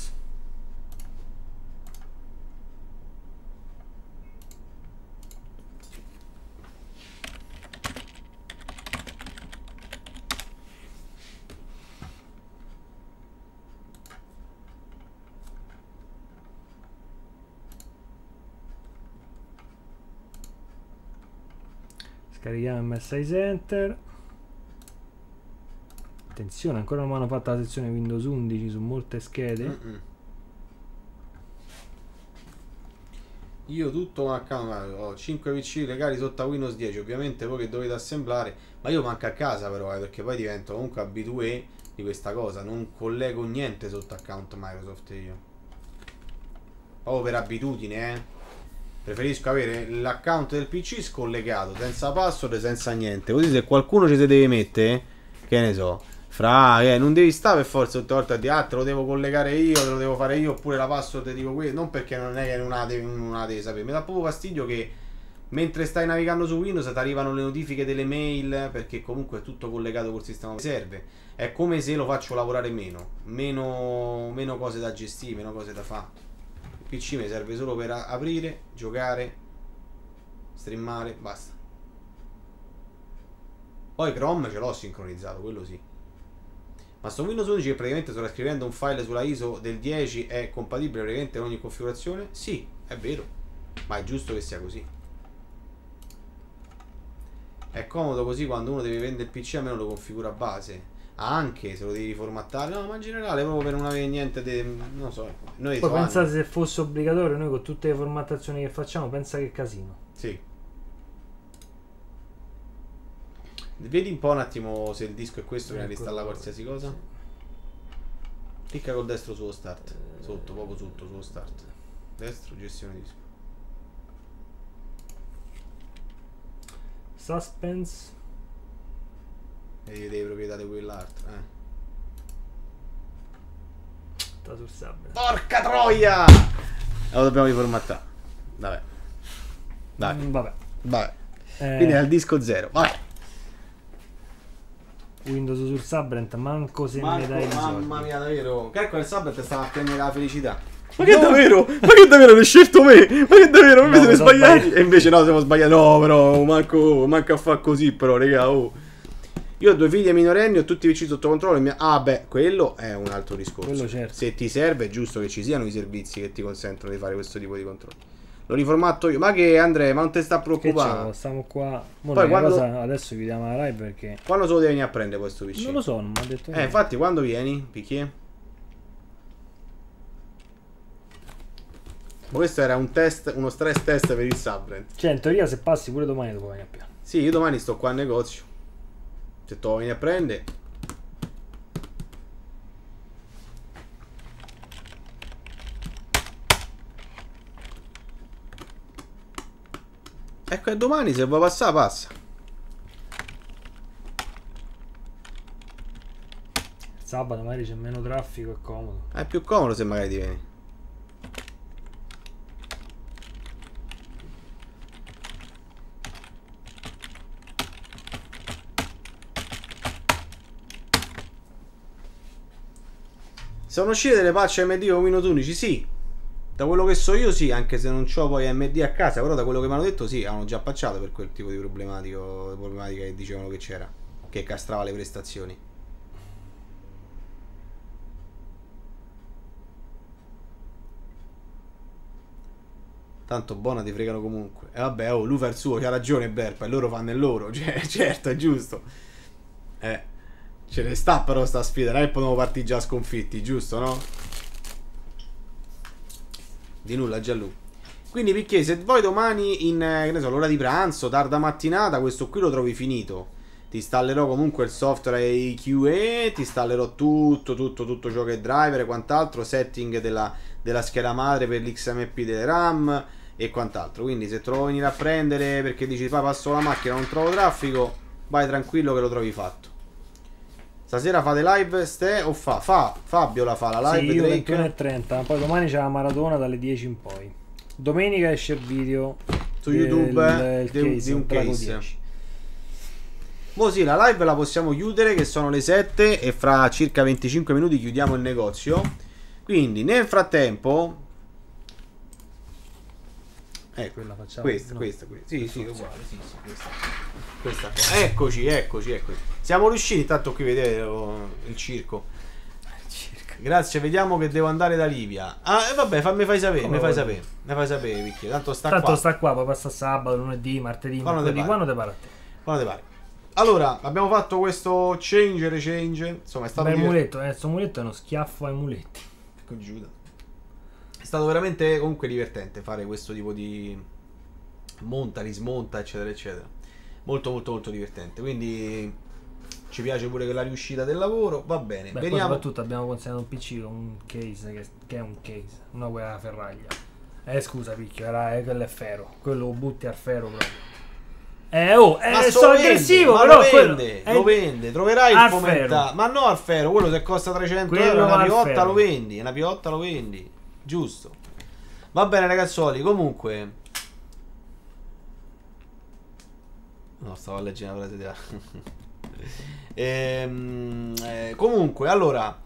Scarichiamo MSI Center. Attenzione, ancora non mi hanno fatto la sezione Windows 11 su molte schede. Io tutto ho 5 PC legali sotto a Windows 10, ovviamente voi che dovete assemblare, ma io manco a casa però, perché poi divento comunque abitué di questa cosa, non collego niente sotto account Microsoft io. Proprio per abitudine, Preferisco avere l'account del PC scollegato, senza password, senza niente. Così se qualcuno ci si deve mettere, che ne so, non devi stare per forza tutte le volte a dire te lo devo collegare io, te lo devo fare io, oppure la password dico questo. Non perché non è che non la devi sapere. Mi dà proprio fastidio che mentre stai navigando su Windows ti arrivano le notifiche delle mail, perché comunque è tutto collegato col sistema che serve. È come se lo faccio lavorare meno cose da gestire, meno cose da fare. Il PC mi serve solo per aprire, giocare, streamare, basta. Poi Chrome ce l'ho sincronizzato, quello sì. Ma sto Windows 11 che praticamente sto scrivendo un file sulla ISO del 10 è compatibile praticamente con ogni configurazione? Sì, è vero, ma è giusto che sia così. È comodo così quando uno deve vendere il PC, almeno lo configura a base. Anche se lo devi riformattare, no, ma in generale proprio per non avere niente non so. Noi poi pensate se fosse obbligatorio, noi con tutte le formattazioni che facciamo, pensa che casino. Sì. Vedi un po' un attimo se il disco è questo prima di installare qualsiasi cosa. Clicca col destro sullo start. Sotto, proprio sotto, sullo start. Destro, gestione disco. Suspense. Vedi le proprietà di quell'altro, Sta sul sabbio. Porca troia! Lo dobbiamo riformattare. Vabbè. Vabbè. Quindi è al disco 0. Vai. Windows sul Subrent, manco se ne dai i soldi. Mamma mia, davvero. Calcola il Subrent stava a prendere la felicità. Ma che davvero? Ma che davvero hai scelto me? Ma che davvero? Mi siete sbagliati? E invece no, siamo sbagliati. No, però manco a far così, però, raga. Io ho 2 figli minorenni, ho tutti i PC sotto controllo. Ah, beh, quello è un altro discorso. Quello certo. Se ti serve, è giusto che ci siano i servizi che ti consentono di fare questo tipo di controllo. Lo riformatto io. Ma che Andrea, ma non ti sta preoccupando? Stiamo qua. Poi quando... adesso chiudiamo la live perché. Quando se lo devi venire a prendere questo PC? Non lo so, non mi ha detto niente. Infatti, quando vieni, Picchie? Ma questo era un test, uno stress test per il Subrent. Cioè, in teoria, se passi pure domani lo puoi venire a più. Sì, io domani sto qua al negozio. Se te lo vieni a prendere. Ecco, è domani, se vuoi passare, passa. Sabato magari c'è meno traffico, è comodo. È più comodo se magari ti vieni. Sono uscite delle patch AMD con Windows 11? Sì. Da quello che so io sì, anche se non c'ho poi AMD a casa, però da quello che mi hanno detto sì, hanno già patchato per quel tipo di problematica che dicevano che c'era, che castrava le prestazioni. Tanto buona ti fregano comunque. E vabbè, lui fa il suo, c'ha ragione Berpa, e loro fanno il loro, cioè, certo, è giusto. Ce ne sta però sta sfida, non è che possiamo partire già sconfitti, giusto, no? Di nulla, Gianlu. Quindi perché se voi domani in che ne so, l'ora di pranzo, tarda mattinata, questo qui lo trovi finito. Ti installerò comunque il software IQE, ti installerò tutto ciò che è driver e quant'altro, setting della scheda madre per l'XMP delle RAM e quant'altro. Quindi se te lo vuoi venire a prendere perché dici poi passo la macchina, non trovo traffico, vai tranquillo che lo trovi fatto. Stasera fate live ste o Fabio la fa la live, sì, io Drake? 21:30, poi domani c'è la maratona dalle 10 in poi. Domenica esce il video su YouTube di un Drago case. 10. Mo sì, la live la possiamo chiudere che sono le 7 e fra circa 25 minuti chiudiamo il negozio. Quindi nel frattempo ecco, Quella facciamo, questa, no? questa. Sì, sì, uguale, sì, questa qua. Eccoci. Siamo riusciti, intanto qui vedete il circo. Grazie, vediamo che devo andare da Livia. Ah, e vabbè, mi fai sapere, Picchio. Tanto sta qua, poi passa sabato, lunedì, martedì, quando mercoledì, quando te pare a te. Quando te pare. Allora, abbiamo fatto questo change, rechange. Insomma, è stato Beh, muletto, sto muletto è uno schiaffo ai muletti. Ecco Giuda. È stato veramente comunque divertente fare questo tipo di monta, rismonta, eccetera, eccetera. Molto divertente. Quindi ci piace pure che la riuscita del lavoro. Va bene. Beh, veniamo. Soprattutto abbiamo consegnato un PC con un case che è un case, non quella ferraglia. Scusa Picchio, quello è ferro. Quello lo butti al ferro proprio. Ma sono aggressivo, ma però lo vende, troverai il fomentato. Ma no al ferro, quello che costa 300 quello euro, una al piotta ferro. lo vendi, una piotta lo vendi, giusto. Va bene ragazzuoli, comunque no, stavo a leggere una frase di comunque, allora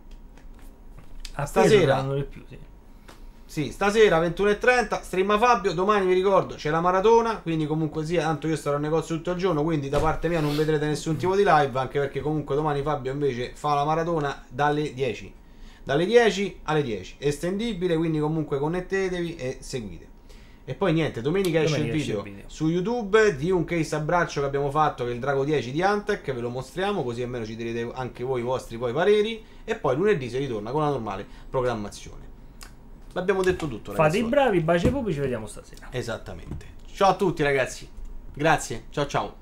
stasera non è più, sì. sì, stasera 21:30 streama Fabio, domani vi ricordo c'è la maratona, quindi comunque sia, tanto io starò al negozio tutto il giorno, quindi da parte mia non vedrete nessun tipo di live, anche perché comunque domani Fabio invece fa la maratona dalle 10 alle 10, estendibile, quindi comunque connettetevi e seguite. E poi niente, domenica esce il video su YouTube di un case a braccio che abbiamo fatto, che è il Drago 10 di Antec, ve lo mostriamo così almeno ci direte anche voi i vostri poi pareri, e poi lunedì si ritorna con la normale programmazione. L'abbiamo detto tutto, ragazzi. Fate i bravi, baci ai pupi, ci vediamo stasera. Esattamente. Ciao a tutti ragazzi. Grazie. Ciao ciao.